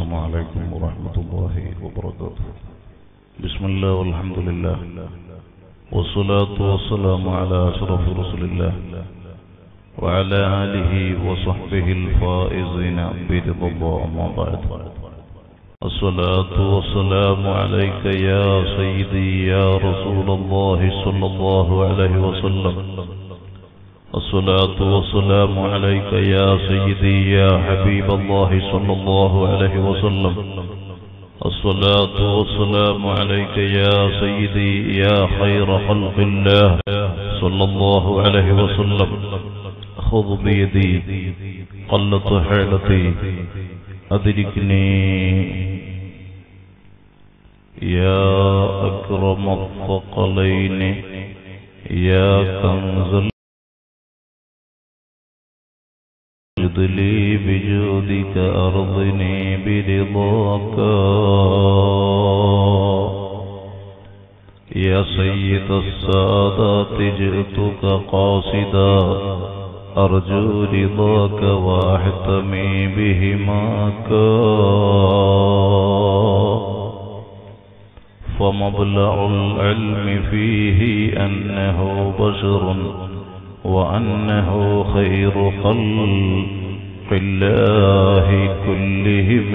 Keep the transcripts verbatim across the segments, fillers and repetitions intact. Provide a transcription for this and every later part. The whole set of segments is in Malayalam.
السلام عليكم ورحمة الله وبركاته. بسم الله والحمد لله والصلاة والسلام على أشرف رسول الله وعلى آله وصحبه الفائزين برضا الله. أما بعد، الصلاة والسلام عليك يا سيدي يا رسول الله صلى الله عليه وسلم. الصلاة والسلام عليك يا سيدي يا حبيب الله صلى الله عليه وسلم. الصلاة والسلام عليك يا سيدي يا خير خلق الله صلى الله عليه وسلم. خذ بيدي قلت حيلتي أدركني يا أكرم الثقلين يا كنز لي بجودك أرضني برضاك يا سيد السادات جئتك قاصدا أرجو رضاك واحتمي بهماك فمبلغ العلم فيه أنه بشر وأنه خير خلق الله كلهم.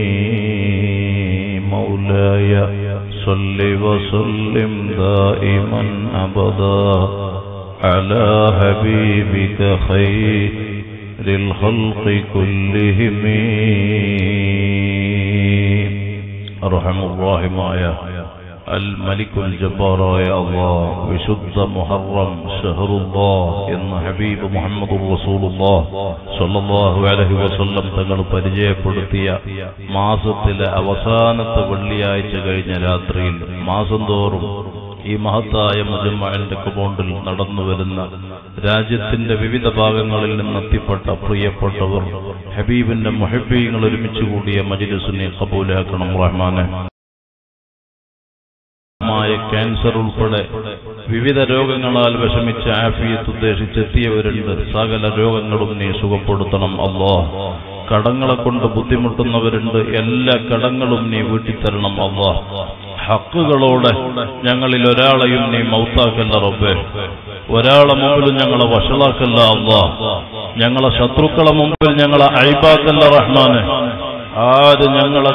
مولاي صل وسلم دائما أبدا على حبيبك خير الخلق كلهم. أرحم الراحمين الملك الجبار يا الله വിശുദ്ധ മുഹറം ഷഹറുല്ലാഹ് എന്ന ഹബീബ് മുഹമ്മദ് റസൂലുള്ളാഹ് സ്വല്ലല്ലാഹു അലൈഹി വസല്ലം തങ്ങൾ പരിചയപ്പെടുത്തിയ മാസത്തിലെ അവസാനത്തെ വെള്ളിയാഴ്ച കഴിഞ്ഞ രാത്രിയിൽ മാസം തോറും ഈ മഹത്തായ മുജമ്മഅന്റെ കബോണ്ടിൽ നടന്നു വരുന്ന രാജ്യത്തിന്റെ വിവിധ ഭാഗങ്ങളിൽ നിന്നെത്തിപ്പെട്ട പ്രിയപ്പെട്ടവർ ഹബീബിന്റെ മുഹബ്ബീങ്ങൾ ഒരുമിച്ച് കൂടിയ മജ്ലിസിനെ ഖബൂലാക്കണം റഹ്മാനെ. ക്യാൻസർ ഉൾപ്പെടെ വിവിധ രോഗങ്ങളാൽ വിഷമിച്ച ആഫിയത്ത് ഉദ്ദേശിച്ചെത്തിയവരുണ്ട്. സകല രോഗങ്ങളും നീ സുഖപ്പെടുത്തണം അല്ലാഹ്. കടങ്ങളെ കൊണ്ട് ബുദ്ധിമുട്ടുന്നവരുണ്ട്. എല്ലാ കടങ്ങളും നീ വീട്ടിത്തരണം അല്ലാഹ്. ഹക്കുകളോടെ ഞങ്ങളിൽ ഒരാളെയും നീ മൗത്താക്കല്ല റബ്ബേ. ഒരാളെ മുമ്പിലും ഞങ്ങളെ വഷളാക്കല്ല അല്ലാഹ്. ഞങ്ങളെ ശത്രുക്കളെ മുമ്പിൽ ഞങ്ങളെ അയ്ബാക്കല്ല റഹ്മാനെ. ആര് ഞങ്ങളെ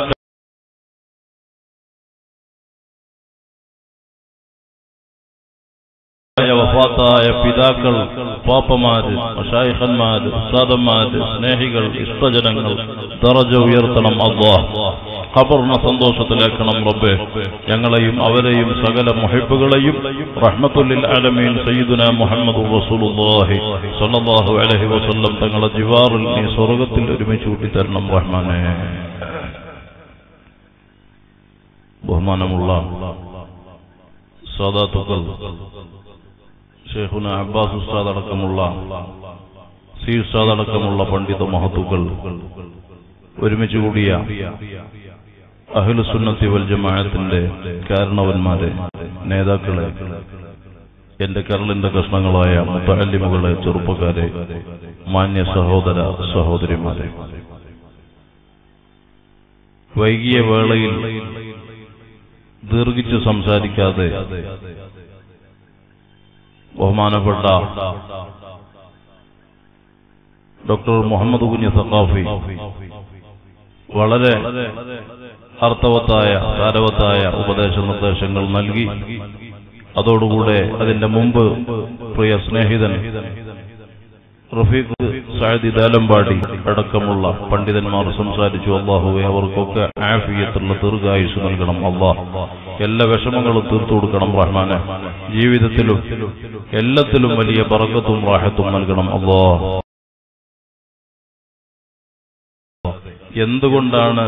വഫാത്തായ പിതാക്കൾ, പാപ്പമാര്, മശായിഖന്മാര്, ഉസ്താദന്മാര്, സ്നേഹികൾ, ഇഷ്ടജനങ്ങൾ ദറജ ഉയർത്തണം അല്ലാഹ്. ഖബറിനെ സന്തോഷത്തിലാക്കണം റബ്ബേ. ഞങ്ങളെയും അവരെയും സകല മുഹിബ്ബുകളെയും റഹ്മത്തുൽ ലിൽ ആലമീൻ സയ്യിദുനാ മുഹമ്മദുർ റസൂലുള്ളാഹി സ്വല്ലല്ലാഹു അലൈഹി വസല്ലം തങ്ങളുടെ ജിവാറിൽ നീ സ്വർഗ്ഗത്തിൽ ഒരുമിച്ച് കൂട്ടിത്തരണം റഹ്മാനേ. ബഹുമാനമുള്ള സാദാത്തുക്കൾ, ഷെയ്ഖുന അബ്ബാസ് ഉസ്താദ് അടക്കമുള്ള സി ഉസ്താദ് അടക്കമുള്ള പണ്ഡിത മഹത്തുക്കൾ, ഒരുമിച്ച് കൂടിയ അഹ്ലുസുന്നത്തി വൽ ജമാഅത്തിന്റെ കാരണവന്മാരെ, നേതാക്കളെ, എന്റെ കരളിന്റെ കഷ്ണങ്ങളായ മുത്തഅല്ലിമുകളെ, ചെറുപ്പക്കാരെ, മാന്യ സഹോദര സഹോദരിമാരെ, വൈകിയ വേളയിൽ ദീർഘിച്ചു സംസാരിക്കാതെ ബഹുമാനപ്പെട്ട ഡോക്ടർ മുഹമ്മദ് കുഞ്ഞി സഖാഫി വളരെ അർത്ഥവത്തായ സാരവത്തായ ഉപദേശ നിർദ്ദേശങ്ങൾ നൽകി. അതോടുകൂടെ അതിന്റെ മുമ്പ് പ്രിയ സ്നേഹിതൻ റഫീഖ് സഅദി ദാലമ്പാടി അടക്കമുള്ള പണ്ഡിതന്മാർ സംസാരിച്ചു. അല്ലാഹുവേ, അവർക്കൊക്കെ ആഫിയത്തുള്ള ദീർഘായുസ് നൽകണം അല്ലാഹ്. എല്ലാ വിഷമങ്ങളും തീർത്തു കൊടുക്കണം റഹ്മാനെ. ജീവിതത്തിലും എല്ലാത്തിലും വലിയ ബറക്കത്തും റാഹത്തും നൽകണം അല്ലാഹ്. എന്തുകൊണ്ടാണ്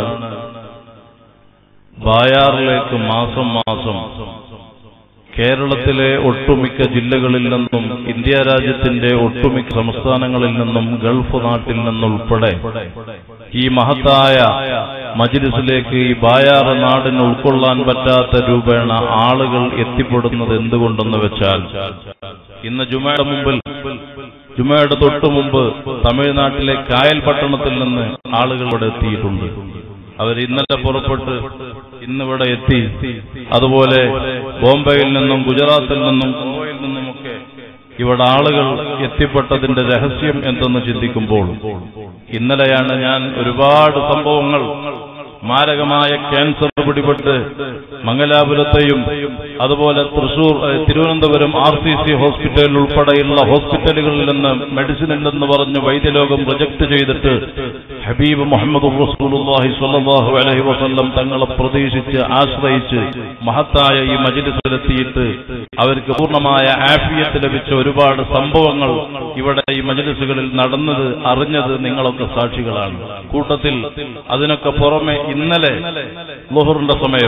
ബായാറിലേക്ക് മാസം മാസം കേരളത്തിലെ ഒട്ടുമിക്ക ജില്ലകളിൽ നിന്നും ഇന്ത്യ രാജ്യത്തിന്റെ ഒട്ടുമിക്ക സംസ്ഥാനങ്ങളിൽ നിന്നും ഗൾഫ് നാട്ടിൽ നിന്നുൾപ്പെടെ ഈ മഹത്തായ മജ്ലിസിലേക്ക് ഈ ബായാറ് നാടിന് ഉൾക്കൊള്ളാൻ പറ്റാത്ത രൂപേണ ആളുകൾ എത്തിപ്പെടുന്നത് എന്തുകൊണ്ടെന്ന് വെച്ചാൽ, ഇന്ന് ജുമയുടെ മുമ്പിൽ ജുമയുടെ തൊട്ടു മുമ്പ് തമിഴ്നാട്ടിലെ കായൽ പട്ടണത്തിൽ നിന്ന് ആളുകൾ ഇവിടെ എത്തിയിട്ടുണ്ട്. അവർ ഇന്നലെ പുറപ്പെട്ട് ഇന്നിവിടെ എത്തി. അതുപോലെ ബോംബെയിൽ നിന്നും ഗുജറാത്തിൽ നിന്നും ഗോവയിൽ നിന്നുമൊക്കെ ഇവിടെ ആളുകൾ എത്തിപ്പെട്ടതിന്റെ രഹസ്യം എന്തെന്ന് ചിന്തിക്കുമ്പോൾ ഇന്നലെയാണ് ഞാൻ ഒരുപാട് സംഭവങ്ങൾ മാരകമായ ക്യാൻസർ പിടിപെട്ട് മംഗലാപുരത്തെയും അതുപോലെ Thrissur Thiruvananthapuram R C C ഹോസ്പിറ്റലിൽ ഉൾപ്പെടെയുള്ള ഹോസ്പിറ്റലുകളിൽ നിന്ന് മെഡിസിനില്ലെന്ന് പറഞ്ഞ് വൈദ്യലോകം റിജക്ട് ചെയ്തിട്ട് ഹബീബ് മുഹമ്മദ് റസൂലുള്ളാഹി സ്വല്ലല്ലാഹു അലൈഹി വസല്ലം തങ്ങളെ പ്രതീക്ഷിച്ച് ആശ്രയിച്ച് മഹത്തായ ഈ മജ്ലിസിലെത്തിയിട്ട് അവർക്ക് പൂർണ്ണമായ ആഫിയത്ത് ലഭിച്ച ഒരുപാട് സംഭവങ്ങൾ ഇവിടെ ഈ മജ്ലിസുകളിൽ നടന്നത് അറിഞ്ഞത് നിങ്ങളൊക്കെ സാക്ഷികളാണ്. കൂട്ടത്തിൽ അതിനൊക്കെ പുറമെ ഇന്നലെ ളുഹറിന്റെ സമയം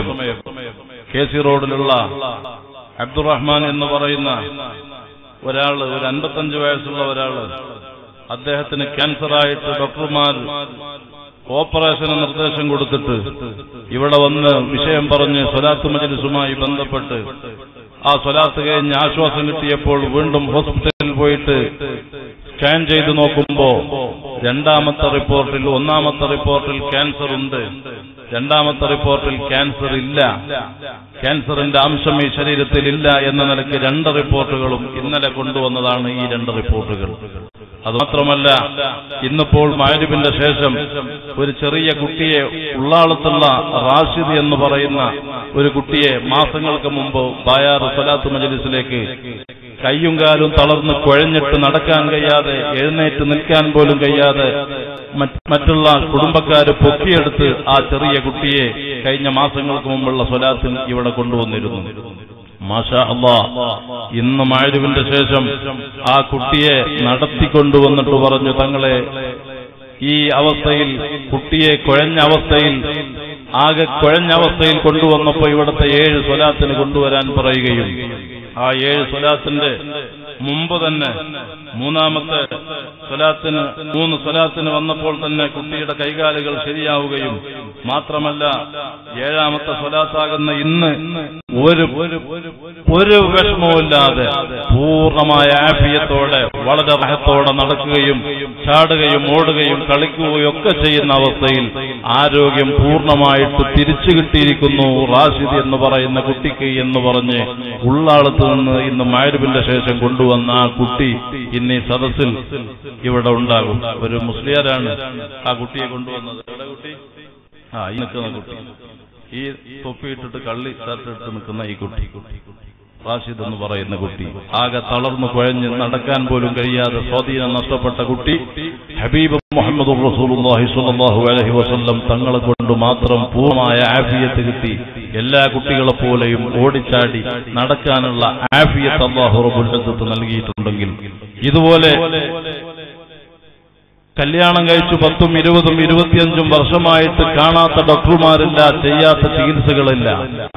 കെ സി റോഡിലുള്ള അബ്ദുറഹ്മാൻ എന്ന് പറയുന്ന ഒരാള്, ഒരു അൻപത്തഞ്ച് വയസ്സുള്ള ഒരാള്, അദ്ദേഹത്തിന് ക്യാൻസറായിട്ട് ഡോക്ടർമാർ ഓപ്പറേഷന് നിർദ്ദേശം കൊടുത്തിട്ട് ഇവിടെ വന്ന് വിഷയം പറഞ്ഞ് സ്വലാത്ത് മജ്ലിസുമായി ബന്ധപ്പെട്ട് ആ സ്വലാത്ത് കഴിഞ്ഞ് ആശ്വാസം കിട്ടിയപ്പോൾ വീണ്ടും ഹോസ്പിറ്റലിൽ പോയിട്ട് സ്കാൻ ചെയ്ത് നോക്കുമ്പോ രണ്ടാമത്തെ റിപ്പോർട്ടിൽ ഒന്നാമത്തെ റിപ്പോർട്ടിൽ ക്യാൻസർ ഉണ്ട്, രണ്ടാമത്തെ റിപ്പോർട്ടിൽ ക്യാൻസർ ഇല്ല, ക്യാൻസറിന്റെ അംശം ഈ ശരീരത്തിൽ ഇല്ല എന്ന നിലയ്ക്ക് രണ്ട് റിപ്പോർട്ടുകളും ഇന്നലെ കൊണ്ടുവന്നതാണ് ഈ രണ്ട് റിപ്പോർട്ടുകൾ. അതുമാത്രമല്ല, ഇന്നിപ്പോൾ മഗ്‌രിബിന്റെ ശേഷം ഒരു ചെറിയ കുട്ടിയെ, ഉള്ളാളത്തുള്ള റാഷിദ് എന്ന് പറയുന്ന ഒരു കുട്ടിയെ മാസങ്ങൾക്ക് മുമ്പ് ബായാർ സ്വലാത്ത് മജ്ലിസിലേക്ക് കയ്യും കാലും തളർന്ന് കുഴഞ്ഞിട്ട് നടക്കാൻ കഴിയാതെ എഴുന്നേറ്റ് നിൽക്കാൻ പോലും കഴിയാതെ മറ്റുള്ള കുടുംബക്കാര് പൊക്കിയെടുത്ത് ആ ചെറിയ കുട്ടിയെ കഴിഞ്ഞ മാസങ്ങൾക്ക് മുമ്പുള്ള സ്വലാത്തിൽ ഇവിടെ കൊണ്ടുവന്നിരുന്നു. മാഷാ അല്ലാഹ്, ഇന്ന് മഗ്‌രിബിന്റെ ശേഷം ആ കുട്ടിയെ നടത്തിക്കൊണ്ടുവന്നിട്ട് പറഞ്ഞു, തങ്ങളെ ഈ അവസ്ഥയിൽ, കുട്ടിയെ കുഴഞ്ഞ അവസ്ഥയിൽ, ആകെ കുഴഞ്ഞ അവസ്ഥയിൽ കൊണ്ടുവന്നപ്പോ ഇവിടുത്തെ ഏഴ് സ്വലാത്തിന് കൊണ്ടുവരാൻ പറയുകയും ആ ഏഴ് സ്വലാത്തിന്റെ മുമ്പ് തന്നെ മൂന്നാമത്തെ സ്വലാത്തിന് മൂന്ന് സ്വലാത്തിന് വന്നപ്പോൾ തന്നെ കുട്ടിയുടെ കൈകാലുകൾ ശരിയാവുകയും മാത്രമല്ല ഏഴാമത്തെ സ്വലാത്താകുന്ന ഇന്ന് ഒരു ഒരു വിഷമവുമില്ലാതെ പൂർണ്ണമായ ആഫിയത്തോടെ വളരെ റഹത്തോടെ നടക്കുകയും ചാടുകയും ഓടുകയും കളിക്കുകയും ഒക്കെ ചെയ്യുന്ന അവസ്ഥയിൽ ആരോഗ്യം പൂർണ്ണമായിട്ട് തിരിച്ചു കിട്ടിയിരിക്കുന്നു റാഷിദ് എന്ന് പറയുന്ന കുട്ടിക്ക് എന്ന് പറഞ്ഞ് ഉള്ളാളത്ത് നിന്ന് ഇന്ന് മഗ്‌രിബിന്റെ ശേഷം കൊണ്ടുവന്ന ആ കുട്ടി ഇന്ന് ഈ സദസ്സിൽ ഇവിടെ ഉണ്ടാകും. ഒരു മുസ്ലിയാരാണ് ആ കുട്ടിയെ കൊണ്ടുവന്നത്. എവിടെ കുട്ടി? ആ ഈ നിൽക്കുന്ന കുട്ടി, ഈ തൊപ്പിയിട്ടിട്ട് കള്ളി ഷർട്ടിട്ട് നിൽക്കുന്ന ഈ കുട്ടി, റാഷിദ് എന്ന് പറയുന്ന കുട്ടി, ആകെ തളർന്നു കുഴഞ്ഞ് നടക്കാൻ പോലും കഴിയാതെ സ്വാധീനം നഷ്ടപ്പെട്ട കുട്ടി ഹബീബ് മുഹമ്മദ് റസൂലുള്ളാഹി സ്വല്ലല്ലാഹു അലൈഹി വസല്ലം തങ്ങളെ കൊണ്ട് മാത്രം പൂർണ്ണമായ ആഫിയത്ത് കിട്ടി. എല്ലാ കുട്ടികളെ പോലെയും ഓടിച്ചാടി നടക്കാനുള്ള ആഫിയത്ത് അല്ലാഹു റബ്ബുൽ ഇസ്സത്ത് നൽകിയിട്ടുണ്ടെങ്കിൽ ഇതുപോലെ കല്യാണം കഴിച്ചു പത്തും ഇരുപതും ഇരുപത്തിയഞ്ചും വർഷമായിട്ട് കാണാത്ത ഡോക്ടർമാരില്ല, ചെയ്യാത്ത ചികിത്സകളില്ല.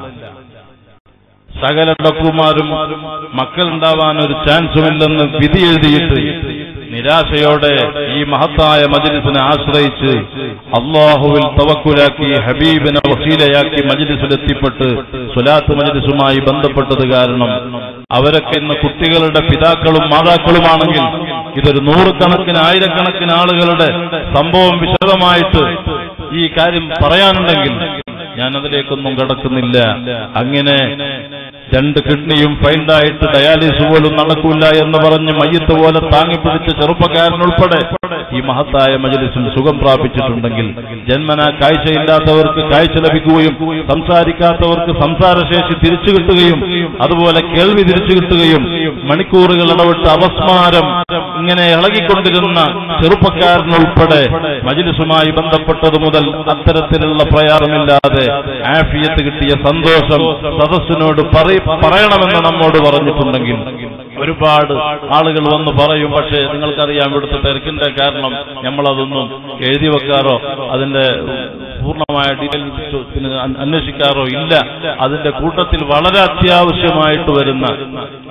സകല ഡോക്ടർമാരും മക്കളുണ്ടാവാൻ ഒരു ചാൻസുമില്ലെന്ന് വിധി എഴുതിയിട്ട് നിരാശയോടെ ഈ മഹത്തായ മജ്ലിസിനെ ആശ്രയിച്ച് അല്ലാഹുവിൽ തവക്കുലാക്കി ഹബീബിനെ വസീലയാക്കി മജ്ലിസിലെത്തിപ്പെട്ട് സ്വലാത്ത് മജ്ലിസുമായി ബന്ധപ്പെട്ടത് കാരണം അവരൊക്കെ ഇന്ന് കുട്ടികളുടെ പിതാക്കളും മാതാക്കളുമാണെങ്കിൽ ഇതൊരു നൂറുകണക്കിന് ആയിരക്കണക്കിന് ആളുകളുടെ സംഭവം വിശദമായിട്ട് ഈ കാര്യം പറയാനുണ്ടെങ്കിൽ ഞാൻ അതിലേക്കൊന്നും കടക്കുന്നില്ല. അങ്ങനെ രണ്ട് കിഡ്നിയും ഫൈൻഡായിട്ട് ഡയാലിസിസ് പോലും നടക്കൂല എന്ന് പറഞ്ഞ് മയ്യത്ത് പോലെ താങ്ങിപ്പിടിച്ച ചെറുപ്പക്കാരനുൾപ്പെടെ ഈ മഹത്തായ മജ്ലിസിൽ സുഖം പ്രാപിച്ചിട്ടുണ്ടെങ്കിൽ ജന്മനാ കാഴ്ചയില്ലാത്തവർക്ക് കാഴ്ച ലഭിക്കുകയും സംസാരിക്കാത്തവർക്ക് സംസാരശേഷി തിരിച്ചു കിട്ടുകയും അതുപോലെ കേൾവി തിരിച്ചു കിട്ടുകയും മണിക്കൂറുകൾ ഇടവിട്ട് അപസ്മാരം ഇങ്ങനെ ഇളകിക്കൊണ്ടിരുന്ന ചെറുപ്പക്കാരനുൾപ്പെടെ മജ്ലിസുമായി ബന്ധപ്പെട്ടത് മുതൽ അത്തരത്തിലുള്ള പ്രയാസമില്ലാതെ ആഫിയത്ത് കിട്ടിയ സന്തോഷം സദസ്സിനോട് പറയണമെന്ന് നമ്മോട് പറഞ്ഞിട്ടുണ്ടെങ്കിൽ ഒരുപാട് ആളുകൾ വന്ന് പറയും. പക്ഷേ നിങ്ങൾക്കറിയാം ഇവിടുത്തെ തിരക്കിന്റെ കാരണം നമ്മളതൊന്നും എഴുതി വെക്കാറോ അതിന്റെ പൂർണ്ണമായ ഡീറ്റെയിൽസ് അന്വേഷിക്കാറോ ഇല്ല. അതിന്റെ കൂട്ടത്തിൽ വളരെ അത്യാവശ്യമായിട്ട് വരുന്ന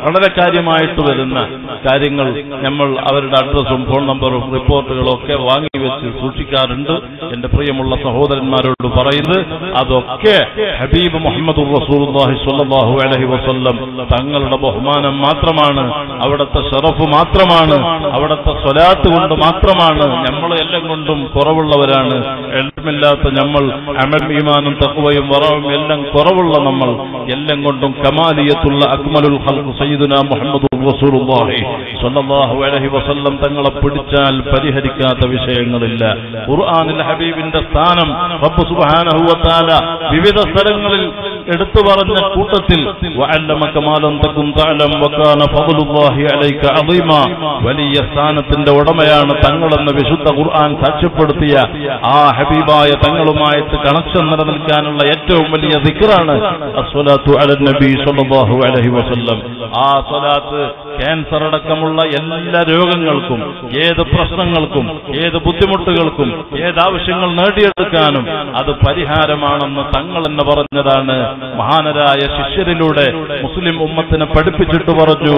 വളരെ കാര്യമായിട്ട് വരുന്ന കാര്യങ്ങൾ നമ്മൾ അവരുടെ അഡ്രസ്സും ഫോൺ നമ്പറും റിപ്പോർട്ടുകളും ഒക്കെ വാങ്ങിവെച്ച് സൂക്ഷിക്കാറുണ്ട്. എന്റെ പ്രിയമുള്ള സഹോദരന്മാരോട് പറയുന്നത് അതൊക്കെ ഹബീബ് മുഹമ്മദ് റസൂലുള്ളാഹി സ്വല്ലല്ലാഹു അലൈഹി വസല്ലം തങ്ങളുടെ ബഹുമാനം മാത്രമാണ്, അവിടുത്തെ ഷറഫ് മാത്രമാണ്, അവിടുത്തെ സ്വലാത്ത് കൊണ്ട് മാത്രമാണ്. നമ്മൾ എല്ലാം കൊണ്ടും കുറവുള്ളവരാണ്. എൽമില്ലാത്ത നമ്മൾ, അമൽ ഈമാനും തഖ്വയും വറവും എല്ലാം കുറവുള്ള നമ്മൾ, എല്ലാം കൊണ്ടും കമാലിയത്തുള്ള അക്മലുൽ ഖൽഖ് സയ്യിദുനാ മുഹമ്മദ് റസൂലുള്ളാഹി സ്വല്ലല്ലാഹു അലൈഹി വസല്ലം തങ്ങളെ പിടിച്ചാൽ പരിഹരിക്കാത്ത വിഷയങ്ങളില്ല. ഖുർആനിൽ ഹബീബിന്റെ സ്ഥാനം റബ്ബ് സുബ്ഹാനഹു വ തആല വിവിധ സ്ഥലങ്ങളിൽ എടുത്തു പറഞ്ഞ കൂട്ടത്തിൽ വഅല്ലമക മാ ലം തകുൻ തഅലം വകാന ഫദ്ലുല്ലാഹി അലൈക അദീമ, വലിയ സ്ഥാനത്തിന്റെ ഉടമയാണ് തങ്ങളെന്ന് വിശുദ്ധ ഖുർആൻ സാക്ഷ്യപ്പെടുത്തിയ ആ ഹബീബായ തങ്ങളുമായിട്ട് കണക്ഷൻ നിലനിൽക്കാനുള്ള ഏറ്റവും വലിയ ദിക്റാണ് അസ്സലാത്തു അലൻ നബി സ്വല്ലല്ലാഹു അലൈഹി വസല്ലം. ആ സ്വലാത്ത് ക്യാൻസർ അടക്കമുള്ള എല്ലാ രോഗങ്ങൾക്കും, ഏത് പ്രശ്നങ്ങൾക്കും, ഏത് ബുദ്ധിമുട്ടുകൾക്കും, ഏത് ആവശ്യങ്ങൾ നേടിയെടുക്കാനും അത് പരിഹാരമാണെന്ന് തങ്ങൾ എന്ന് പറഞ്ഞതാണ്. മഹാനരായ ശിഷ്യരിലൂടെ മുസ്ലിം ഉമ്മത്തിനെ പഠിപ്പിച്ചിട്ട് പറഞ്ഞു,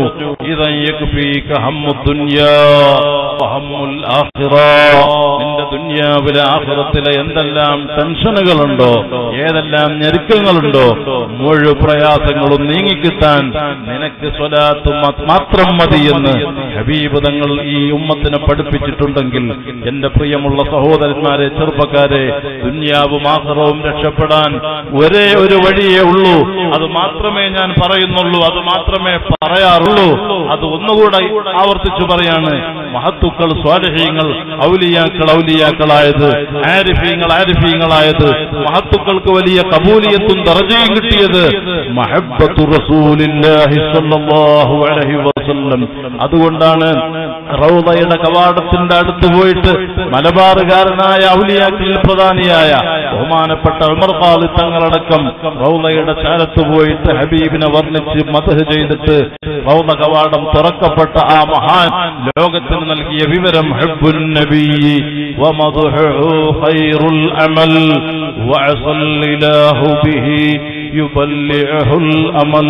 നിന്റെ ദുനിയാവിലെ ആഖിറത്തിലെ എന്തെല്ലാം ടെൻഷനുകളുണ്ടോ, ഏതെല്ലാം ഞെരുക്കങ്ങളുണ്ടോ, മുഴുവൻ പ്രയാസങ്ങളും നീങ്ങിക്കിട്ടാൻ നിനക്ക് സ്വലാത്ത് മാത്രം മതിയെന്ന് ഹബീബ് തങ്ങൾ ഈ ഉമ്മത്തിനെ പഠിപ്പിച്ചിട്ടുണ്ടെങ്കിൽ, എന്റെ പ്രിയമുള്ള സഹോദരന്മാരെ, ചെറുപ്പക്കാരെ, ദുനിയാവും ആഖിറവും രക്ഷപ്പെടാൻ ഒരേ ഒരു വഴിയേ ഉള്ളൂ. അത് മാത്രമേ ഞാൻ പറയുന്നുള്ളൂ, അത് മാത്രമേ പറയാറുള്ളൂ. അത് ഒന്നുകൂടെ ആവർത്തിച്ചു പറയാണ്. മഹത്തുക്കൾ, സ്വാലിഹീങ്ങൾ, ഔലിയാക്കൾ ഔലിയാക്കളായത്, ആരിഫീങ്ങൾ ആരിഫീങ്ങളായത്, മഹത്തുക്കൾക്ക് വലിയ കബൂലിയത്തും ദർജയും കിട്ടിയത് മഹബ്ബത്തു റസൂലില്ലാഹി സ്വല്ലല്ലാഹു അലൈഹി വസല്ലം. അതുകൊണ്ടാണ് റൗളയുടെ കവാടത്തിന്റെ അടുത്ത് പോയിട്ട് മലബാറുകാരനായ ഔലിയാക്കളിൽ പ്രധാനിയായ ബഹുമാനപ്പെട്ട ഉമർ ഖാദി തങ്ങളടക്കം റൗളയുടെ ചാരത്ത് പോയിട്ട് ഹബീബിനെ വർണ്ണിച്ച് മദ്ഹ് ചെയ്തിട്ട് റൗള കവാടം തുറക്കപ്പെട്ട ആ മഹാൻ ലോകത്തിന് നൽകിയ വിവരം, ഹബ്ബുൻ നബിയ്യി വമദ്ഹുഹു ഖൈറുൽ അമൽ വഅസല്ലില്ലാഹു ബിഹി യുബല്ലിഹുൽ അമൽ.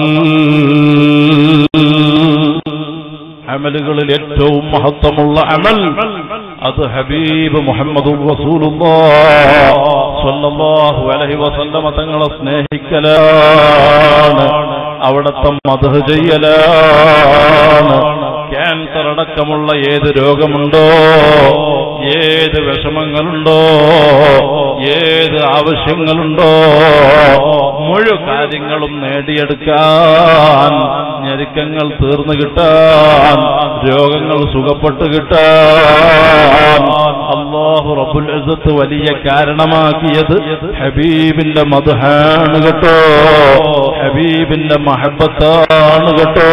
അമലുകളിൽ ഏറ്റവും മഹത്വമുള്ള അമൽ അത് ഹബീബ് മുഹമ്മദുർ റസൂലുള്ളാഹി സ്വല്ലല്ലാഹു അലൈഹി വസല്ലമ തങ്ങളെ സ്നേഹിക്കലാണ്, അവിടുത്തെ മദ്ഹ് ചെയ്യലാണ്. ക്യാൻസർ അടക്കമുള്ള ഏത് രോഗമുണ്ടോ, ഏത് വിഷമങ്ങളുണ്ടോ, ഏത് ആവശ്യങ്ങളുണ്ടോ, മുഴുവൻ കാര്യങ്ങളും നേടിയെടുക്കാൻ, ഞെരുക്കങ്ങൾ തീർന്നു കിട്ടാൻ, രോഗങ്ങൾ സുഖപ്പെട്ടു കിട്ടാൻ അല്ലാഹു റബ്ബുൽ ഇസ്സത്ത് വലിയ കാരണമാക്കിയത് ഹബീബിന്റെ മദ്ഹാണ് കേട്ടോ, ഹബീബിന്റെ മഹബത്താണ് കേട്ടോ.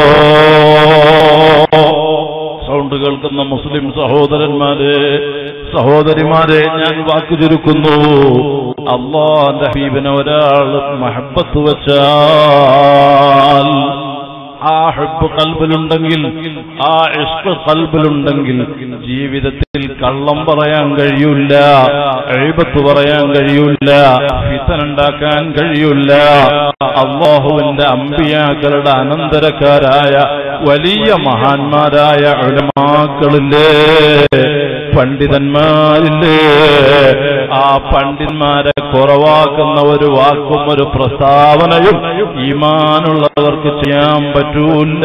സൗണ്ട് കേൾക്കുന്ന മുസ്ലിം സഹോദരന്മാരെ, സഹോദരിമാരെ, ഞാൻ വാക്കു ചുരുക്കുന്നു. അല്ലാഹുവിന്റെ ഹബീബിനെ ഒരാൾ മഹബത്ത് വെച്ചാൽ, ആ ഹബ്ബ് ഖൽബിലുണ്ടെങ്കിൽ, ആ ഇഷ്ഖ് ഖൽബിലുണ്ടെങ്കിൽ ജീവിതത്തിൽ കള്ളം പറയാൻ കഴിയൂല, ഗീബത്ത് പറയാൻ കഴിയൂല, ഫിത്ന ഉണ്ടാക്കാൻ കഴിയൂല. അല്ലാഹുവിന്റെ അമ്പിയാക്കളുടെ അനന്തരക്കാരായ വലിയ മഹാന്മാരായ ഉലമാക്കളില്ലേ, പണ്ഡിതന്മാരില്ലേ, ആ പണ്ഡിതന്മാരെ കുറവാക്കുന്ന ഒരു വാക്കും ഒരു പ്രസ്താവനയും ഈമാനുള്ളവർക്ക് ചെയ്യാൻ പറ്റൂല.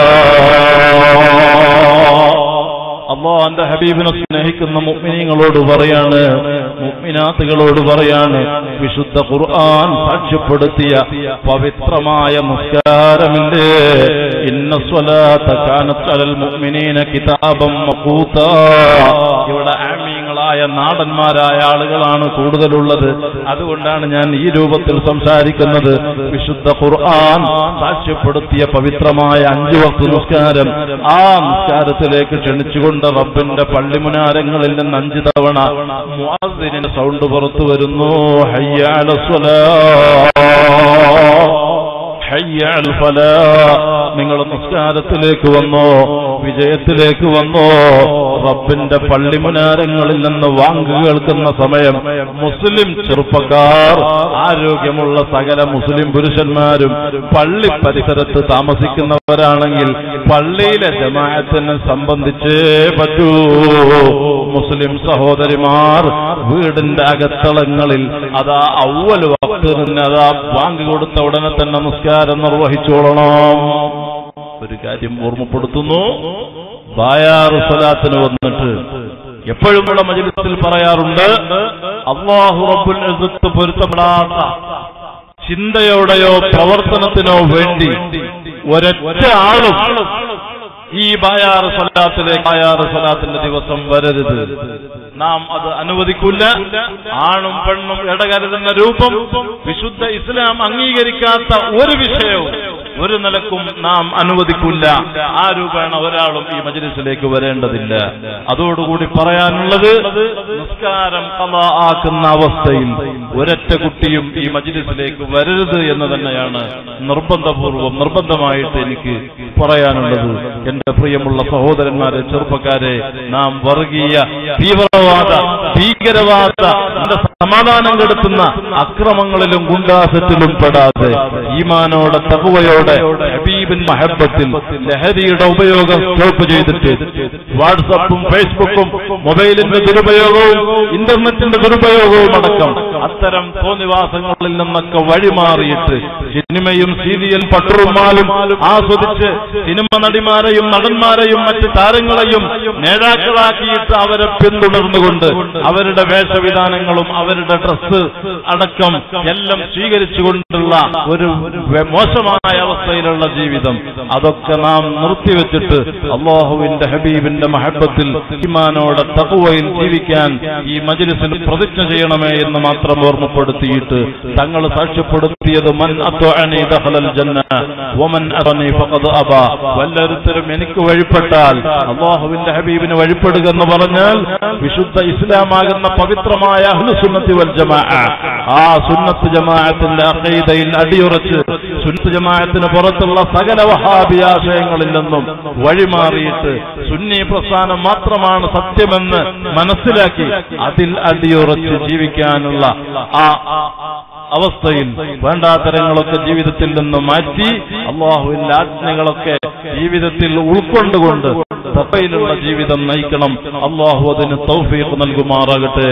അല്ലാഹുവിന്റെ ഹബീബിനെ സ്നേഹിക്കുന്ന മുഅ്മിനീങ്ങളോട് പറയാണ്, മുഅ്മിനാത്തുകളോട് പറയാണ്, വിശുദ്ധ ഖുർആൻ സാക്ഷ്യപ്പെടുത്തിയ പവിത്രമായ നിസ്കാരമില്ലേ, ഇന്ന സ്വലാത്ത കാനത്ത് അലൽ മുഅ്മിനീന കിതാബൻ മഖൂതാ. ഇവിടെ ആമീങ്ങളായ നാടന്മാരായ ആളുകളാണ് കൂടുതലുള്ളത്, അതുകൊണ്ടാണ് ഞാൻ ഈ രൂപത്തിൽ സംസാരിക്കുന്നത്. വിശുദ്ധ ഖുർആൻ സാക്ഷ്യപ്പെടുത്തിയ പവിത്രമായ അഞ്ചു വക്ത് നിസ്കാരം, ആ നിസ്കാരത്തിലേക്ക് ക്ഷണിച്ചുകൊണ്ട് റബ്ബിന്റെ പള്ളിമുനാരങ്ങളിൽ നിന്ന് അഞ്ചു തവണ മുഅദ്ദിനിന്റെ സൗണ്ട് പുറത്തു വരുന്നു, ഹയ്യ അലസ്സലാ, ഹയ്യ അൽ ഫലാഹ്, നിങ്ങൾ നിസ്കാരത്തിലേക്ക് വന്നോ, വിജയത്തിലേക്ക് വന്നോ. റബ്ബിന്റെ പള്ളിമുനാരങ്ങളിൽ നിന്ന് വാങ്ക് കേൾക്കുന്ന സമയം മുസ്ലിം ചെറുപ്പക്കാർ, ആരോഗ്യമുള്ള സകല മുസ്ലിം പുരുഷന്മാരും പള്ളി പരിസരത്ത് താമസിക്കുന്നവരാണെങ്കിൽ പള്ളിയിലെ ജമാഅത്തിനെ സംബന്ധിച്ചേ പറ്റൂ. മുസ്ലിം സഹോദരിമാർ വീടിന്റെ അകത്തളങ്ങളിൽ അതാ അവ്വൽ വഖ്തിന് അതാ വാങ്ക് കൊടുത്ത ഉടനെ തന്നെ നിസ്കാരം നിർവഹിച്ചോളണം. ഒരു കാര്യം ഓർമ്മപ്പെടുത്തുന്നു, ബായാർ സ്വലാത്തിന് വന്നിട്ട് എപ്പോഴും ഉള്ള മജ്‌ലിസിൽ പറയാറുണ്ട്, അല്ലാഹു റബ്ബുൽ ഇസ്സത്ത് പൊരുത്തപ്പെടാത്ത ചിന്തയോടെയോ പ്രവർത്തനത്തിനോ വേണ്ടി ഒരൊറ്റ ആളും ഈ ബായാർ സ്വലാത്തിലേക്ക് ബായാർ സ്വലാത്തിന്റെ ദിവസം വരരുത്. നാം അത് അനുവദിക്കില്ല. ആണും പെണ്ണും ഇടകരുതുന്ന രൂപം വിശുദ്ധ ഇസ്ലാം അംഗീകരിക്കാത്ത ഒരു വിഷയവും ഒരു നിലക്കും നാം അനുവദിക്കില്ല. ആ രൂപേണ ഒരാളും ഈ മജ്‌ലിസിലേക്ക് വരേണ്ടതില്ല. അതോടുകൂടി പറയാനുള്ളത്, നിസ്കാരം ഖളാ ആക്കുന്ന അവസ്ഥയിൽ ഒരൊറ്റ കുട്ടിയും ഈ മജ്‌ലിസിലേക്ക് വരരുത് എന്ന് തന്നെയാണ് നിർബന്ധപൂർവം നിർബന്ധമായിട്ട് എനിക്ക് പറയാനുള്ളത്. എന്റെ പ്രിയമുള്ള സഹോദരന്മാരെ, ചെറുപ്പക്കാരെ, നാം വർഗീയ തീവ്രവാദ ഭീകരവാദ സമാധാനം കെടുത്തുന്ന അക്രമങ്ങളിലും ഗുണ്ടാസത്തിലും പെടാതെ ഈമാനോടെ തഖ്വയോടെ ഹബീബിൻ മഹബ്ബത്തിൽ ലഹരിയുടെ ഉപയോഗം സ്റ്റോപ്പ് ചെയ്തിട്ട് വാട്സപ്പും ഫേസ്ബുക്കും മൊബൈലിന്റെ ദുരുപയോഗവും ഇന്റർനെറ്റിന്റെ ദുരുപയോഗവും അടക്കം അത്തരം തോന്നിവാസങ്ങളിൽ നിന്നൊക്കെ വഴിമാറിയിട്ട് സിനിമയും സീരിയൽ പട്ടുറുമാലും ആസ്വദിച്ച് സിനിമ നടിമാരെയും നടന്മാരെയും മറ്റ് താരങ്ങളെയും നേതാക്കളാക്കിയിട്ട് അവരെ പിന്തുടർന്നുകൊണ്ട് അവരുടെ വേഷവിധാനങ്ങളും അവരുടെ ഡ്രസ്സ് അടക്കം എല്ലാം സ്വീകരിച്ചുകൊണ്ടുള്ള ഒരു മോശമായ അവസ്ഥയിലുള്ള ജീവിതം, അതൊക്കെ നാം നിർത്തിവെച്ചിട്ട് അല്ലാഹുവിന്റെ ഹബീബിന്റെ മഹബ്ബത്തിൽ ഈമാനോടെ തഖ്വയിൽ ജീവിക്കാൻ ഈ മജ്‌ലിസിൽ പ്രതിജ്ഞ ചെയ്യണമേ എന്ന് മാത്രം ഓർമ്മപ്പെടുത്തിയിട്ട് തങ്ങൾ സാക്ഷ്യപ്പെടുത്തിയത്, മൻ അത്വഅനി ദഖലൽ ജന്ന വമൻ അറനി ഫഖദ് അബാ. വല്ലൊരുത്തരും എനിക്ക് വഴിപ്പെട്ടാൽ, അല്ലാഹുവിന്റെ ഹബീബിന് വഴിപ്പെടുക എന്ന് പറഞ്ഞാൽ വിശുദ്ധ ഇസ്ലാമാകുന്ന പവിത്രമായ അഹ്ലുസുന്നത്തി വൽ ജമാഅ, ആ സുന്നത്ത് ജമാഅത്തിന്റെ അഖീദയിൽ അടിയുറച്ച് സുന്നത്ത് ജമാഅത്തിന് പുറത്തുള്ള സകല വഹാബിയാശയങ്ങളിൽ നിന്നും വഴിമാറിയിട്ട് സുന്നി പ്രസ്ഥാനം മാത്രമാണ് സത്യമെന്ന് മനസ്സിലാക്കി അതിൽ അടിയുറച്ച് ജീവിക്കാനുള്ള ആ അവസ്ഥയിൽ വേണ്ടാത്തരങ്ങളൊക്കെ ജീവിതത്തിൽ നിന്ന് മാറ്റി അല്ലാഹുവിന്റെ ആജ്ഞകളൊക്കെ ജീവിതത്തിൽ ഉൾക്കൊണ്ടുകൊണ്ട് തഖ്വയിലുള്ള ജീവിതം നയിക്കണം. അല്ലാഹു അതിന് തൗഫീഖ് നൽകുമാറാകട്ടെ.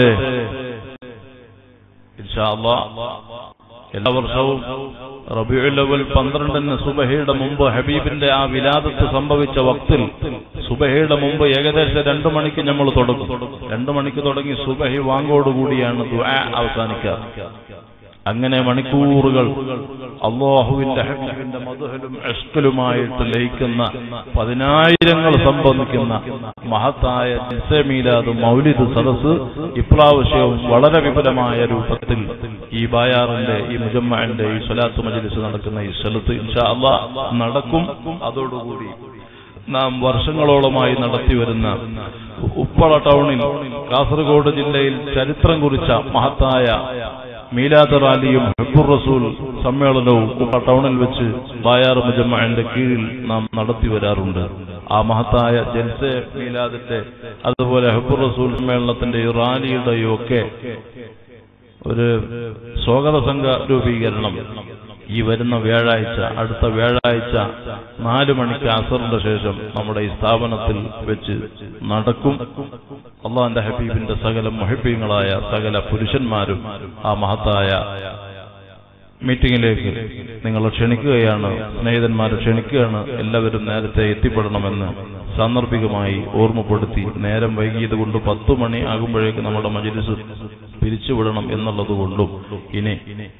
ഇൻഷാ അല്ലാഹ് എല്ലാ വർഷവും റബീഉൽ അവ്വൽ പന്ത്രണ്ടിന് സുബഹിയുടെ മുമ്പ് ഹബീബിന്റെ ആ വിലാദത്ത് സംഭവിച്ച വക്തിൽ സുബഹിയുടെ മുമ്പ് ഏകദേശം രണ്ടു മണിക്ക് നമ്മൾ തുടങ്ങും. രണ്ടു മണിക്ക് തുടങ്ങി സുബഹി വാങ്കോടുകൂടിയാണ് ദുആ അവസാനിക്കാറ്. അങ്ങനെ മണിക്കൂറുകൾ അല്ലാഹുവിന്റെ ഹബീബിന്റെ മദ്ഹലും ഇഷ്ഖലുമായിട്ട് ലയിക്കുന്ന പതിനായിരങ്ങൾ സംബന്ധിക്കുന്ന മഹത്തായ ജിൽസ മീലാദ് മൗലിദ് സദസ്സ് ഇപ്രാവശ്യവും വളരെ വിപുലമായ രൂപത്തിൽ ഈ ബായാറിന്റെ ഈ മുജമ്മഅന്റെ ഈ സ്വലാത്ത് മജ്‌ലിസ് നടക്കുന്ന ഈ സ്ഥലത്ത് ഇൻഷാ അല്ലാഹ് നടക്കും. അതോടുകൂടി നാം വർഷങ്ങളോളമായി നടത്തിവരുന്ന ഉപ്പള ടൗണിൽ കാസർഗോഡ് ജില്ലയിൽ ചരിത്രം കുറിച്ച മഹത്തായ മീലാദ് റാലിയും ഹബ്ബുർ റസൂൽ സമ്മേളനവും ഉപ്പ ടൗണിൽ വെച്ച് ബായാർ മുജമ്മഅന്റെ കീഴിൽ നാം നടത്തി വരാറുണ്ട്. ആ മഹത്തായ ജൽസെ മീലാദിന്റെ അതുപോലെ ഹബ്ബുർ റസൂൽ സമ്മേളനത്തിന്റെ റാലിയുടെയും ഒക്കെ ഒരു സ്വാഗത സംഘ രൂപീകരണം ഈ വരുന്ന വ്യാഴാഴ്ച അടുത്ത വ്യാഴാഴ്ച നാലു മണിക്ക് അസറിന്റെ ശേഷം നമ്മുടെ ഈ സ്ഥാപനത്തിൽ വെച്ച് നടക്കും. അല്ലാഹുവിന്റെ ഹബീബിന്റെ സകല മുഹബ്ബീങ്ങളായ സകല പുരുഷന്മാരും ആ മഹത്തായ മീറ്റിംഗിലേക്ക് നിങ്ങൾ ക്ഷണിക്കുകയാണ്, സ്നേഹിതന്മാരെ ക്ഷണിക്കുകയാണ്. എല്ലാവരും നേരത്തെ എത്തിപ്പെടണമെന്ന് സാന്ദർഭികമായി ഓർമ്മപ്പെടുത്തി, നേരം വൈകിയത് കൊണ്ട് പത്തു മണി ആകുമ്പോഴേക്ക് നമ്മുടെ മജ്‌ലിസ് പിരിച്ചുവിടണം എന്നുള്ളത് കൊണ്ടും ഇനി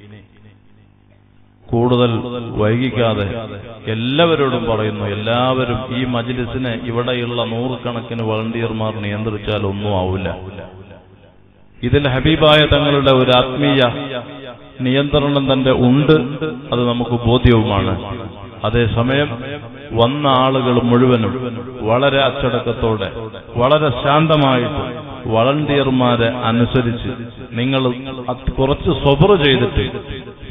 കൂടുതൽ വൈകിക്കാതെ എല്ലാവരോടും പറയുന്നു, എല്ലാവരും ഈ മജ്‌ലിസിനെ ഇവിടെയുള്ള നൂറുകണക്കിന് വളണ്ടിയർമാർ നിയന്ത്രിച്ചാൽ ഒന്നും ആവില്ല. ഇതിൽ ഹബീബായ തങ്ങളുടെ ഒരു ആത്മീയ നിയന്ത്രണം തന്നെ ഉണ്ട്, അത് നമുക്ക് ബോധ്യവുമാണ്. അതേസമയം വന്ന ആളുകൾ മുഴുവനും വളരെ അച്ചടക്കത്തോടെ വളരെ ശാന്തമായിട്ട് വളണ്ടിയർമാരെ അനുസരിച്ച് നിങ്ങൾ കുറച്ച് സ്വബർ ചെയ്തിട്ട്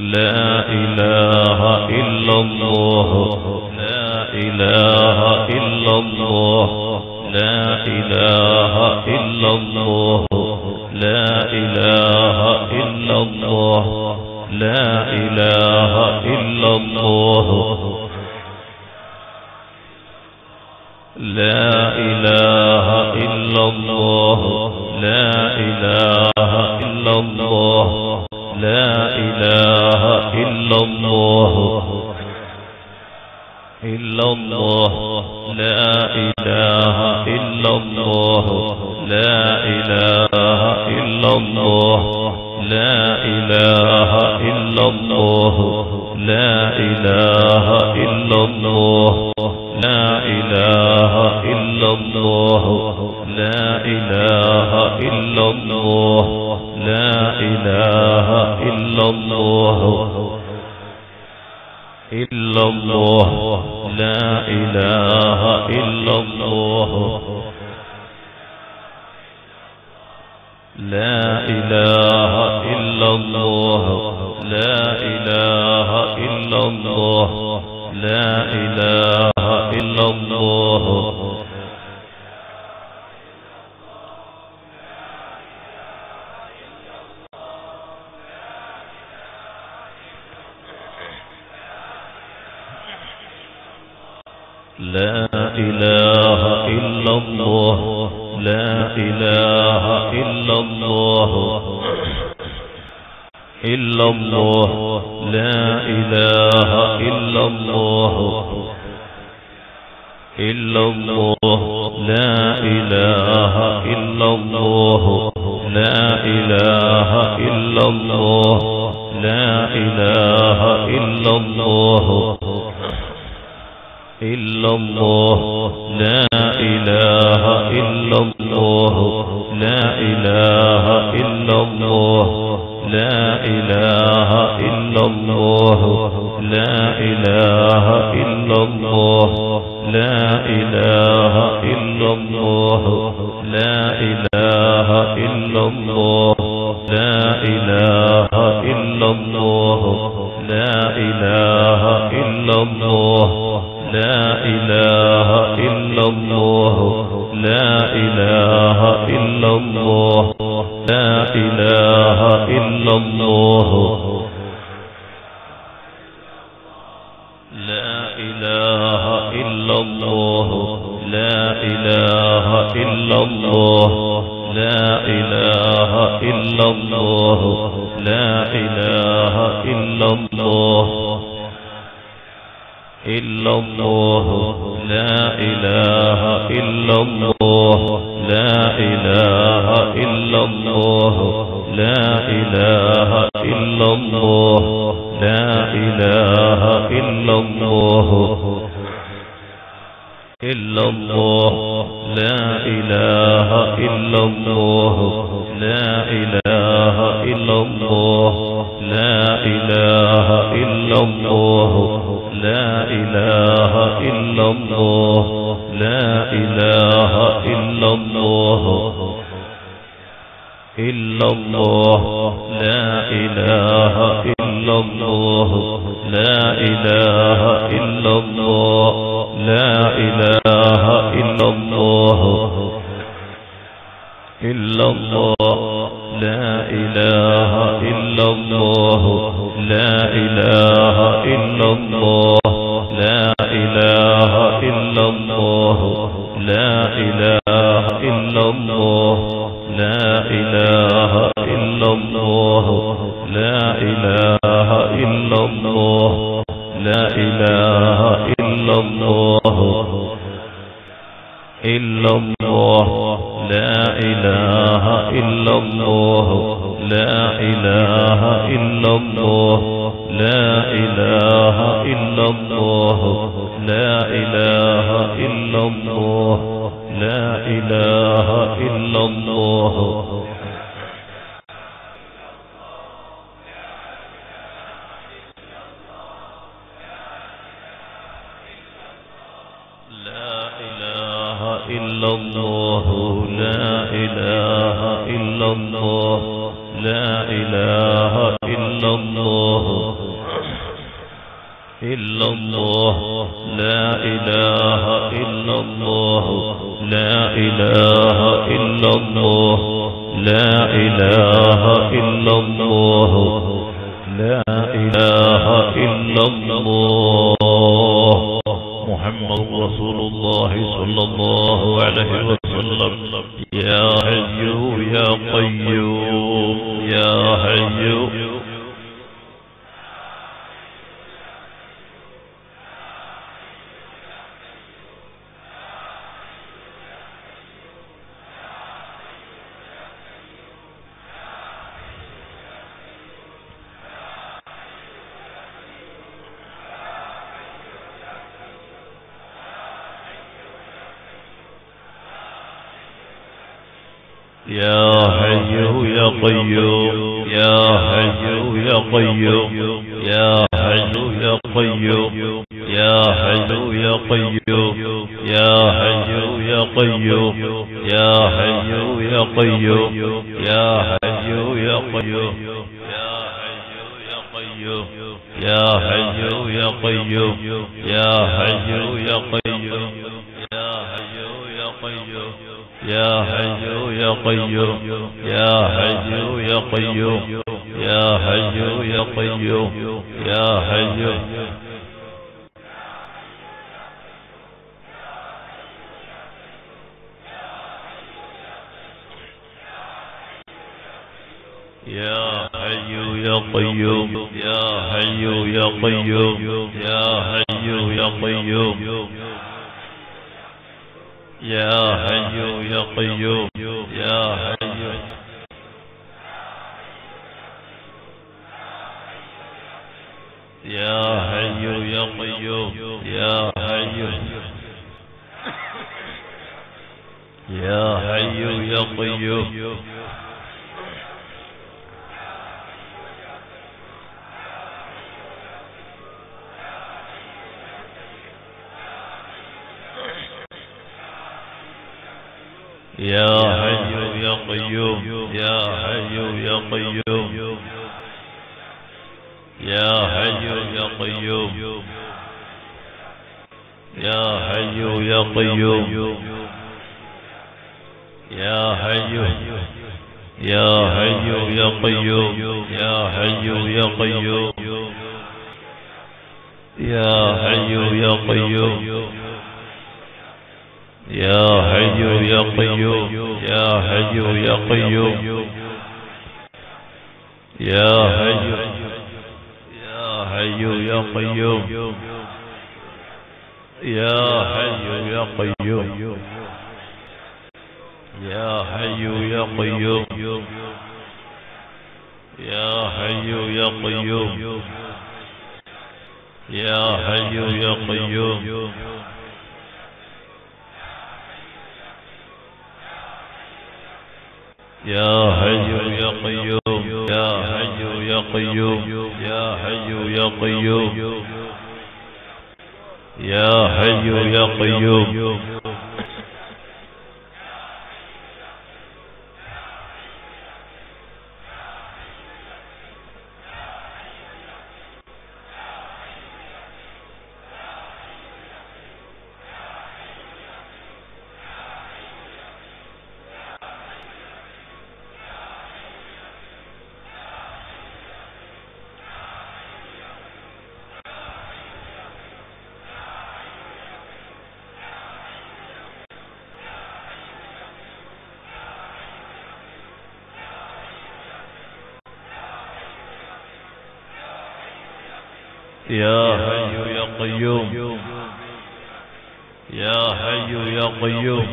لا إله إلا الله لا إله إلا الله لا إله إلا الله لا إله إلا الله لا إله إلا الله لا إله إلا الله لا إله إلا الله لا إله إلا الله إلا الله لا إله إلا الله لا إله إلا الله لا إله إلا الله لا إله إلا الله لا إله إلا الله لا إله إلا الله لا إله إلا الله إلا الله لا إله إلا الله لا إله إلا الله لا إله إلا الله لا إله إلا الله لا إله إلا الله لا إله إلا الله إلا الله لا إله إلا الله إلا الله لا إله إلا الله لا إله إلا الله لا إله إلا الله إلا الله لا إله إلا الله لا إله إلا الله لا إله إلا الله لا إله إلا الله لا إله إلا الله لا إله إلا الله لا إله إلا الله لا إله إلا الله لا إله إلا الله لا إله إلا الله لا إله إلا الله لا إله إلا الله لا إله إلا الله لا إله إلا الله لا إله إلا الله إلا الله لا إله إلا الله لا إله إلا الله لا إله إلا الله لا إله إلا الله إلا الله لا إله إلا الله لا إله إلا الله لا إله إلا الله لا إله إلا الله لا إله إلا الله إلا الله لا إله إلا الله لا إله إلا الله لا إله إلا الله إلا الله لا إله إلا الله لا إله إلا الله لا إله إلا الله لا إله إلا الله لا إله إلا الله لا إله إلا الله لا إله إلا الله إلا الله لا إله إلا الله لا إله إلا الله لا إله إلا الله لا إله إلا الله لا إله إلا الله لا إله إلا الله لا إله إلا الله لا إله إلا الله إلا الله لا إله إلا الله لا إله إلا الله لا إله إلا الله لا إله إلا الله محمد رسول الله صلى الله عليه وسلم يا حي يا قيوم يا حي يا حي يا قيوم يا حي يا قيوم يا حي يا قيوم يا حي يا قيوم يا حي يا قيوم يا حي يا قيوم يا حي يا قيوم يا حي يا قيوم يا حي يا قيوم يا حي يا قيوم يا حي يا قيوم يا حي يا قيوم يا حي يا حي يا قيوم يا حي يا قيوم يا حي يا قيوم يا حي يا قيوم يا حي يا حي يا قيوم يا حي يا حي يا قيوم يا حي يا قيوم يا حي يا قيوم يا حي يا قيوم يا حي يا قيوم يا حي يا حي يا قيوم يا حي يا قيوم يا حي يا قيوم يا حي يا قيوم يا حي يا قيوم يا حي يا حي يا قيوم يا حي يا قيوم يا حي يا قيوم يا حي يا قيوم يا حي يا قيوم يا حي يا قيوم يا حي يا قيوم يا حي يا قيوم يا حي يا قيوم يا حي يا قيوم يا حي يا قيوم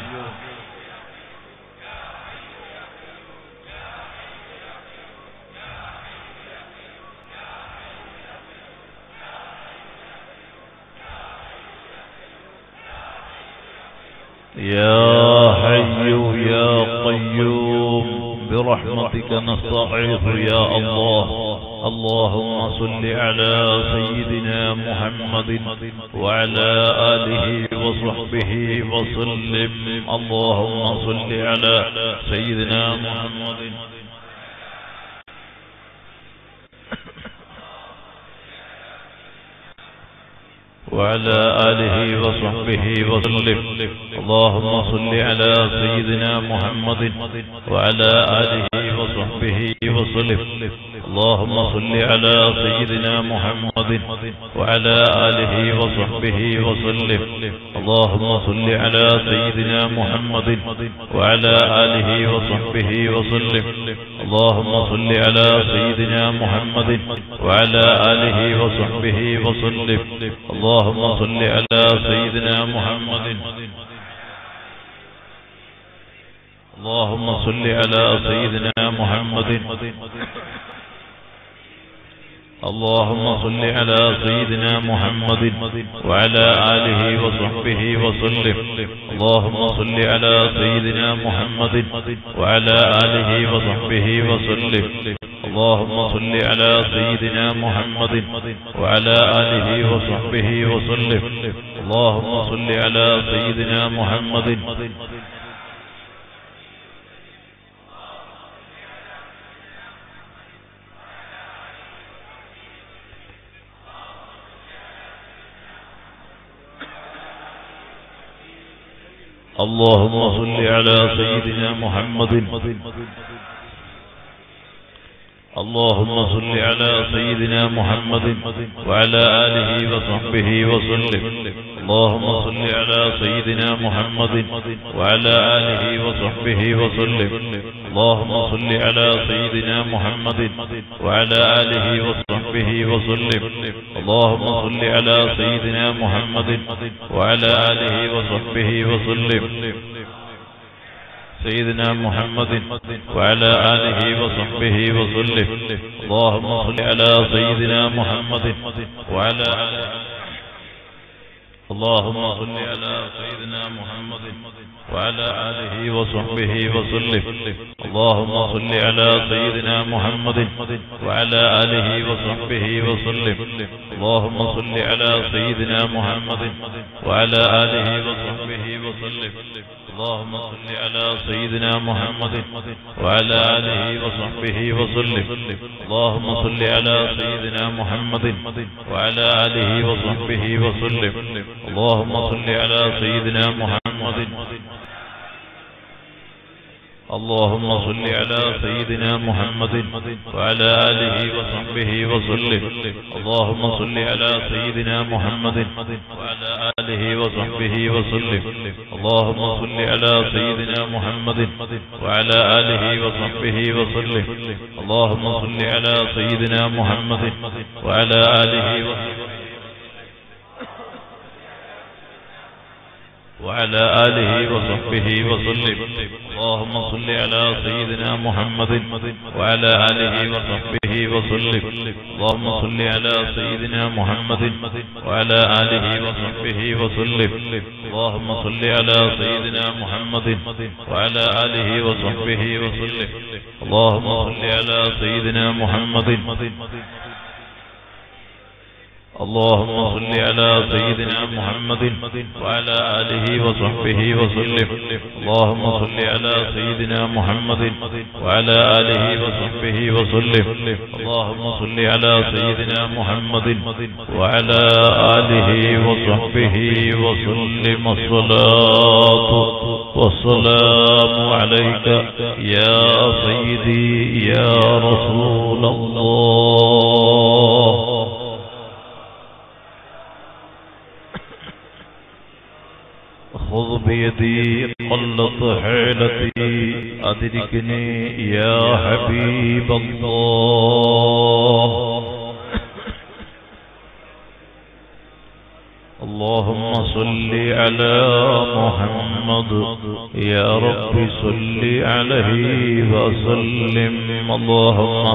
يا حي يا قيوم برحمتك نستغيث يا الله اللهم صل على سيدنا محمد وعلى آله وصحبه وسلم اللهم صل على سيدنا محمد وعلى آله وصحبه وسلم. اللهم صل على سيدنا محمد وعلى آله وصحبه وسلم. اللهم صل على سيدنا محمد وعلى آله وصحبه وسلم. اللهم صل على سيدنا محمد وعلى آله وصحبه وسلم. اللهم صل على سيدنا محمد وعلى آله وصحبه وسلم. اللهم صل على سيدنا محمد اللهم صل على سيدنا محمد اللهم صل على سيدنا محمد وعلى آله وصحبه وسلم. اللهم صل على سيدنا محمد وعلى آله وصحبه وسلم. اللهم صل على سيدنا محمد وعلى آله وصحبه وسلم. اللهم صل على سيدنا محمد اللهم صل على سيدنا محمد اللهم صل على سيدنا محمد وعلى آله وصحبه وسلم. اللهم صل على سيدنا محمد وعلى آله وصحبه وسلم. اللهم صل على سيدنا محمد وعلى آله وصحبه وسلم. اللهم صل على سيدنا محمد وعلى آله وصحبه وسلم. سيدنا محمد وعلى آله وصحبه وسلم. اللهم صل على سيدنا محمد وعلى آله اللهم صل على سيدنا محمد وعلى آله وصحبه وسلم. اللهم صل على سيدنا محمد وعلى آله وصحبه وسلم. اللهم صل على سيدنا محمد وعلى آله وصحبه وسلم. اللهم صل على سيدنا محمد وعلى آله وصحبه وسلم. اللهم صل على سيدنا محمد وعلى آله وصحبه وسلم. اللهم صل على سيدنا محمد اللهم صل على سيدنا محمد وعلى آله وصحبه وسلم. اللهم صل على سيدنا محمد وعلى آله وصحبه وسلم. اللهم صل على سيدنا محمد وعلى آله وصحبه وسلم. اللهم صل على سيدنا محمد وعلى آله وصحبه وعلى آله وصحبه وسلم. اللهم صل على سيدنا محمد وعلى آله وصحبه وسلم. اللهم صل على سيدنا محمد وعلى آله وصحبه وسلم. اللهم صل على سيدنا محمد وعلى آله وصحبه وسلم. اللهم صل على سيدنا محمد اللهم صل على سيدنا محمد وعلى آله وصحبه وسلم. اللهم صل على سيدنا محمد وعلى آله وصحبه وسلم. اللهم صل على سيدنا محمد وعلى آله وصحبه وسلم. الصلاة والسلام عليك يا سيدي يا رسول الله. خذ بيدي قلت حيلتي أدركني يا حبيب الله. اللهم صل على محمد يا رب صل عليه وسلم. اللهم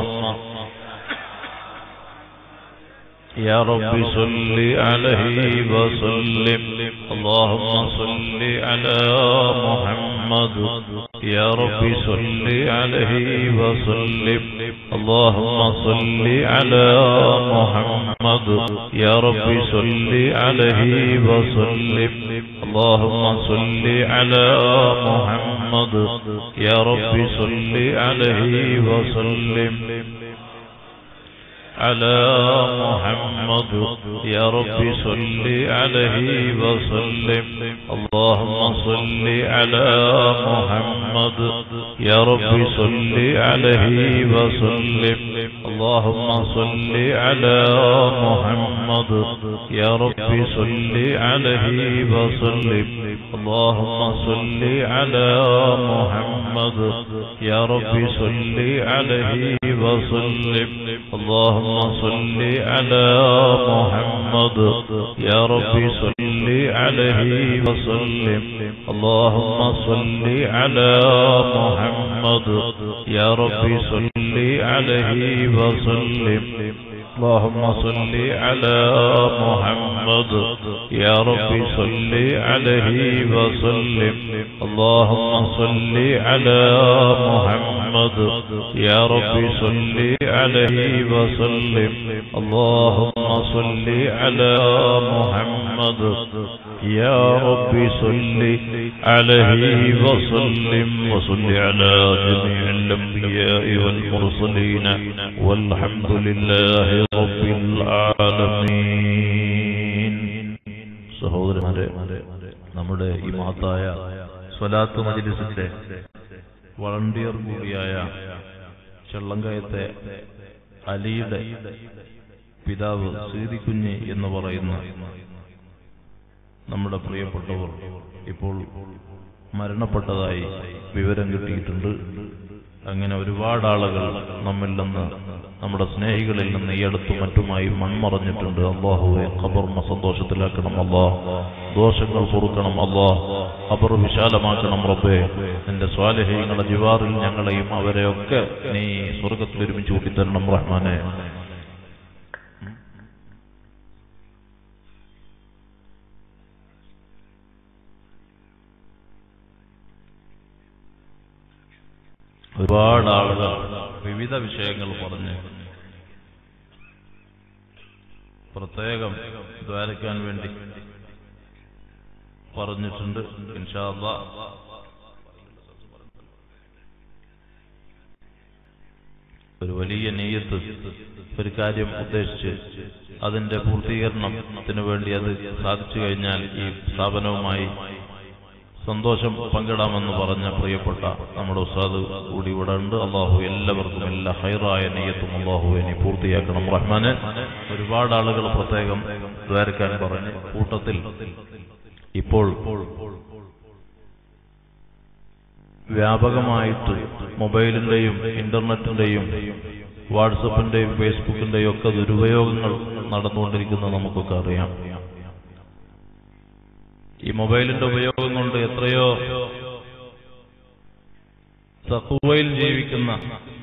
يا رب صل عليه وسلم. اللهم صل على محمد يا رب صل عليه وسلم. اللهم صل على محمد يا رب صل عليه وسلم. اللهم صل على محمد يا رب صل عليه وسلم. على محمد يا رب صل عليه وسلم اللهم صل على محمد يا رب صل عليه وسلم اللهم صل على محمد يا رب صل عليه وسلم اللهم صل على محمد يا رب صل عليه وسلم اللهم صل على محمد يا رب صل عليه وسلم اللهم صل على محمد يا رب صل عليه وسلم اللهم صل على محمد يا رب صل عليه وسلم اللهم صل على محمد يا رب صل عليه وسلم اللهم صل على محمد يا رب صل عليه وسلم وصل على جميع الأنبياء والمرسلين والحمد لله رب العالمين. സഹോദരന്മാരെ, നമ്മുടെ ഈ മഹത്തായ സ്വലാത്ത് മജ്‌ലിസിന്റെ വളണ്ടിയർ കൂടിയായ ചെള്ളങ്കയത്തെ അലിയുടെ പിതാവ് സീതിക്കുഞ്ഞ് എന്ന് പറയുന്ന നമ്മുടെ പ്രിയപ്പെട്ടവർ ഇപ്പോൾ മരണപ്പെട്ടതായി വിവരം കിട്ടിയിട്ടുണ്ട്. അങ്ങനെ ഒരുപാട് ആളുകൾ നമ്മിൽ നിന്ന്, നമ്മുടെ സ്നേഹികളിൽ നിന്ന് ഈ അടുത്തും മറ്റുമായി മൺമറഞ്ഞിട്ടുണ്ട്. അല്ലാഹുവേ, ഖബർ സന്തോഷത്തിലാക്കണം അല്ലാഹ്, ദോഷങ്ങൾ പൊറുക്കണം അല്ലാഹ്, ഖബർ വിശാലമാക്കണം റബ്ബേ. നിന്റെ സ്വാലിഹീങ്ങളുടെ ജിവാറിൽ ഞങ്ങളെയും അവരെയൊക്കെ നീ സ്വർഗ്ഗത്തിൽ ഒരുമിച്ച് കൂട്ടിത്തരണം റഹ്മാനെ. ഒരുപാട് ആളുകൾ വിവിധ വിഷയങ്ങൾ പറഞ്ഞ് പ്രത്യേകം ദ്വാരക്കാൻ വേണ്ടി പറഞ്ഞിട്ടുണ്ട്. ഇൻഷാ അല്ലാഹ് ഒരു വലിയ നിയ്യത്ത്, ഒരു കാര്യം ഉദ്ദേശിച്ച് അതിന്റെ പൂർത്തീകരണത്തിന് വേണ്ടി അത് സാധിച്ചു കഴിഞ്ഞാൽ ഈ സ്ഥാപനവുമായി സന്തോഷം പങ്കിടാമെന്ന് പറഞ്ഞ പ്രിയപ്പെട്ട നമ്മുടെ ഉസ്താദ് കൂടി ഇവിടെ ഉണ്ട്. അള്ളാഹു എല്ലാവർക്കും എല്ലാ ഹൈറായ നിയ്യത്തും അള്ളാഹു ഇനി പൂർത്തിയാക്കണം റഹ്മാനെ. ഒരുപാട് ആളുകൾ പ്രത്യേകം ദ്വാരക്കാൻ പറഞ്ഞ് കൂട്ടത്തിൽ ഇപ്പോൾ വ്യാപകമായിട്ട് മൊബൈലിന്റെയും ഇന്റർനെറ്റിന്റെയും വാട്സപ്പിന്റെയും ഫേസ്ബുക്കിന്റെയും ഒക്കെ ദുരുപയോഗങ്ങൾ നടന്നുകൊണ്ടിരിക്കുന്നത് നമുക്കൊക്കെ അറിയാം. ഈ മൊബൈലിന്റെ ഉപയോഗം കൊണ്ട് എത്രയോ തഖ്വയിൽ ജീവിക്കുന്ന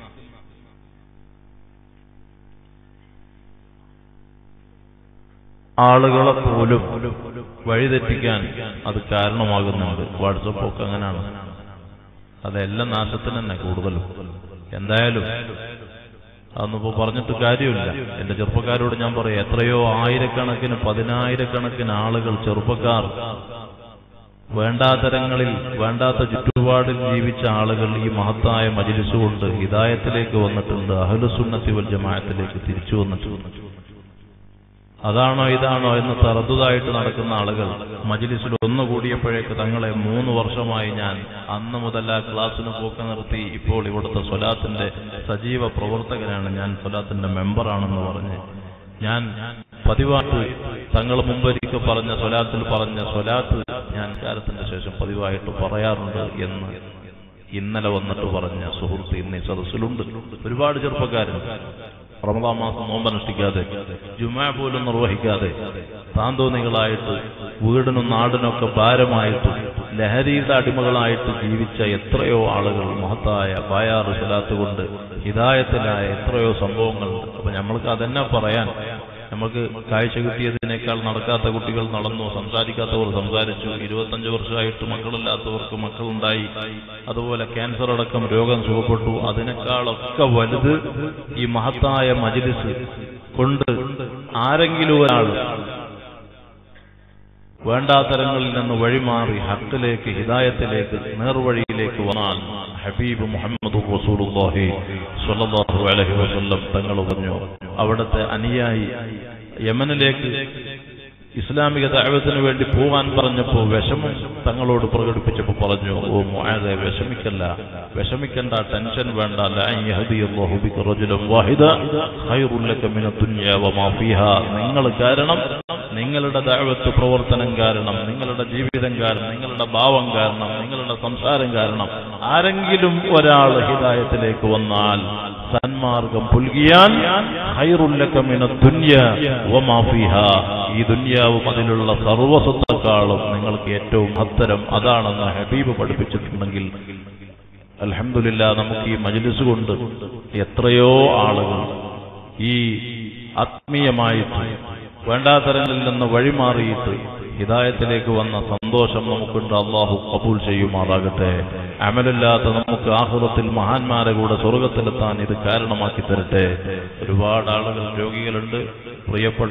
ആളുകളെ പോലും വഴിതെറ്റിക്കാൻ അത് കാരണമാകുന്നുണ്ട്. വാട്സപ്പ് ഒക്കെ അങ്ങനെയാണ്. അതെല്ലാം നാശത്തിന് തന്നെ കൂടുതലും. എന്തായാലും അതൊന്നിപ്പോ പറഞ്ഞിട്ട് കാര്യമില്ല. എന്റെ ചെറുപ്പക്കാരോട് ഞാൻ പറയാം, എത്രയോ ആയിരക്കണക്കിന് പതിനായിരക്കണക്കിന് ആളുകൾ, ചെറുപ്പക്കാർ, വേണ്ടാതരങ്ങളിൽ വേണ്ടാത്ത ചുറ്റുപാടിൽ ജീവിച്ച ആളുകൾ ഈ മഹത്തായ മജ്‌ലിസ് കൊണ്ട് ഹിദായത്തിലേക്ക് വന്നിട്ടുണ്ട്, അഹ്ലുസുന്നത്തി വൽ ജമാഅത്തിലേക്ക് തിരിച്ചു വന്നിട്ടുണ്ട്. അതാണോ ഇതാണോ എന്ന് തറദ്ദുദായിട്ട് നടക്കുന്ന ആളുകൾ മജ്‌ലിസിൽ ഒന്ന് കൂടിയപ്പോഴേക്ക് തങ്ങളെ മൂന്ന് വർഷമായി ഞാൻ അന്ന് മുതൽ ആ ക്ലാസ്സിന് പോക്ക് നിർത്തി, ഇപ്പോൾ ഇവിടുത്തെ സ്വലാത്തിന്റെ സജീവ പ്രവർത്തകനാണ്, ഞാൻ സ്വലാത്തിന്റെ മെമ്പറാണെന്ന് പറഞ്ഞ് ഞാൻ പതിവായിട്ട് തങ്ങൾ മുമ്പൊരിക്കൽ പറഞ്ഞ സ്വലാത്തിൽ പറഞ്ഞ സ്വലാത്ത് ഞാൻ കാലത്തിന്റെ ശേഷം പതിവായിട്ട് പറയാറുണ്ട് എന്ന് ഇന്നലെ വന്നിട്ട് പറഞ്ഞ സുഹൃത്ത് ഇന്ന് ഈ സദസ്സിലുണ്ട്. ഒരുപാട് ചെറുപ്പക്കാരുണ്ട്. റമദാൻ മാസം നോമ്പനുഷ്ഠിക്കാതെ ജുമാ പോലും നിർവഹിക്കാതെ താന്തോന്നികളായിട്ട് വീടിനും നാടിനൊക്കെ ഭാരമായിട്ട് ലഹരിയുടെ അടിമകളായിട്ട് ജീവിച്ച എത്രയോ ആളുകൾ മഹത്തായ ബായാറ് സ്വലാത്ത് കൊണ്ട് ഹിദായത്തിലായ എത്രയോ സംഭവങ്ങളുണ്ട്. അപ്പൊ നമ്മൾക്ക് അതെന്നെ പറയാൻ, നമുക്ക് കാഴ്ച കിട്ടിയതിനേക്കാൾ നടക്കാത്ത കുട്ടികൾ നടന്നു, സംസാരിക്കാത്തവർ സംസാരിച്ചു, ഇരുപത്തഞ്ച് വർഷമായിട്ട് മക്കളില്ലാത്തവർക്ക് മക്കളുണ്ടായി, അതുപോലെ ക്യാൻസർ അടക്കം രോഗം സുഖപ്പെട്ടു. അതിനേക്കാളൊക്കെ വലുത് ഈ മഹത്തായ മജ്‌ലിസ് കൊണ്ട് ആരെങ്കിലും ഒരാൾ വേണ്ടാത്തരങ്ങളിൽ നിന്ന് വഴിമാറി ഹക്കിലേക്ക്, ഹിദായത്തിലേക്ക്, നേർവഴിയിലേക്ക് വന്നാൽ ഹബീബ് മുഹമ്മദ് റസൂലുള്ളാഹി സ്വല്ലല്ലാഹു അലൈഹി വസല്ലം തങ്ങൾ പറഞ്ഞു, അവിടുത്തെ അനുയായി യമനിലേക്ക് ഇസ്ലാമിക ദഅവത്തിന് വേണ്ടി പോകാൻ പറഞ്ഞപ്പോൾ വിഷമം തങ്ങളോട് പ്രകടിപ്പിച്ചപ്പോൾ പറഞ്ഞു, ഓ മുആദേ, വിഷമിക്കല്ല, വിഷമിക്കണ്ട, ടെൻഷൻ വേണ്ട. ലാ യഹ്ദിയല്ലാഹു ബിക റജുലൻ വാഹിദ ഖൈറുൽ ലക മിനദ് ദുനിയ വമാ ഫീഹാ. നിങ്ങൾ കാരണം, നിങ്ങളുടെ ദഅവത്ത് പ്രവർത്തനം കാരണം, നിങ്ങളുടെ ജീവിതം കാരണം, നിങ്ങളുടെ ഭാവം കാരണം, നിങ്ങളുടെ സംസാരം കാരണം ആരെങ്കിലും ഒരാൾ ഹിദായത്തിലേക്ക് വന്നാൽ, സന്മാർഗം പുൽകിയാൽ, ഖൈറുൽ ലക മിനദ് ദുനിയ വമാ ഫീഹാ, ഈ ദുനിയാവും അതിലുള്ള സർവ്വസ്വത്തെക്കാളും നിങ്ങൾക്ക് ഏറ്റവും മഹത്തരം അതാണെന്ന് ഹബീബ് പഠിപ്പിച്ചിട്ടുണ്ടെങ്കിൽ, അൽഹംദുലില്ലാ, നമുക്ക് ഈ മജ്ലിസ് കൊണ്ട് എത്രയോ ആളുകൾ ഈ ആത്മീയമായിട്ട് വേണ്ടാത്തരങ്ങളിൽ നിന്ന് വഴിമാറിയിട്ട് ഹിദായത്തിലേക്ക് വന്ന സന്തോഷം നമുക്കുണ്ട്. അള്ളാഹു ഖബൂൽ ചെയ്യുമാറാകട്ടെ. അമലില്ലാത്ത നമുക്ക് ആഖിറത്തിൽ മഹാന്മാരെ കൂടെ സ്വർഗത്തിലെത്താൻ ഇത് കാരണമാക്കി തരട്ടെ. ഒരുപാട് ആളുകൾ രോഗികളുണ്ട്. പ്രിയപ്പെട്ട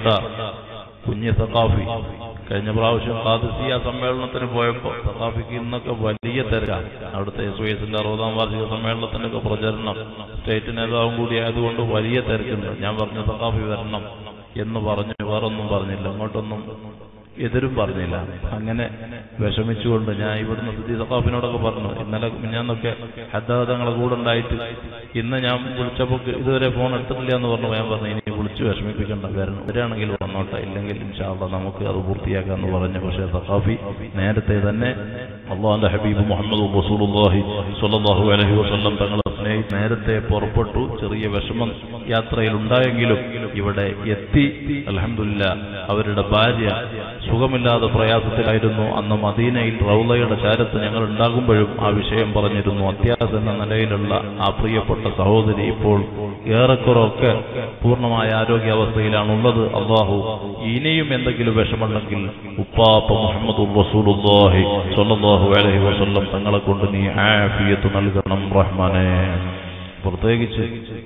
കുഞ്ഞ് സഖാഫി കഴിഞ്ഞ പ്രാവശ്യം ഖാദിസിയ സമ്മേളനത്തിന് പോയപ്പോൾ സഖാഫിക്ക് ഇന്നൊക്കെ വലിയ തിരക്കാണ്. അവിടുത്തെ എസ് വൈ എസിന്റെ അറുപതാം വാർഷിക സമ്മേളനത്തിനൊക്കെ പ്രചരണം സ്റ്റേറ്റ് നേതാവും കൂടി ആയതുകൊണ്ട് വലിയ തിരക്കുണ്ട്. ഞാൻ പറഞ്ഞു സഖാഫി വരണം എന്ന് പറഞ്ഞു, വേറൊന്നും പറഞ്ഞില്ല, അങ്ങോട്ടൊന്നും എതിരും പറഞ്ഞില്ല. അങ്ങനെ വിഷമിച്ചുകൊണ്ട് ഞാൻ ഇവിടുന്ന് സിദ്ദീ സഖാഫിനോടൊക്കെ പറഞ്ഞു, ഇന്നലെ ഞാനൊക്കെ ഹദ്ദാദങ്ങളെ കൂടെ ഉണ്ടായിട്ട് ഇന്ന് ഞാൻ വിളിച്ചപ്പോൾ ഇതുവരെ ഫോൺ എടുത്തിട്ടില്ല എന്ന് പറഞ്ഞു. ഞാൻ പറഞ്ഞു, ഇനി വിളിച്ച് വിഷമിപ്പിക്കേണ്ട, വരണം, വരികയാണെങ്കിൽ വന്നോട്ടെ, ഇല്ലെങ്കിൽ ഇൻഷാ അല്ലാഹ് നമുക്ക് അത് പൂർത്തിയാക്കാമെന്ന് പറഞ്ഞു. പക്ഷേ സഖാഫി നേരത്തെ തന്നെ അള്ളാഹുവിന്റെ ഹബീബ് മുഹമ്മദ് റസൂലുള്ളാഹി സ്വല്ലല്ലാഹു അലൈഹി വസല്ലം തങ്ങളെ സ്നേഹിച്ച് നേരത്തെ പുറപ്പെട്ടു. ചെറിയ വിഷമം യാത്രയിൽ ഉണ്ടായെങ്കിലും ഇവിടെ എത്തി. അൽഹംദുലില്ലാഹ്, അവരുടെ ഭാര്യ സുഖമില്ലാതെ പ്രയാസത്തിലായിരുന്നു. അന്ന് മദീനയിൽ റൗളയുടെ ചാരത്ത് ഞങ്ങൾ ഉണ്ടാകുമ്പോഴും ആ വിഷയം പറഞ്ഞിരുന്നു. അത്യാസം എന്ന നിലയിലുള്ള ആ പ്രിയപ്പെട്ട സഹോദരി ഇപ്പോൾ ഏറെക്കുറൊക്കെ പൂർണ്ണമായ ആരോഗ്യാവസ്ഥയിലാണുള്ളത്. അള്ളാഹു ഇനിയും എന്തെങ്കിലും വിഷമുണ്ടെങ്കിൽ ഉപ്പാപ്പ മുഹമ്മദുർ റസൂലുള്ളാഹി സ്വല്ലല്ലാഹു അലൈഹി വസല്ലം തങ്ങളെ കൊണ്ട് നീ ആഫിയത്ത് നൽകണം റഹ്മാനേ. പ്രത്യേകിച്ച്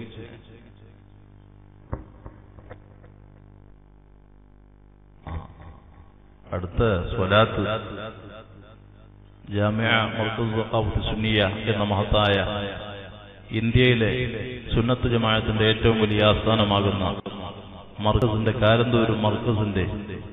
അടുത്ത സ്വലാത്ത് ജാമിഅ മർകസ് സഖാഫത്ത് സുന്നിയ എന്ന മഹത്തായ ഇന്ത്യയിലെ സുന്നത്ത് ജമാഅത്തിന്റെ ഏറ്റവും വലിയ ആസ്ഥാനമാകുന്ന മർകസിന്റെ കാരന്തൂർ മർകസിന്റെ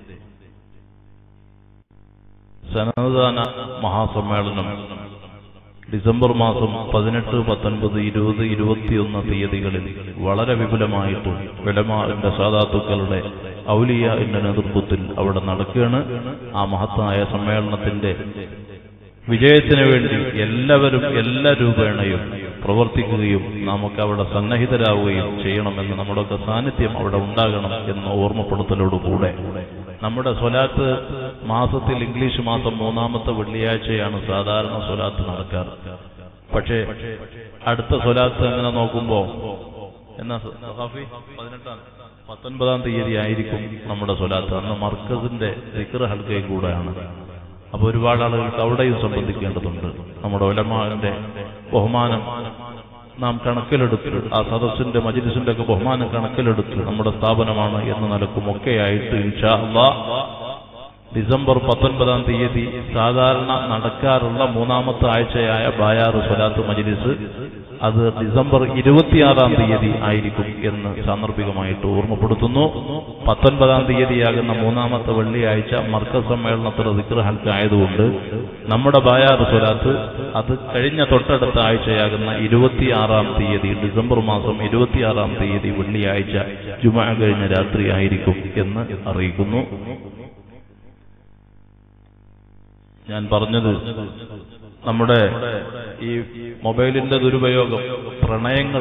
സനദാന മഹാസമ്മേളനം ഡിസംബർ മാസം പതിനെട്ട്, പത്തൊൻപത്, ഇരുപത്, ഇരുപത്തിയൊന്ന് തീയതികളിൽ വളരെ വിപുലമായിട്ട് ഉലമാഇന്റെ സാദാത്തുക്കളുടെ ഔലിയാഇന്റെ നേതൃത്വത്തിൽ അവിടെ നടക്കുകയാണ്. ആ മഹത്തായ സമ്മേളനത്തിന്റെ വിജയത്തിന് വേണ്ടി എല്ലാവരും എല്ലാ രൂപേണയും പ്രവർത്തിക്കുകയും നമുക്ക് അവിടെ സന്നഹിതരാവുകയും ചെയ്യണമെന്ന്, നമ്മുടെയൊക്കെ സാന്നിധ്യം അവിടെ ഉണ്ടാകണം എന്ന ഓർമ്മപ്പെടുത്തലോടുകൂടെ നമ്മുടെ സ്വലാത്ത് മാസത്തിൽ ഇംഗ്ലീഷ് മാസം മൂന്നാമത്തെ വെള്ളിയാഴ്ചയാണ് സാധാരണ സ്വലാത്ത് നടക്കാറ്. പക്ഷേ അടുത്ത സ്വലാത്ത് അങ്ങനെ നോക്കുമ്പോ എന്നാ പതിനെട്ടാം പത്തൊൻപതാം തീയതി ആയിരിക്കും നമ്മുടെ സ്വലാത്ത്. അന്ന് മർക്കസിന്റെ ദിക്ർ ഹൽക്കയിൽ കൂടെയാണ്. അപ്പൊ ഒരുപാട് ആളുകൾക്ക് അവിടെയും സംബന്ധിക്കേണ്ടതുണ്ട്. നമ്മുടെ ഉലമാന്റെ ബഹുമാനം നാം കണക്കിലെടുത്ത്, ആ സദസ്സിന്റെ മജ്ലിസിന്റെ ഒക്കെ ബഹുമാനം കണക്കിലെടുത്ത് നമ്മുടെ സ്ഥാപനമാണ് എന്ന നിലക്കുമൊക്കെയായിട്ട് ഇൻഷാ അല്ലാഹ് ഡിസംബർ പത്തൊൻപതാം തീയതി സാധാരണ നടക്കാറുള്ള മൂന്നാമത്തെ ആഴ്ചയായ ബായാറ് സ്വലാത്ത് മജ്ലിസ് അത് ഡിസംബർ ഇരുപത്തിയാറാം തീയതി ആയിരിക്കും എന്ന് സാന്ദർഭികമായിട്ട് ഓർമ്മപ്പെടുത്തുന്നു. പത്തൊൻപതാം തീയതിയാകുന്ന മൂന്നാമത്തെ വെള്ളിയാഴ്ച മർക്കസ് സമ്മേളനത്തിലെ ദിക്ർ ഹൽക്ക ആയതുകൊണ്ട് നമ്മുടെ ബായാറ് സ്വലാത്ത് അത് കഴിഞ്ഞ തൊട്ടടുത്ത ആഴ്ചയാകുന്ന ഇരുപത്തിയാറാം തീയതി, ഡിസംബർ മാസം ഇരുപത്തിയാറാം തീയതി വെള്ളിയാഴ്ച ജുമുഅ കഴിഞ്ഞ രാത്രി ആയിരിക്കും എന്ന് അറിയിക്കുന്നു. ഞാൻ പറഞ്ഞത് നമ്മുടെ ഈ മൊബൈലിന്റെ ദുരുപയോഗം, പ്രണയങ്ങൾ,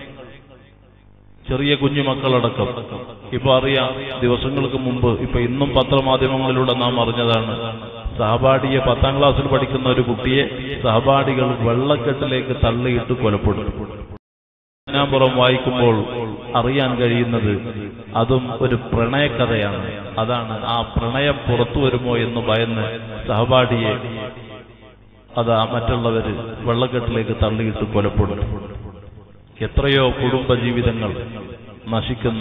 ചെറിയ കുഞ്ഞുമക്കളടക്കം ഇപ്പൊ അറിയാം. ദിവസങ്ങൾക്ക് മുമ്പ് ഇപ്പൊ ഇന്നും പത്രമാധ്യമങ്ങളിലൂടെ നാം അറിഞ്ഞതാണ്, സഹപാഠിയെ പത്താം ക്ലാസ്സിൽ പഠിക്കുന്ന ഒരു കുട്ടിയെ സഹപാഠികൾ വെള്ളക്കെട്ടിലേക്ക് തള്ളിയിട്ട് കൊലപ്പെടുത്തി. പുറം വായിക്കുമ്പോൾ അറിയാൻ കഴിയുന്നത് അതും ഒരു പ്രണയക്കഥയാണ്. അതാണ് ആ പ്രണയം പുറത്തു വരുമോ എന്ന് ഭയന്ന് സഹപാഠിയെ അതാ മറ്റുള്ളവര് വെള്ളക്കെട്ടിലേക്ക് തള്ളിയിട്ട് കൊലപ്പെടും. എത്രയോ കുടുംബജീവിതങ്ങൾ നശിക്കുന്ന,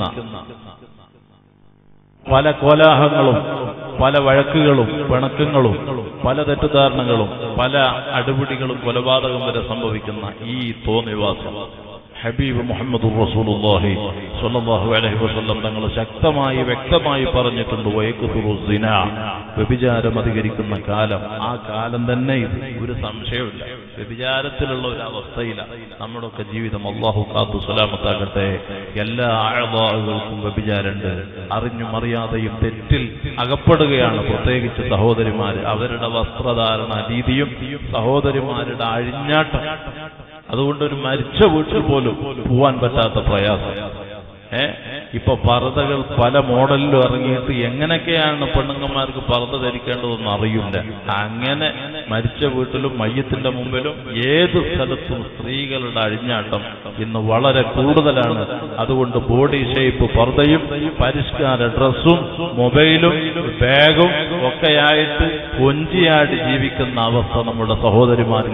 പല കോലാഹലങ്ങളും പല വഴക്കുകളും പിണക്കങ്ങളും പല തെറ്റിദ്ധാരണകളും പല അടിപിടികളും കൊലപാതകം വരെ സംഭവിക്കുന്ന ഈ തോന്നിവാസം ഹബീബ് മുഹമ്മദുർ റസൂലുള്ളാഹി സ്വല്ലല്ലാഹു അലൈഹി വസല്ലം തങ്ങൾ ശക്തമായി വ്യക്തമായി പറഞ്ഞിട്ടുണ്ട്, വയക്തുറു സിന, വ്യഭിചാരം അധികരിക്കുന്ന കാലം. ആ കാലം തന്നെ ഇത്, ഒരു സംശയമില്ല. വ്യഭിചാരത്തിലുള്ള ഒരു അവസ്ഥയില നമ്മുടെയൊക്കെ ജീവിതം. അല്ലാഹു കാത്തു സലാമത്താകട്ടെ. എല്ലാ അഅ്ദാഅകൾക്കും വ്യഭിചാരമുണ്ട്. അറിഞ്ഞും അറിയാതെയും തെറ്റിൽ അകപ്പെടുകയാണ്. പ്രത്യേകിച്ച് സഹോദരിമാര്, അവരുടെ വസ്ത്രധാരണ രീതിയും സഹോദരിമാരുടെ അഴിഞ്ഞാട്ടം. അതുകൊണ്ടൊരു മരിച്ച വീട്ടിൽ പോലും പോവാൻ പറ്റാത്ത പ്രയാസം. ഏ ഇപ്പൊ പർദ്ദകൾ പല മോഡലിലും ഇറങ്ങിയിട്ട് എങ്ങനെയൊക്കെയാണ് പെണ്ണുങ്ങന്മാർക്ക് പർദ്ദ ധരിക്കേണ്ടതെന്ന് അറിയില്ല. അങ്ങനെ മരിച്ച വീട്ടിലും മയ്യത്തിന്റെ മുമ്പിലും ഏത് സ്ഥലത്തും സ്ത്രീകളുടെ അഴിഞ്ഞാട്ടം ഇന്ന് വളരെ കൂടുതലാണ്. അതുകൊണ്ട് ബോഡി ഷേപ്പ് പർദ്ദയും പരിഷ്കാര ഡ്രസ്സും മൊബൈലും ബാഗും ഒക്കെയായിട്ട് കൊഞ്ചിയാടി ജീവിക്കുന്ന അവസ്ഥ നമ്മുടെ സഹോദരിമാരിൽ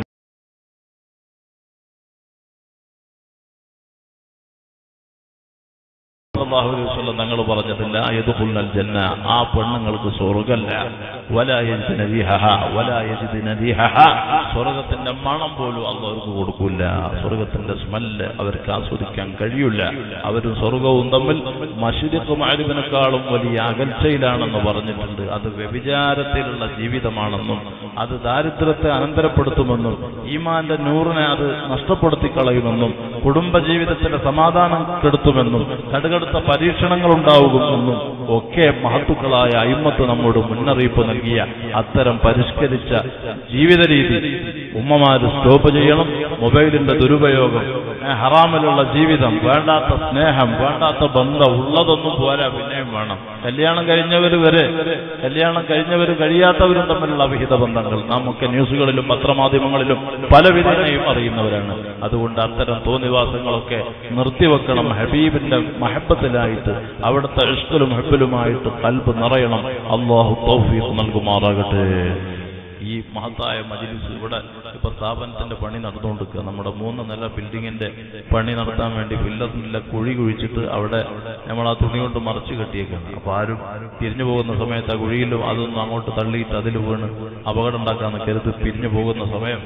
തങ്ങൾ പറഞ്ഞതില്ല, യദ്ഖുൽനൽ ജന്ന, ആ പെണ്ണുങ്ങൾക്ക് സ്വർഗ്ഗമല്ല, വലാ യജിദുന റീഹഹ വലാ യജിദുന റീഹഹ, സ്വർഗ്ഗത്തിന്റെ മണം പോലും അല്ലാഹു അവർക്ക് കൊടുക്കില്ല. സ്വർഗ്ഗത്തിന്റെ സ്മെല്ല് അവർക്ക് ആസ്വദിക്കാൻ കഴിയില്ല. അവരും സ്വർഗ്ഗവും തമ്മിൽ മശ്രിഖ് മഗ്രിബിനേക്കാളും വലിയ അകൽച്ചയിലാണെന്ന് പറഞ്ഞിട്ടുണ്ട്. അത് വ്യഭിചാരത്തിലുള്ള ജീവിതമാണെന്നും അത് ദാരിദ്ര്യത്തെ അനന്തരപ്പെടുത്തുമെന്നും ഈമാന്റെ നൂറിനെ അത് നഷ്ടപ്പെടുത്തി കളയുമെന്നും കുടുംബജീവിതത്തിന്റെ സമാധാനം കെടുത്തുമെന്നും കടുകടുത്ത പരീക്ഷണങ്ങൾ ഉണ്ടാവുമെന്നും ഒക്കെ മഹത്തുക്കളായ അയിമ്മത്ത് നമ്മോട് മുന്നറിയിപ്പ് നൽകിയ അത്തരം പരിഷ്കരിച്ച ജീവിത രീതി ഉമ്മമാര് സ്റ്റോപ്പ് ചെയ്യണം. മൊബൈലിന്റെ ദുരുപയോഗം, ഹറാമിലുള്ള ജീവിതം, വേണ്ടാത്ത സ്നേഹം, വേണ്ടാത്ത ബന്ധം, ഉള്ളതൊന്നും പോരാ, പിന്നെയും വേണം. കല്യാണം കഴിഞ്ഞവർ വരെ, കല്യാണം കഴിഞ്ഞവരും കഴിയാത്തവരും തമ്മിലുള്ള അവിഹിത ബന്ധങ്ങൾ നാമൊക്കെ ന്യൂസുകളിലും പത്രമാധ്യമങ്ങളിലും പല വിധേനയും അറിയുന്നവരാണ്. അതുകൊണ്ട് അത്തരം തോന്നിവാസങ്ങളൊക്കെ നിർത്തിവെക്കണം. ഹബീബിന്റെ മഹബത്തിലായിട്ട് അവിടുത്തെ ഇഷ്കലും ഹബ്ബിലുമായിട്ട് ഖൽബ് നിറയണം. അല്ലാഹു തൗഫീഖ് നൽകുമാറാകട്ടെ. ഈ മഹത്തായ മജ്ലിസ് ഇവിടെ ഇപ്പൊ സ്ഥാപനത്തിന്റെ പണി നടന്നുകൊണ്ടിരിക്കുക. നമ്മുടെ മൂന്ന് നില ബിൽഡിങ്ങിന്റെ പണി നടത്താൻ വേണ്ടി പില്ലറില്ല കുഴി കുഴിച്ചിട്ട് അവിടെ നമ്മൾ ആ തുണി കൊണ്ട് മറച്ചു കെട്ടിയേക്കാണ്. അപ്പൊ ആരും തിരിഞ്ഞു പോകുന്ന സമയത്ത് ആ കുഴിയിലും അതൊന്നും അങ്ങോട്ട് തള്ളിയിട്ട് അതിൽ വീണ് അപകടം ഉണ്ടാക്കാന്ന് കരുതി പിരിഞ്ഞു പോകുന്ന സമയം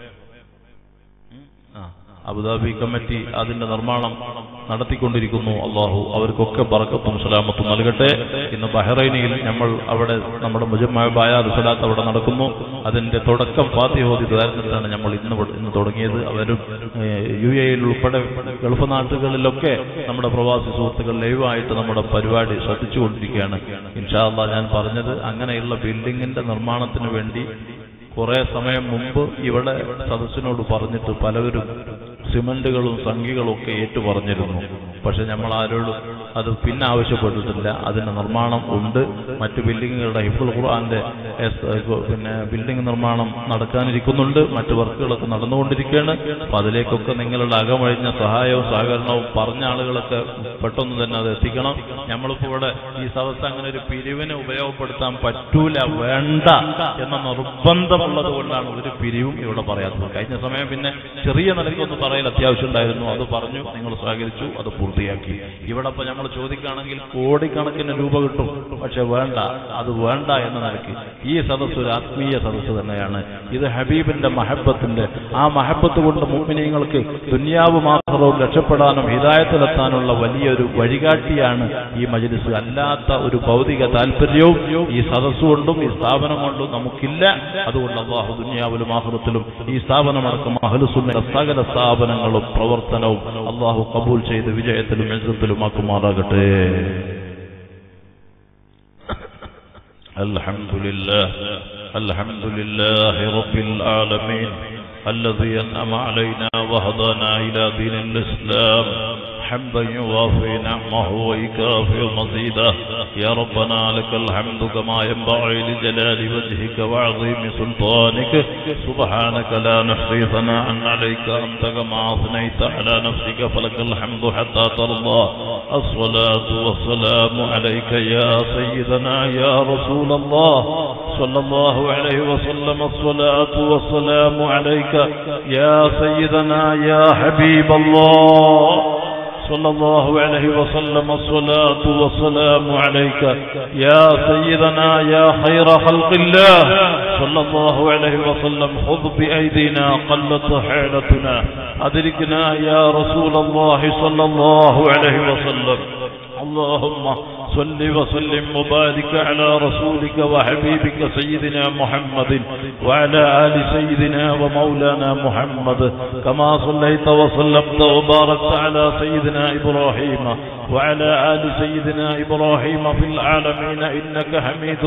അബുദാബി കമ്മിറ്റി അതിന്റെ നിർമ്മാണം നടത്തിക്കൊണ്ടിരിക്കുന്നു. അള്ളാഹു അവർക്കൊക്കെ ബറക്കത്തും സലാമത്തും നൽകട്ടെ. ഇന്ന് ബഹ്റൈനിൽ നമ്മൾ അവിടെ നമ്മുടെ മുജമ്മഅ ബയാദ് സ്വലാത്ത് അവിടെ നടക്കുന്നു. അതിന്റെ തുടക്കം ഫാത്തിഹ ഓതി ദ്വാരത്തിലാണ് നമ്മൾ ഇന്ന് ഇന്ന് തുടങ്ങിയത്. അവരും യു എയിൽ ഉൾപ്പെടെ ഗൾഫ് നാട്ടുകളിലൊക്കെ നമ്മുടെ പ്രവാസി സുഹൃത്തുക്കൾ ലൈവായിട്ട് നമ്മുടെ പരിപാടി ശ്രദ്ധിച്ചുകൊണ്ടിരിക്കുകയാണ്. ഇൻഷാ അല്ലാഹ് ഞാൻ പറഞ്ഞത് അങ്ങനെയുള്ള ബിൽഡിങ്ങിന്റെ നിർമ്മാണത്തിന് വേണ്ടി കുറെ സമയം മുമ്പ് ഇവിടെ സദസ്സിനോട് പറഞ്ഞിട്ട് പലവരും സിമന്റുകളും സംഖ്യകളും ഒക്കെ ഏറ്റു പറഞ്ഞിരുന്നു. പക്ഷെ നമ്മൾ ആരോടും അത് പിന്നെ ആവശ്യപ്പെട്ടിട്ടില്ല. അതിന്റെ നിർമ്മാണം ഉണ്ട്. മറ്റു ബിൽഡിങ്ങുകളുടെ ഹിഫ്ളുൽ ഖുർആന്റെ പിന്നെ ബിൽഡിംഗ് നിർമ്മാണം നടക്കാനിരിക്കുന്നുണ്ട്. മറ്റു വർക്കുകളൊക്കെ നടന്നുകൊണ്ടിരിക്കുകയാണ്. അപ്പൊ അതിലേക്കൊക്കെ നിങ്ങളുടെ അകമഴിഞ്ഞ സഹായവും സഹകരണവും പറഞ്ഞ ആളുകളൊക്കെ പെട്ടെന്ന് തന്നെ അത് എത്തിക്കണം. നമ്മളിപ്പോ ഇവിടെ ഈ സദസ്സ് അങ്ങനെ ഒരു പിരിവിനെ ഉപയോഗപ്പെടുത്താൻ പറ്റൂല, വേണ്ട എന്ന നിർബന്ധമുള്ളത് കൊണ്ടാണ് ഒരു പിരിവും ഇവിടെ പറയാത്തത്. കഴിഞ്ഞ സമയം പിന്നെ ചെറിയ നിലയ്ക്കൊന്ന് പറയൽ അത്യാവശ്യം ഉണ്ടായിരുന്നു. അത് പറഞ്ഞു, നിങ്ങൾ സഹകരിച്ചു, അത് പൂർത്തിയാക്കി. ഇവിടെ ഇപ്പൊ നമ്മൾ ചോദിക്കുകയാണെങ്കിൽ കോടിക്കണക്കിന് രൂപ കിട്ടും. പക്ഷെ വേണ്ട, അത് വേണ്ട എന്ന നിലയ്ക്ക് ഈ സദസ്സ് ഒരു ആത്മീയ സദസ്സ് തന്നെയാണ്. ഇത് ഹബീബിന്റെ മഹബത്തിന്റെ, ആ മഹബത്ത് കൊണ്ട് മുഅ്മിനീങ്ങൾക്ക് ദുനിയാവ് മാത്രവും രക്ഷപ്പെടാനും ഹിദായത്തിലെത്താനുള്ള വലിയൊരു വഴികാട്ടിയാണ് ഈ മജ്ലിസ്. അല്ലാത്ത ഒരു ഭൗതിക താല്പര്യവും ഈ സദസ്സ് കൊണ്ടും ഈ സ്ഥാപനം കൊണ്ടും നമുക്കില്ല. അതുകൊണ്ട് അല്ലാഹു ദുനിയാവിലും ആഖിറത്തിലും ഈ സ്ഥാപനമടക്കം അഹ്ലുസുന്നയുടെ സകല സ്ഥാപനങ്ങളും പ്രവർത്തനവും അല്ലാഹു ഖബൂൽ ചെയ്ത് വിജയത്തിലും ഇസ്സത്തിലും ആക്കുമാറാകട്ടെ. അൽഹംദുലില്ലാഹ് അൽഹംദുലില്ലാഹി റബ്ബിൽ ആലമീൻ الذي أنعم علينا وهدانا إلى دين الإسلام حمدا يوافي نعمه ويكافئ مزيده. يا ربنا لك الحمد كما ينبغي لجلال وجهك وعظيم سلطانك. سبحانك لا نحصي ثناء عليك أنت كما أثنيت على نفسك فلك الحمد حتى ترضى. الصلاة والسلام عليك يا سيدنا يا رسول الله صلى الله عليه وسلم. الصلاة والسلام عليك يا سيدنا يا حبيب الله صلى الله عليه وسلم. الصلاة والسلام عليك يا سيدنا يا خير خلق الله صلى الله عليه وسلم خذ بأيدينا قلت حيلتنا أدركنا يا رسول الله صلى الله عليه وسلم اللهم صل وسلم وبارك على رسولك وحبيبك سيدنا محمد وعلى آل سيدنا ومولانا محمد كما صليت وسلمت وباركت على سيدنا إبراهيم وعلى آل سيدنا إبراهيم في العالمين إنك حميد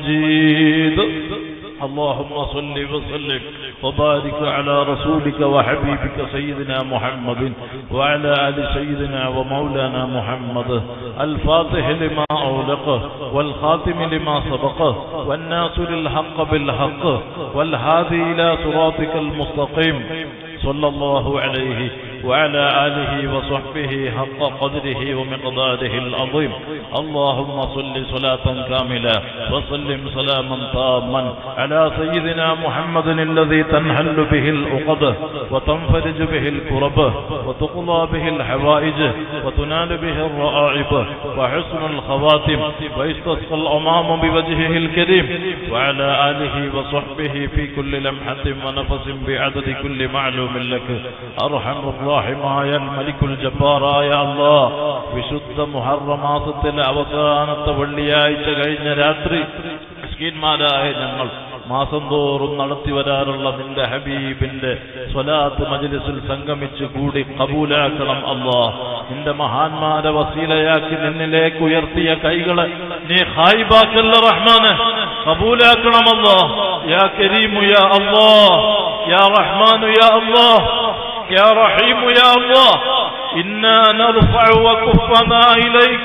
مجيد اللهم صل وسلم وبارك على رسولك وحبيبك سيدنا محمد وعلى آل سيدنا ومولانا محمد الفاتح لما أغلق والخاتم لما سبق والناصر الحق بالحق والهادي إلى صراطك المستقيم صلى الله عليه وعلى آله وصحبه حق قدره ومقداره العظيم اللهم صل صلاة كاملة وسلم سلاما تاما على سيدنا محمد الذي تنحل به العقد وتنفرج به الكرب وتقضى به الحوائج وتنال به الرائب وحسن الخواتم ويستسقى الأمام بوجهه الكريم وعلى آله وصحبه في كل لمحة ونفس بعدد كل معلوم لك أرحم الراحماയ മലിക്കുൽ ജബ്ബാറായ അല്ലാഹ് വിശുദ്ധ മുഹറം മാസത്തിലെ അവസാനത്തെ വെള്ളിയാഴ്ച കഴിഞ്ഞ രാത്രി മിസ്കീന്മാരായ ഞങ്ങൾ മാസം തോറും നടത്തി വരാറുള്ള നിന്റെ ഹബീബിന്റെ സ്വലാത്ത് മജ്ലിസിൽ സംഗമിച്ചു കൂടി കബൂലാക്കണം അല്ലാഹ്. നിന്റെ മഹാന്മാരെ വസീലയാക്കി നിന്നിലേക്ക് ഉയർത്തിയ കൈകളെ നീ ഖായിബാക്കല്ല റഹ്മാനെ, കബൂലാക്കണം അല്ലാഹ്. യാ കരീമു യാ അല്ലാഹ്, യാ റഹ്മാനു യാ അല്ലാഹ്, യാ റഹീമു യാ അല്ലാഹ്. إنا نرفع وكفنا إليك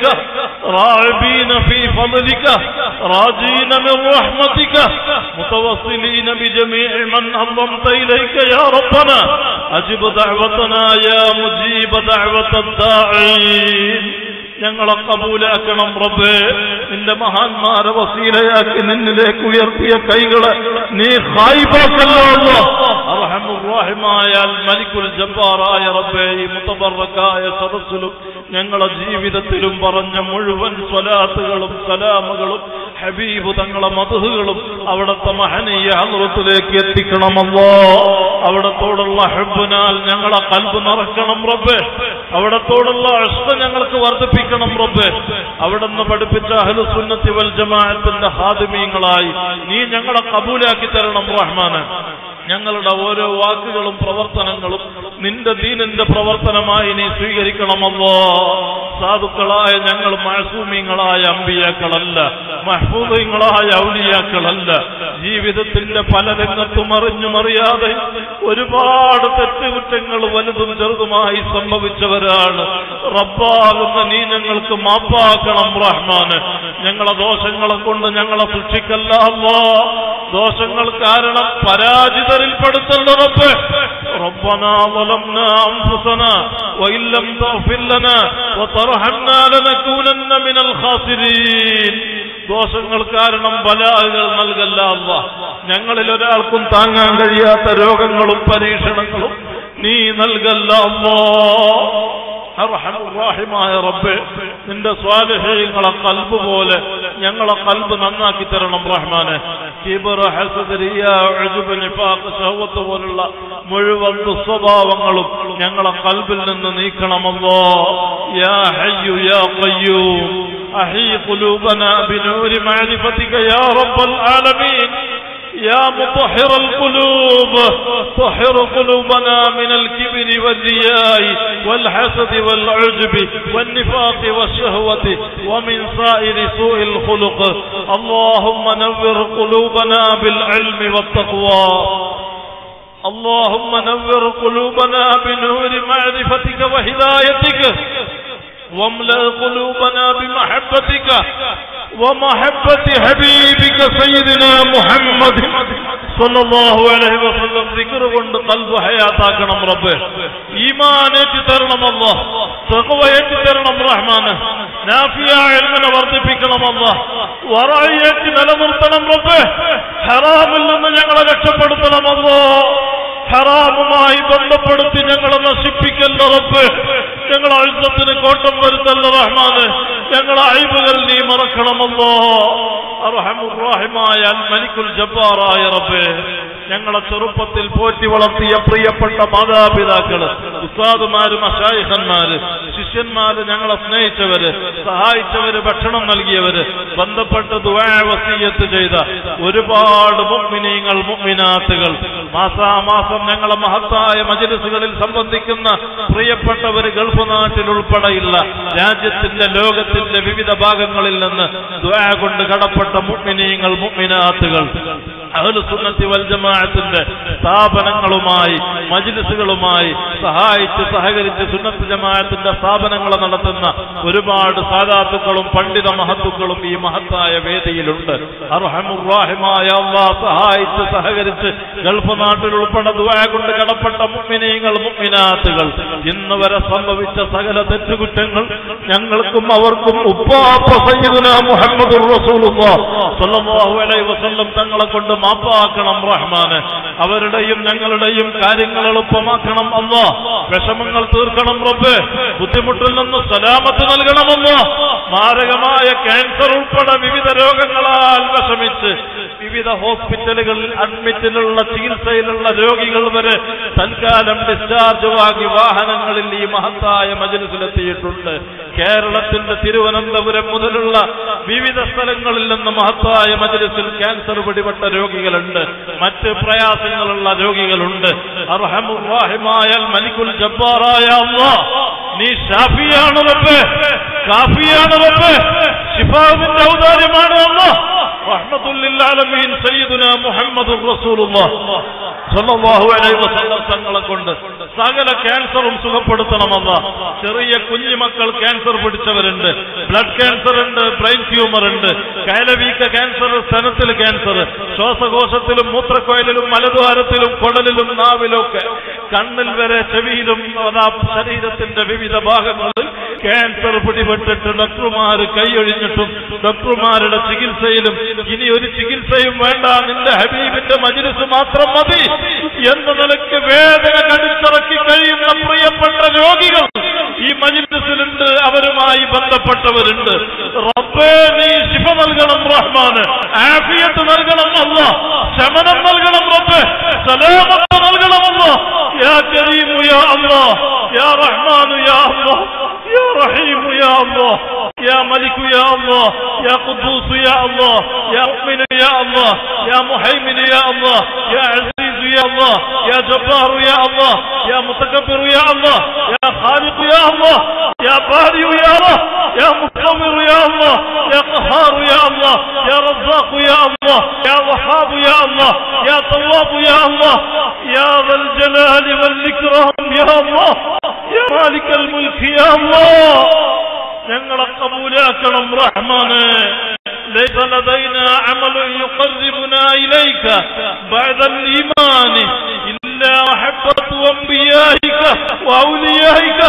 راعبين في فضلك راجين من رحمتك متوصلين بجميع من أضمت إليك يا ربنا أجب دعوتنا يا مجيب دعوة الداعين. ഞങ്ങളെ കബൂലാക്കണം റബ്ബേ. നിന്റെ മഹാന്മാരെ വസീലയാക്കി നിന്നിലേക്ക് ഉയർത്തിയ കൈകളെ നീ ഖായിബാക്കല്ലോ അല്ലാഹ്. അർഹമുർ റഹീമായ അൽ മലിക്കുൽ ജബ്ബാറായ റബ്ബേ, ഈ മുതബറക്കായ സദസ്സിലും ഞങ്ങളുടെ ജീവിതത്തിലും പറഞ്ഞ മുഴുവൻ സ്വലാത്തുകളും സലാമുകളും ഹബീബ് തങ്ങളെ മദ്ഹുകളും അവിടുത്തെ മഹനീയ ഹദ്റത്തിലേക്ക് എത്തിക്കണമല്ലോ. അവിടത്തോടുള്ള ഹബ്ബിനാൽ ഞങ്ങളെ ഖൽബ് നിറക്കണം റബ്ബേ. അവിടത്തോടുള്ള ഇഷ്ഖ് ഞങ്ങൾക്ക് വർദ്ധിപ്പിക്കണം റബ്ബേ. അവിടുന്ന് പഠിപ്പിച്ച അഹ്ലുസ് സുന്നത്തി വൽ ജമാഅത്തിന്റെ ഖാദിമീങ്ങളായി നീ ഞങ്ങളെ കബൂലാക്കി തരണം റഹ്മാനെ. ഞങ്ങളുടെ ഓരോ വാക്കുകളും പ്രവർത്തനങ്ങളും നിന്റെ ദീനിന്റെ പ്രവർത്തനമായി നീ സ്വീകരിക്കണമല്ലോ. സാധുക്കളായ ഞങ്ങൾ മഅസൂമീങ്ങളായ അമ്പിയാക്കളല്ല, മഹ്ഫൂദീങ്ങളായ ഔലിയാക്കളല്ല. ജീവിതത്തിന്റെ പല രംഗത്തും അറിഞ്ഞും അറിയാതെ ഒരുപാട് തെറ്റുകുറ്റങ്ങൾ വലുതും ചെറുതുമായി സംഭവിച്ചവരാണ്. റബ്ബാകുന്ന നീ ഞങ്ങൾക്ക് മാപ്പാക്കണം റഹ്മാന്. ഞങ്ങളെ ദോഷങ്ങളെ കൊണ്ട് ഞങ്ങളെ ശിക്ഷിക്കല്ല അല്ലാഹ്. ദോഷങ്ങൾ കാരണം പരാജിതരിൽപ്പെടുത്തല്ല റബ്ബേ. ربنا ظلمنا أنفسنا وإن لم تغفر لنا وترحمنا لنكونن من الخاسرين. ദോഷങ്ങൾ കാരണം ബലാകൾ നൽകല്ല അല്ലാഹ്. ഞങ്ങളിൽ ഒരാൾക്കും താങ്ങാൻ കഴിയാത്ത രോഗങ്ങളും പരീക്ഷണങ്ങളും നീ നൽകല്ല അല്ലാഹ്. അർഹമുർ റഹീമായ റബ്ബേ, നിന്റെ സ്വാലിഹീങ്ങളെ ഖൽബ് പോലെ ഞങ്ങളെ ഖൽബ് നന്നാക്കി തരണം റഹ്മാനെ. കിബ്ർ, ഹസദ്, റിയാ, ഉജ്ബ്, നിഫാഖ്, ശഹവത്ത് പോലുള്ള മുഴുവൻ ദുസ്വഭാവങ്ങളും ഞങ്ങളെ ഖൽബിൽ നിന്ന് നീക്കണമല്ലോ. യാ ഹയ്യു യാ ഖയ്യൂം അഹീ ഖുലൂബനാ ബിനൂരി മഅരിഫതിക യാ റബ്ബൽ ആലമീൻ. يا مطهر القلوب طهر قلوبنا من الكبر والرياء والحسد والعجب والنفاق والشهوة ومن سائر سوء الخلق. اللهم نور قلوبنا بالعلم والتقوى. اللهم نور قلوبنا بنور معرفتك وهدايتك واملأ قلوبنا بمحبتك ومحبة حبيبك سيدنا محمد صلى الله عليه وسلم. ذكر കൊണ്ട് ഖൽബ് ഹയാത്താക്കണം റബ്ബേ. ഈമാൻ ഏറ്റി തരണം അല്ലാഹ്. തഖ്വ ഏറ്റി തരണം റഹ്മാനെ. നാഫിയായ ഇൽമിനെ വർദ്ധിപ്പിക്കണം അല്ലാഹ്. വറഅയേറ്റി നിലനിർത്തണം റബ്ബേ. ഹറാമിൽ നിന്ന് ഞങ്ങളെ രക്ഷപ്പെടുത്തണം അല്ലാഹ്. ഹറാമുമായി ബന്ധപ്പെടുത്തി ഞങ്ങളെ നശിപ്പിക്കല്ല റബ്ബ്. ഞങ്ങളെ ഇസ്സത്തിന് കോട്ടം വരുത്തല്ല റഹ്മാനെ. ഞങ്ങളെ അയ്ബുകൾ നീ മറക്കണമല്ലോ. അർഹമുർ റഹീമായ അൽ മലിക്കുൽ ജബ്ബാറായ റബ്ബേ, ഞങ്ങളെ ചെറുപ്പത്തിൽ പോറ്റി വളർത്തിയ പ്രിയപ്പെട്ട മാതാപിതാക്കള്, ഉസ്താദുമാര്, മശായിഖന്മാര്, ശിഷ്യന്മാര്, ഞങ്ങളെ സ്നേഹിച്ചവര്, സഹായിച്ചവര്, ഭക്ഷണം നൽകിയവര്, ബന്ധപ്പെട്ട് ദുആ വസിയ്യത്ത് ചെയ്ത ഒരുപാട് മുഅ്മിനീങ്ങൾ, മുഅ്മിനാത്തുകൾ, മാസാമാസം ഞങ്ങളെ മഹത്തായ മജ്ലിസുകളിൽ സംബന്ധിക്കുന്ന പ്രിയപ്പെട്ടവര് ഗൾഫ് നാട്ടിൽ ഉൾപ്പെടെയുള്ള രാജ്യത്തിന്റെ, ലോകത്തിന്റെ വിവിധ ഭാഗങ്ങളിൽ നിന്ന് ദുആ കൊണ്ട് കടപ്പെട്ട മുഅ്മിനീങ്ങൾ, മുഅ്മിനാത്തുകൾ, അഹ്ലുസുന്നത്തി വൽ ജമാഅത്തിന്റെ സ്ഥാപനങ്ങളുമായി, മജ്ലിസുകളുമായി സഹായിച്ച് സഹകരിച്ച് സുന്നത്ത് ജമാഅത്തിന്റെ സ്ഥാപനങ്ങൾ നടത്തുന്ന ഒരുപാട് സാദാത്തുക്കളും പണ്ഡിത മഹത്തുക്കളും ഈ മഹത്തായ വേദിയിലുണ്ട്. അർഹമുർ റഹീമായ അല്ലാഹ് സഹായിച്ച് സഹകരിച്ച് ഗൾഫ് നാട്ടിൽ ഉൾപ്പെടെ ദുആ കൊണ്ട് കടപ്പെട്ട മുഅ്മിനീങ്ങൾ, മുഅ്മിനാത്തുകൾ, ഇന്ന് വരെ സംഭവിച്ച സകല തെറ്റുകുറ്റങ്ങൾ ഞങ്ങൾക്കും അവർക്കും ഉപ്പാപ്പ സയ്യിദുനാ മുഹമ്മദുർ റസൂലുള്ളാഹി സ്വല്ലല്ലാഹു അലൈഹി വസല്ലം തങ്ങളെ കൊണ്ട് മാപ്പാക്കണം റഹ്മാനെ. അവരുടെയും ഞങ്ങളുടെയും കാര്യങ്ങൾ എളുപ്പമാക്കണം അല്ലാഹ്. വിഷമങ്ങൾ തീർക്കണം റബ്ബേ. ബുദ്ധിമുട്ടിൽ നിന്ന് സലാമത്ത് നൽകണമല്ലോ. മാരകമായ ക്യാൻസർ ഉൾപ്പെടെ വിവിധ രോഗങ്ങളാൽ വിഷമിച്ച് വിവിധ ഹോസ്പിറ്റലുകളിൽ അഡ്മിറ്റിലുള്ള ചികിത്സയിലുള്ള രോഗികൾ വരെ തൽക്കാലം ഡിസ്ചാർജ് വാങ്ങി വാഹനങ്ങളിൽ ഈ മഹത്തായ മജ്ലിസിലെത്തിയിട്ടുണ്ട്. കേരളത്തിന്റെ തിരുവനന്തപുരം മുതലുള്ള വിവിധ സ്ഥലങ്ങളിൽ നിന്ന് മഹത്തായ മജ്ലിസിൽ ക്യാൻസർ പിടിപെട്ട രോഗികളുണ്ട്, മറ്റ് പ്രയാസങ്ങളുള്ള രോഗികളുണ്ട്. അർഹമുർ റഹീമായ അൽ മലിക്കുൽ ജബ്ബാറായ അല്ലാഹ്, നീ ഷാഫിയാണ് റബ്ബേ, കാഫിയാണ് റബ്ബേ, ശിഫാവിന്റെ ഔദാര്യമാണ് അല്ലാഹ്. റഹ്മത്തുൽ ലിൽ ആലമീൻ സയ്യിദുനാ മുഹമ്മദുർ റസൂലുള്ളാഹി സ്വല്ലല്ലാഹു അലൈഹി വസല്ലം തങ്ങളെ കൊണ്ട് സകല ക്യാൻസറും സുഖപ്പെടുത്തണമെന്ന. ചെറിയ കുഞ്ഞുമക്കൾ ക്യാൻസർ പിടിച്ചവരുണ്ട്, ബ്ലഡ് ക്യാൻസർ ഉണ്ട്, ബ്രെയിൻ ട്യൂമർ ഉണ്ട്, കയലവീക്ക ക്യാൻസർ, സ്തനത്തിൽ ക്യാൻസർ, ശ്വാസകോശത്തിലും മൂത്രക്കോയലിലും മലദ്വാരത്തിലും കുടലിലും നാവിലും ഒക്കെ, കണ്ണിൽ വരെ, ചെവിയിലും, ശരീരത്തിന്റെ വിവിധ ഭാഗങ്ങളിൽ ക്യാൻസർ പിടിപെട്ടിട്ട് ഡോക്ടർമാർ കൈയൊഴിഞ്ഞിട്ടും ഡോക്ടർമാരുടെ ചികിത്സയിലും ഇനി ഒരു ചികിത്സയും വേണ്ട, നിന്റെ ഹബീബിന്റെ മജ്ലിസ് മാത്രം മതി എന്ന നിലയ്ക്ക് വേദന കടിച്ചിറക്കി കഴിയുന്ന പ്രിയപ്പെട്ട രോഗികൾ ഈ മജ്ലിസിലുണ്ട്, അവരുമായി ബന്ധപ്പെട്ടവരുണ്ട്. റബ്ബേ, നീ ശിഫ നൽകണം റഹ്മാന്, ആഫിയത്ത് നൽകണം അല്ലാഹ്, ശമനം നൽകണം റബ്ബേ, സലാമത്ത് നൽകണം അല്ലാഹ്. യാ കരീമു യാ അല്ലാഹ്, യാ റഹ്മാനു യാ അല്ലാഹ്, യാ റഹീമു യാ അല്ലാഹ്, يا ملك يا الله، يا قدوس يا الله، يا مؤمن يا الله، يا مهيمن يا الله، يا عزيز يا الله، يا جبار يا الله، يا متكبر يا الله، يا خالق يا الله، يا بارئ يا الله، يا مصور يا الله، يا قهار يا الله، يا رزاق يا الله، يا وهاب يا الله، يا تواب يا الله، يا ذا الجلال والإكرام يا الله، يا مالك الملك يا الله. ഞങ്ങളെ കബൂലാക്കണം റഹ്മാനെ. ليس لدينا عمل يقربنا إليك بعد الإيمان إلا محبة أنبيائك وأوليائك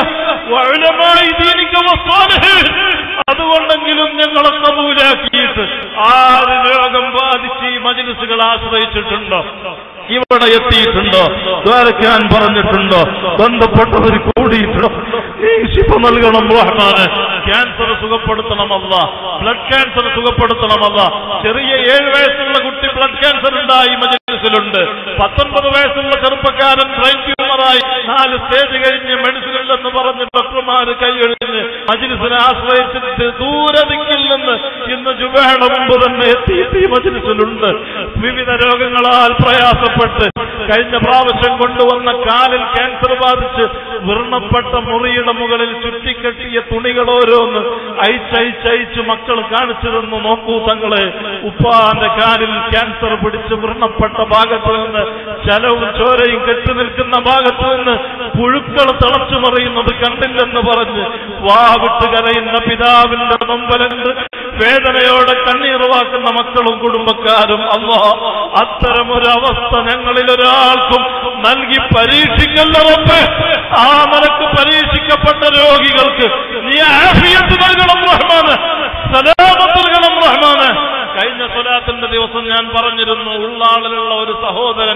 وعلماء دينك والصالحين. അതുകൊണ്ടെങ്കിലും ഞങ്ങളെ കബൂലാക്കിയിട്ട് ആര് രോഗം ബാധിച്ച് ഈ മജ്ലിസുകൾ ആശ്രയിച്ചിട്ടുണ്ടോ, ഇവിടെ എത്തിയിട്ടുണ്ടോ, ദ്വാരക്കാൻ പറഞ്ഞിട്ടുണ്ടോ, ബന്ധപ്പെട്ടവർ കൂടിയിട്ടുണ്ടോ, നീ ശിഫ നൽകണം റഹ്മാനെ. ക്യാൻസർ സുഖപ്പെടുത്തണമല്ല, ബ്ലഡ് ക്യാൻസർ സുഖപ്പെടുത്തണമല്ല. ചെറിയ ഏഴ് വയസ്സുള്ള കുട്ടി ബ്ലഡ് ക്യാൻസർ ഉണ്ടായി മജ്ലിസിലുണ്ട്. പത്തൊൻപത് വയസ്സുള്ള ചെറുപ്പക്കാരൻ ബ്രെയിൻ ട്യൂമറായി നാല് സ്റ്റേജ് കഴിഞ്ഞ് മെഡിസിനില്ലെന്ന് പറഞ്ഞ് ഡോക്ടർമാര് കൈയൊഴിഞ്ഞ് മജ്ലിസിനെ ആശ്രയിച്ചിട്ട് ദൂരദിക്കിൽ നിന്ന് ഇന്ന് ജുമഅയുടെ മുമ്പ് തന്നെ എത്തിയിട്ട് ഈ മജ്ലിസിലുണ്ട്. വിവിധ രോഗങ്ങളാൽ പ്രയാസപ്പെട്ട് കഴിഞ്ഞ പ്രാവശ്യം കൊണ്ടുവന്ന കാലിൽ ക്യാൻസർ ബാധിച്ച് വ്രണപ്പെട്ട മുറിയുടെ മുകളിൽ ചുറ്റിക്കെട്ടിയ തുണികൾ ഓരോന്ന് അയച്ചയച്ചയച്ച് മക്കൾ കാണിച്ചു തന്നു. നോക്കൂ തങ്ങളെ, ഉപ്പാന്റെ കാലിൽ ക്യാൻസർ പിടിച്ച് വ്രണപ്പെട്ട ഭാഗത്ത് നിന്ന് ചലവും ചോരയും കെട്ടി നിൽക്കുന്ന ഭാഗത്ത് നിന്ന് പുഴുക്കൾ തിളച്ചു മറിയുന്നത് കണ്ടില്ലെന്ന് പറഞ്ഞ് വാവിട്ട് കരയുന്ന പിതാവിന്റെ നൊമ്പലുണ്ട്. വേദനയോടെ കണ്ണീർ വാക്കുന്ന മക്കളും കുടുംബക്കാരും അല്ലാഹ് അത്തരമൊരവസ്ഥ ഞങ്ങളിൽ ഒരാൾക്കും നൽകി പരീക്ഷിക്കല്ല റബ്ബേ. ആ നിലക്ക് പരീക്ഷിക്കപ്പെട്ട രോഗികൾക്ക് നീ ആഫിയത്ത് നൽകണം റഹ്മാനെ, സലാമത്ത് നൽകണം റഹ്മാനെ. കഴിഞ്ഞ സ്വലാത്തിന്റെ ദിവസം ഞാൻ പറഞ്ഞിരുന്നു, ഉള്ളാളിലുള്ള ഒരു സഹോദരൻ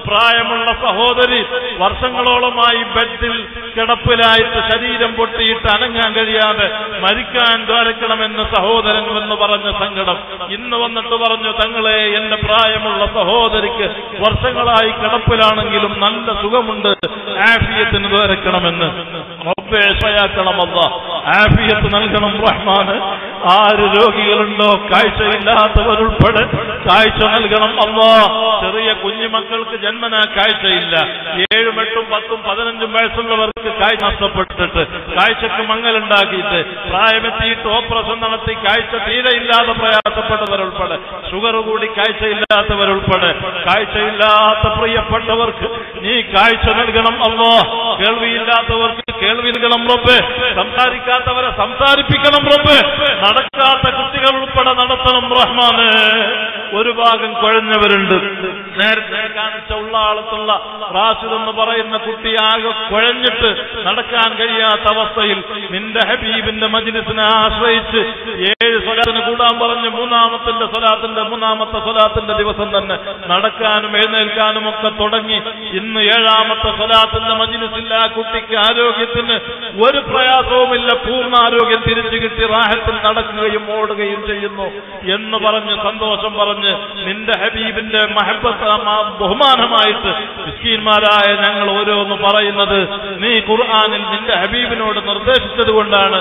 പ്രായമുള്ള സഹോദരി വർഷങ്ങളോളമായി ബെഡിൽ കിടപ്പിലായിട്ട് ശരീരം പൊട്ടിയിട്ട് അനങ്ങാൻ കഴിയാതെ മരിക്കാൻ ദ്വാരക്കണമെന്ന് സഹോദരൻ എന്ന് പറഞ്ഞ സങ്കടം ഇന്ന് വന്നിട്ട് പറഞ്ഞു, തങ്ങളെ എന്റെ പ്രായമുള്ള സഹോദരിക്ക് വർഷങ്ങളായി കിടപ്പിലാണെങ്കിലും നല്ല സുഖമുണ്ട്, ആഫിയത്തിന് ദ്വാരക്കണമെന്ന്. റബ്ബേ ശയാക്കണമല്ല, ആഫിയത്ത് നൽകണം റഹ്മാന്. ആര് രോഗികളുണ്ടോ കാഴ്ചയില്ലാത്തവരുൾപ്പെടെ കാഴ്ച നൽകണം അല്ലാ. ചെറിയ കുഞ്ഞുമക്കൾക്ക് ജന്മനാ കാഴ്ചയില്ല, ഏഴും എട്ടും പത്തും പതിനഞ്ചും വയസ്സുള്ളവർക്ക് കാഴ്ച നഷ്ടപ്പെട്ടിട്ട് കാഴ്ചക്ക് മങ്ങലുണ്ടാക്കിയിട്ട് പ്രായമെത്തിയിട്ട് ഓപ്പറേഷൻ നടത്തി കാഴ്ച തീരെയില്ലാതെ പ്രയാസപ്പെട്ടവരുൾപ്പെടെ ഷുഗർ കൂടി കാഴ്ചയില്ലാത്തവരുൾപ്പെടെ കാഴ്ചയില്ലാത്ത പ്രിയപ്പെട്ടവർക്ക് നീ കാഴ്ച നൽകണം അല്ലാ. കേൾവിയില്ലാത്തവർക്ക് കേൾവി നൽകണം റബ്ബേ. സംസാരിക്കാത്തവരെ സംസാരിപ്പിക്കണം റബ്ബേ. നടക്കാത്ത കുട്ടികൾ ഉൾപ്പെടെ നടത്തണം റഹ്മാന്. ഒരു ഭാഗം കുഴഞ്ഞവരുണ്ട്. നേരത്തെ കാണിച്ച ഉള്ളാളത്തുള്ള റാഷിദ് എന്ന് പറയുന്ന കുട്ടി ആകെ കുഴഞ്ഞിട്ട് നടക്കാൻ കഴിയാത്ത അവസ്ഥയിൽ നിന്റെ ഹബീബിന്റെ മജ്ലിസിനെ ആശ്രയിച്ച് ഏഴ് സ്വലാത്തിന് കൂടാൻ പറഞ്ഞ് മൂന്നാമത്തിന്റെ സ്വലാത്തിന്റെ മൂന്നാമത്തെ സ്വലാത്തിന്റെ ദിവസം തന്നെ നടക്കാനും എഴുന്നേൽക്കാനും ഒക്കെ തുടങ്ങി. ഇന്ന് ഏഴാമത്തെ സ്വലാത്തിന്റെ മജ്ലിസിൽ ആ കുട്ടിക്ക് ആരോഗ്യത്തിന് ഒരു പ്രയാസവുമില്ല, പൂർണ്ണ ആരോഗ്യം തിരിച്ചു കിട്ടി റാഹത്തിൽ നടക്കുകയും ഓടുകയും ചെയ്യുന്നു എന്ന് പറഞ്ഞ് സന്തോഷം പറഞ്ഞ് നിന്റെ ഹബീബിന്റെ മഹബത്ത് ബഹുമാനമായിട്ട് മിസ്കീന്മാരായ ഞങ്ങൾ ഓരോന്ന് പറയുന്നത് നീ ഖുർആനിൽ നിന്റെ ഹബീബിനോട് നിർദ്ദേശിച്ചത് കൊണ്ടാണ്.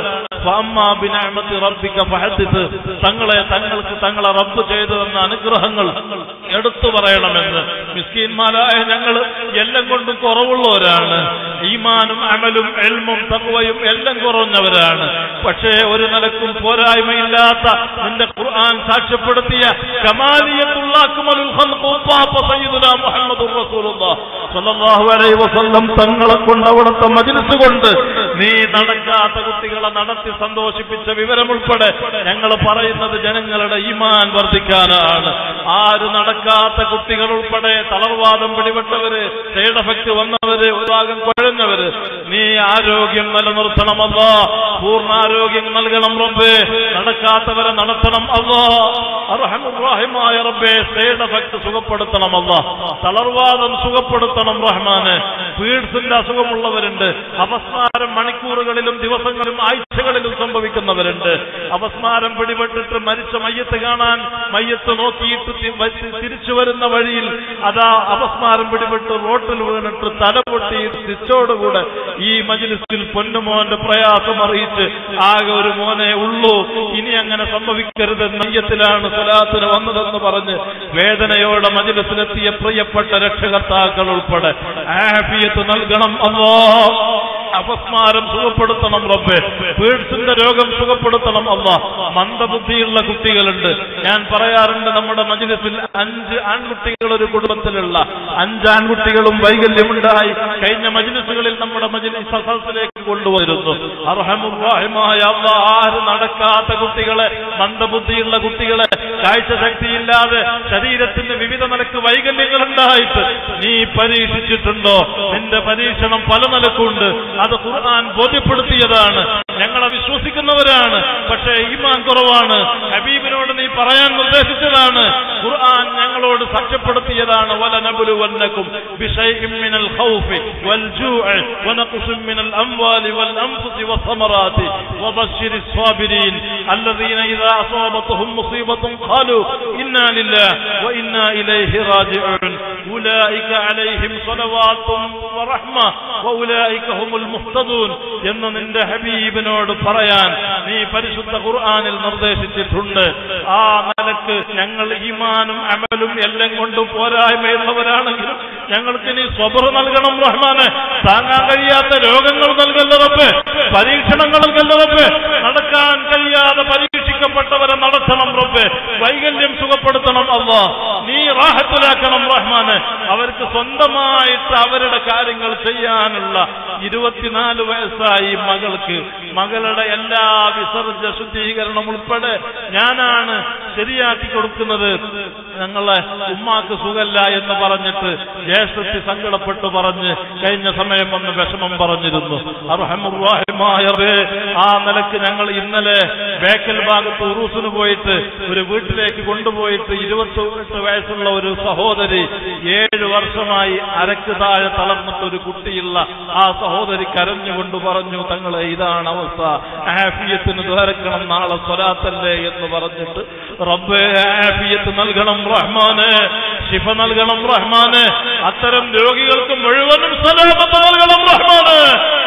തങ്ങളെ തങ്ങൾക്ക് തങ്ങളെ റബ്ബ് ചെയ്തു തന്ന അനുഗ്രഹങ്ങൾ എടുത്തു പറയണമെന്ന്. മിസ്കീന്മാരായ ഞങ്ങൾ എല്ലാം കൊണ്ടും കുറവുള്ളവരാണ്. ഈമാനും അമലും എൽമും തഖ്വയും എല്ലാം കുറഞ്ഞവരാണ്. പക്ഷേ ഒരു നിലക്കും പോരായ്മയില്ലാത്ത നിന്റെ ഖുർആൻ സാക്ഷ്യപ്പെടുത്തിയ കമാലിയത്തുള്ള അക്മലുൽ ഖൽഖ് ഉപ്പാപ്പ സയ്യിദുനാ മുഹമ്മദുർ റസൂലുള്ളാഹ് സ്വല്ലല്ലാഹു അലൈഹി വസല്ലം തങ്ങളെ കൊണ്ട് അവിടുത്തെ മജ്ലിസ് കൊണ്ട് നീ നടക്കാത്ത കുട്ടികളെ നടത്തി സന്തോഷിപ്പിച്ച വിവരമുൾപ്പെടെ ഞങ്ങൾ പറയുന്നത് ജനങ്ങളുടെ ഈമാൻ വർദ്ധിക്കാനാണ്. ആര് നടക്കാത്ത കുട്ടികൾ ഉൾപ്പെടെ തളർവാദം പിടിപെട്ടവര്, സൈഡ് എഫക്ട് വന്നവര്, ഒരു ഭാഗം കുഴഞ്ഞവര് നീ ആരോഗ്യം നിലനിർത്തണമല്ലോ. പൂർണ്ണാരോഗ്യം നൽകണം റബ്ബേ. നടക്കാത്തവരെ നടത്തണം അല്ലാ. അർഹമുർ റഹീമായ റബ്ബേ, സൈഡ് എഫക്ട് സുഖപ്പെടുത്തണമല്ലോ. തളർവാദം സുഖപ്പെടുത്തണം റഹ്മാനെ. പീഡ്സിന്റെ അസുഖമുള്ളവരുണ്ട്. അപസ്മാരം മണിക്കൂറുകളിലും ദിവസങ്ങളിലും ആഴ്ചകളിലും സംഭവിക്കുന്നവരുണ്ട്. അപസ്മാരം പിടിപെട്ടിട്ട് മരിച്ച മയ്യത്ത് കാണാൻ മയ്യത്ത് നോക്കിയിട്ട് തിരിച്ചു വരുന്ന വഴിയിൽ അതാ അപസ്മാരം പിടിപെട്ട് റോട്ടിൽ വീണിട്ട് തല പൊട്ടി തിരിച്ചോടുകൂടെ ഈ മജ്ലിസിൽ പൊന്നുമോന്റെ പ്രയാസം അറിയിച്ച് ആകെ ഒരു മോനെ ഉള്ളൂ, ഇനി അങ്ങനെ സംഭവിക്കരുത്, മയ്യത്തിലാണ് സ്വലാത്തിന് വന്നതെന്ന് പറഞ്ഞ് വേദനയോടെ മജ്ലിസിലെത്തിയ പ്രിയപ്പെട്ട രക്ഷകർത്താക്കൾ ഉൾപ്പെടെ ആഫിയത്ത് നൽകണം അല്ലാഹ്. അപസ്മാരം സുഖപ്പെടുത്തണം റബ്ബേ. പീഡ്സിന്റെ രോഗം സുഖപ്പെടുത്തണം അല്ലാഹ്. മന്ദബുദ്ധിയുള്ള കുട്ടികളുണ്ട്. ഞാൻ പറയാറുണ്ട്, നമ്മുടെ മജ്ലിസിൽ അഞ്ച് ആൺകുട്ടികൾ ഒരു കുടുംബത്തിലുള്ള അഞ്ച് ആൺകുട്ടികളും വൈകല്യമുണ്ടായി കഴിഞ്ഞ മജ്ലിസുകളിൽ നമ്മുടെ മജ്ലിസ് സദസ്സിലേക്ക് കൊണ്ടുവരുന്നു. അർഹമുർ റഹീമായ അല്ലാഹ്, ആര് നടക്കാത്ത കുട്ടികളെ, മന്ദബുദ്ധിയുള്ള കുട്ടികളെ, കാഴ്ചശക്തിയില്ലാതെ ശരീരത്തിന് വിവിധ നിലക്ക് വൈകല്യങ്ങൾ ഉണ്ടായിട്ട് നീ പരീക്ഷിച്ചിട്ടുണ്ടോ? നിന്റെ പരീക്ഷണം പല നിലക്കുണ്ട്. അത് ഖുർആൻ ബോധ്യപ്പെടുത്തിയതാണ്. ഞങ്ങളെ വിശ്വസിക്കുന്നവരാണ്, പക്ഷേ ഈമാൻ കുറവാണ്. ഹബീബിനോട് നീ പറയാൻ നിർദ്ദേശിച്ചതാണ്. ഖുർആൻ ഞങ്ങളോട് സാക്ഷ്യപ്പെടുത്തിയതാണ്. വലനബ്ലുവന്നകും ബിശൈഇൻ മിനൽ ഖൗഫി വൽ ജൂഇ വനഖ്സിൻ മിനൽ അംവാലി വൽ അൻഫുസി വസ്സമറാത്തി വബശ്ശിരിസ് സ്വാബിരീൻ അല്ലദീന ഇദാ അസാബത്തുഹും മുസീബത്തുൻ ഖാലൂ ഇന്നാ ലില്ലാഹി വഇന്നാ ഇലൈഹി റാജിഊൻ ഉലൈക അലൈഹിം സ്വലവാത്തും വറഹ്മ വഉലൈക ഹുമുൽ മുഹ്തദൂൻ എന്ന് നിന്റെ ഹബീബിനോട് പറയാൻ നീ പരിശുദ്ധ ഖുർആനിൽ നിർദ്ദേശിച്ചിട്ടുണ്ട്. ആ നിലക്ക് ഞങ്ങൾ ഈമാനും അമലും എല്ലാം കൊണ്ടും പോരായ്മയുള്ളവരാണെങ്കിലും ഞങ്ങൾക്ക് നീ സ്വബർ നൽകണം റഹ്മാനെ. താങ്ങാൻ കഴിയാത്ത രോഗങ്ങൾ നൽകല്ല റബ്ബേ, പരീക്ഷണങ്ങൾ നൽകല്ല റബ്ബേ. നടക്കാൻ കഴിയാതെ പരീക്ഷിക്കപ്പെട്ടവരെ നടത്തണം റബ്ബേ. വൈകല്യം സുഖപ്പെടുത്തണം അല്ലാഹ്. നീ റാഹത്തിലാക്കണം റഹ്മാനെ. അവർക്ക് സ്വന്തമായിട്ട് അവരുടെ കാര്യങ്ങൾ ചെയ്യാനുള്ള ഇരുപത്തിനാല് വയസ്സായി മകൾക്ക്. മകളുടെ എല്ലാ വിസർജ ശുദ്ധീകരണം ഉൾപ്പെടെ ഞാനാണ് ശരിയാക്കി കൊടുക്കുന്നത് ഞങ്ങളെ ഉമ്മാക്ക് സുഖല്ല എന്ന് പറഞ്ഞിട്ട് ജ്യേഷ്ഠത്തി സങ്കടപ്പെട്ട് പറഞ്ഞ് കഴിഞ്ഞ സമയം വന്ന് വിഷമം പറഞ്ഞിരുന്നു. അർഹമുർറഹീമായ റബ്ബേ, ആ നിലക്ക് ഞങ്ങൾ ഇന്നലെ ബേക്കൽ ഭാഗത്ത് ഉറൂസിന് പോയിട്ട് ഒരു വീട്ടിലേക്ക് കൊണ്ടുപോയിട്ട് ഇരുപത്തെട്ട് വയസ്സുള്ള ഒരു സഹോദരി ഏഴ് വർഷമായി അരക്ക് താഴെ തളർന്നിട്ട് ഒരു കുട്ടിയുള്ള ആ സഹോദരി കരഞ്ഞുകൊണ്ട് പറഞ്ഞു, തങ്ങളെ ഇതാണ് അവസ്ഥ, ആഫിയത്തിന് ദ്വാരക്കണം, നാളെ സ്വലാത്തല്ലേ എന്ന് പറഞ്ഞിട്ട്. റബ്ബേ ആഫിയത്ത് നൽകണം റഹ്മാനെ, ശിഫ നൽകണം റഹ്മാനെ, അത്തരം രോഗികൾക്ക് മുഴുവനും സലാമത്ത് നൽകണം റഹ്മാനെ.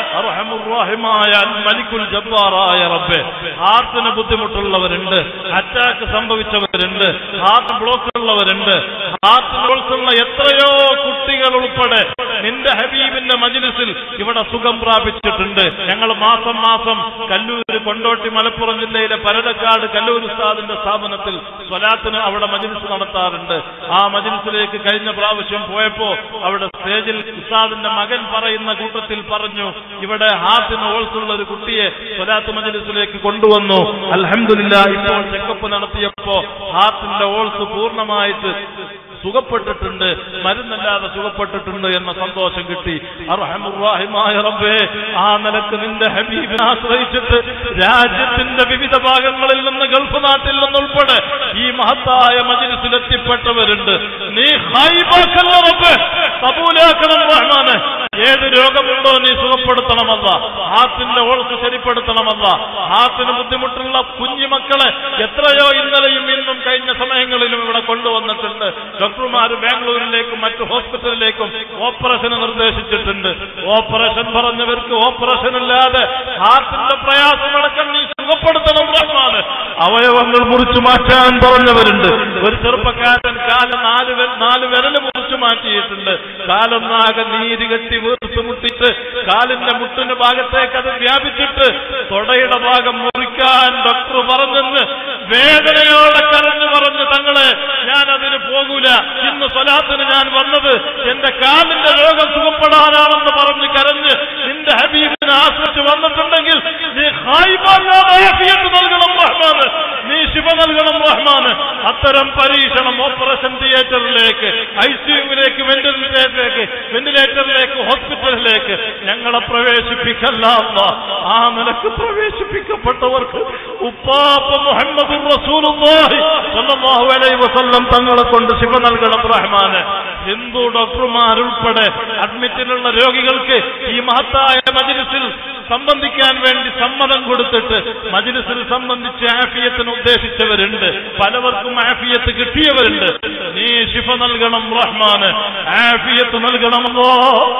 അർഹമുർറഹീമായ അൽ മലിക്കുൽ ജബ്ബാറായ റബ്ബേ, ഹാർട്ടിന് ബുദ്ധിമുട്ടുള്ളവരുണ്ട്, അറ്റാക്ക് സംഭവിച്ചവരുണ്ട്, ഹാർട്ട് ബ്ലോക്ക് ഉള്ളവരുണ്ട്, ഹാർട്ട് ബ്ലോക്കുള്ള എത്രയോ കുട്ടികൾ ഉൾപ്പെടെ നിന്റെ ഹബീബിന്റെ മജ്ലിസിൽ ഇവിടെ സുഖം പ്രാപിച്ചിട്ടുണ്ട്. ഞങ്ങൾ മാസം മാസം കല്ലൂര് കൊണ്ടോട്ടി മലപ്പുറം ജില്ലയിലെ പരതക്കാട് കല്ലൂർ ഉസ്താദിന്റെ സ്ഥാപനത്തിൽ സ്വലാത്തിന് അവിടെ മജ്ലിസ് നടത്താറുണ്ട്. ആ മജ്ലിസിലേക്ക് കഴിഞ്ഞ പ്രാവശ്യം പോയപ്പോ അവിടെ സ്റ്റേജിൽ ഉസ്താദിന്റെ മകൻ പറയുന്ന കൂട്ടത്തിൽ പറഞ്ഞു, ഇവിടെ ഹാർട്ടിന് ഹോൾസുള്ള ഒരു കുട്ടിയെ സ്വലാത്ത് മജ്ലിസിലേക്ക് കൊണ്ടുവന്നു. അൽഹംദുലില്ലാഹ് ഇപ്പോൾ ചെക്കപ്പ് നടത്തിയപ്പോ ഹാർട്ടിന്റെ ഹോൾസ് പൂർണ്ണമായിട്ട് സുഖപ്പെട്ടിട്ടുണ്ട്, മരുന്നല്ലാതെ സുഖപ്പെട്ടിട്ടുണ്ട് എന്ന സന്തോഷം കിട്ടി. അർഹമുർറഹീമായ റബ്ബേ, ആ നിലക്ക് നിന്റെ ഹബീബിനെ ആശ്രയിച്ചിട്ട് രാജ്യത്തിന്റെ വിവിധ ഭാഗങ്ങളിൽ നിന്ന് ഗൾഫ് നാട്ടിൽ നിന്നുൾപ്പെടെ ഈ മഹത്തായ മജ്ലിസിൽ എത്തിപ്പെട്ടവരുണ്ട്. നീ ഖൈബാക്കല്ല റബ്ബേ, കബൂലാക്കണം റഹ്മാനെ. ഏത് രോഗമുണ്ടോ നീ സുഖപ്പെടുത്തണമല്ല, ഹാർട്ടിന്റെ ഓൾക്ക് ശരിപ്പെടുത്തണമല്ല. ഹാർട്ടിന് ബുദ്ധിമുട്ടുള്ള കുഞ്ഞുമക്കളെ എത്രയോ ഇന്നലെയും ഇന്നും കഴിഞ്ഞ സമയങ്ങളിലും ഇവിടെ കൊണ്ടുവന്നിട്ടുണ്ട്. ഡോക്ടർമാർ ബാംഗ്ലൂരിലേക്കും മറ്റു ഹോസ്പിറ്റലിലേക്കും ഓപ്പറേഷന് നിർദ്ദേശിച്ചിട്ടുണ്ട്. ഓപ്പറേഷൻ പറഞ്ഞവർക്ക് ഓപ്പറേഷൻ ഇല്ലാതെ ഹാർട്ടിന്റെ പ്രയാസമടക്കം നീ സുഖപ്പെടുത്തണം റഹ്മാന്. അവയവങ്ങൾ മുറിച്ചു മാറ്റാൻ പറഞ്ഞവരുണ്ട്. ഒരു ചെറുപ്പക്കാരൻ കാലം നാല് നാല് വിരല് മുറിച്ചു മാറ്റിയിട്ടുണ്ട്. കാലൊന്നാകെ നീര് കെട്ടി വീർത്തുമുട്ടിട്ട് കാലിന്റെ മുട്ടിന്റെ ഭാഗത്തേക്ക് അത് വ്യാപിച്ചിട്ട് തൊടയുടെ ഭാഗം മുറിക്കാൻ ഡോക്ടർ പറഞ്ഞെന്ന് വേദനയോടെ കരഞ്ഞു പറഞ്ഞു, തങ്ങളെ ഞാൻ അതിന് പോകൂല, ഇന്ന് സ്വലാത്തിന് ഞാൻ വന്നത് എന്റെ കാലിന്റെ രോഗം സുഖപ്പെടാനാണെന്ന് പറഞ്ഞ് കരഞ്ഞ് നിന്റെ ഹബീബിനെ ആശ്രയിച്ച് വന്നിട്ടുണ്ടെങ്കിൽ നീ ഹായിബാഫിയത്ത് നൽകണം റഹ്മാന്, നീ ശിഫ നൽകണം റഹ്മാന്. അത്തരം പരീക്ഷണം ഓപ്പറേഷൻ തിയേറ്ററിലേക്ക്, ഐസിയുവിലേക്ക്, വെന്റിലേറ്ററിലേക്ക് വെന്റിലേറ്ററിലേക്ക് ഹോസ്പിറ്റലിലേക്ക് ഞങ്ങളെ പ്രവേശിപ്പിക്കല്ല. ആ നിലക്ക് പ്രവേശിപ്പിക്കപ്പെട്ടവർക്ക് ഉപ്പാപ്പ മുഹമ്മദ് റസൂലുള്ളാഹി സ്വല്ലല്ലാഹു അലൈഹി വസല്ലം തങ്ങളെ കൊണ്ട് ശിഫ നൽകണം റഹ്മാന്. ഹിന്ദു ഡോക്ടർമാരുൾപ്പെടെ അഡ്മിറ്റിലുള്ള രോഗികൾക്ക് ഈ മഹത്തായ മജ്ലിസിൽ സംബന്ധിക്കാൻ വേണ്ടി സമ്മതം കൊടുത്തിട്ട് മജ്ലിസിൽ സംബന്ധിച്ച് ആഫിയത്തിന് ഉദ്ദേശിച്ചവരുണ്ട്. പലവർക്കും ആഫിയത്ത് കിട്ടിയവരുണ്ട്. നീ ശിഫ നൽകണം റഹ്മാന്, ആഫിയത്ത് നൽകണമല്ലോ,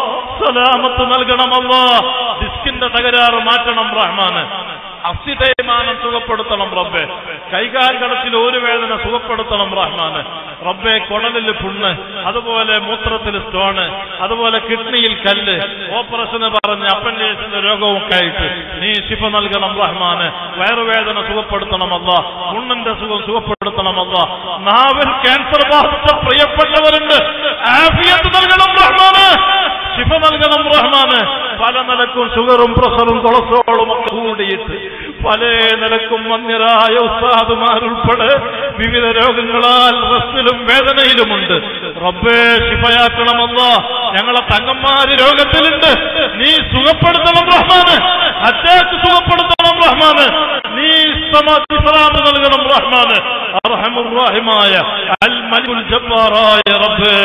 സലാമത്ത് നൽകണമല്ലോ. ഡിസ്കിന്റെ തകരാറ് മാറ്റണം റഹ്മാന്, അസ്ഥി തേയ്മാനം സുഖപ്പെടുത്തണം റബ്ബെ, കൈകാൽ കടത്തിൽ ഒരു വേദന സുഖപ്പെടുത്തണം റഹ്മാന് റബ്ബെ, കുടലിൽ പുണ്ണ്, അതുപോലെ മൂത്രത്തിൽ സ്റ്റോണ്, അതുപോലെ കിഡ്നിയിൽ കല്ല്, ഓപ്പറേഷന് പറഞ്ഞ് അപ്പൻഡിക്സിന്റെ രോഗവും ആയിട്ട് നീ ശിഫ നൽകണം റഹ്മാന്. വയറുവേദന സുഖപ്പെടുത്തണമല്ല, പുണ്ണിന്റെ സുഖം സുഖപ്പെടുത്തണമല്ല. നാവിൽ ക്യാൻസർ ബാധിച്ച പ്രിയപ്പെട്ടവരുണ്ട്, ആഫിയത്ത് നൽകണം റഹ്മാന്, ശിഫ നൽകണം റഹ്മാന്. പല നിലക്കും ഷുഗറും പ്രഷറും കൊളസ്ട്രോളും ഒക്കെ കൂടിയിട്ട് പല നിലക്കും വന്യരായ ഉസ്താദുമാരുൾപ്പെടെ വിവിധ രോഗങ്ങളാൽ റസ്റ്റിലും വേദനയിലുമുണ്ട്. റബ്ബേ ശിഫയാക്കണമല്ല. ഞങ്ങളെ തങ്ങന്മാര് രോഗത്തിലുണ്ട്, നീ സുഖപ്പെടുത്തണം റഹ്മാന്, അറ്റാക്ക് സുഖപ്പെടുത്തണം റഹ്മാന്, നീ സലാമത്ത് നൽകണം റഹ്മാന്. അർഹമുർറഹീമായ അൽ മലിക്കുൽ ജബ്ബാറായ റബ്ബേ,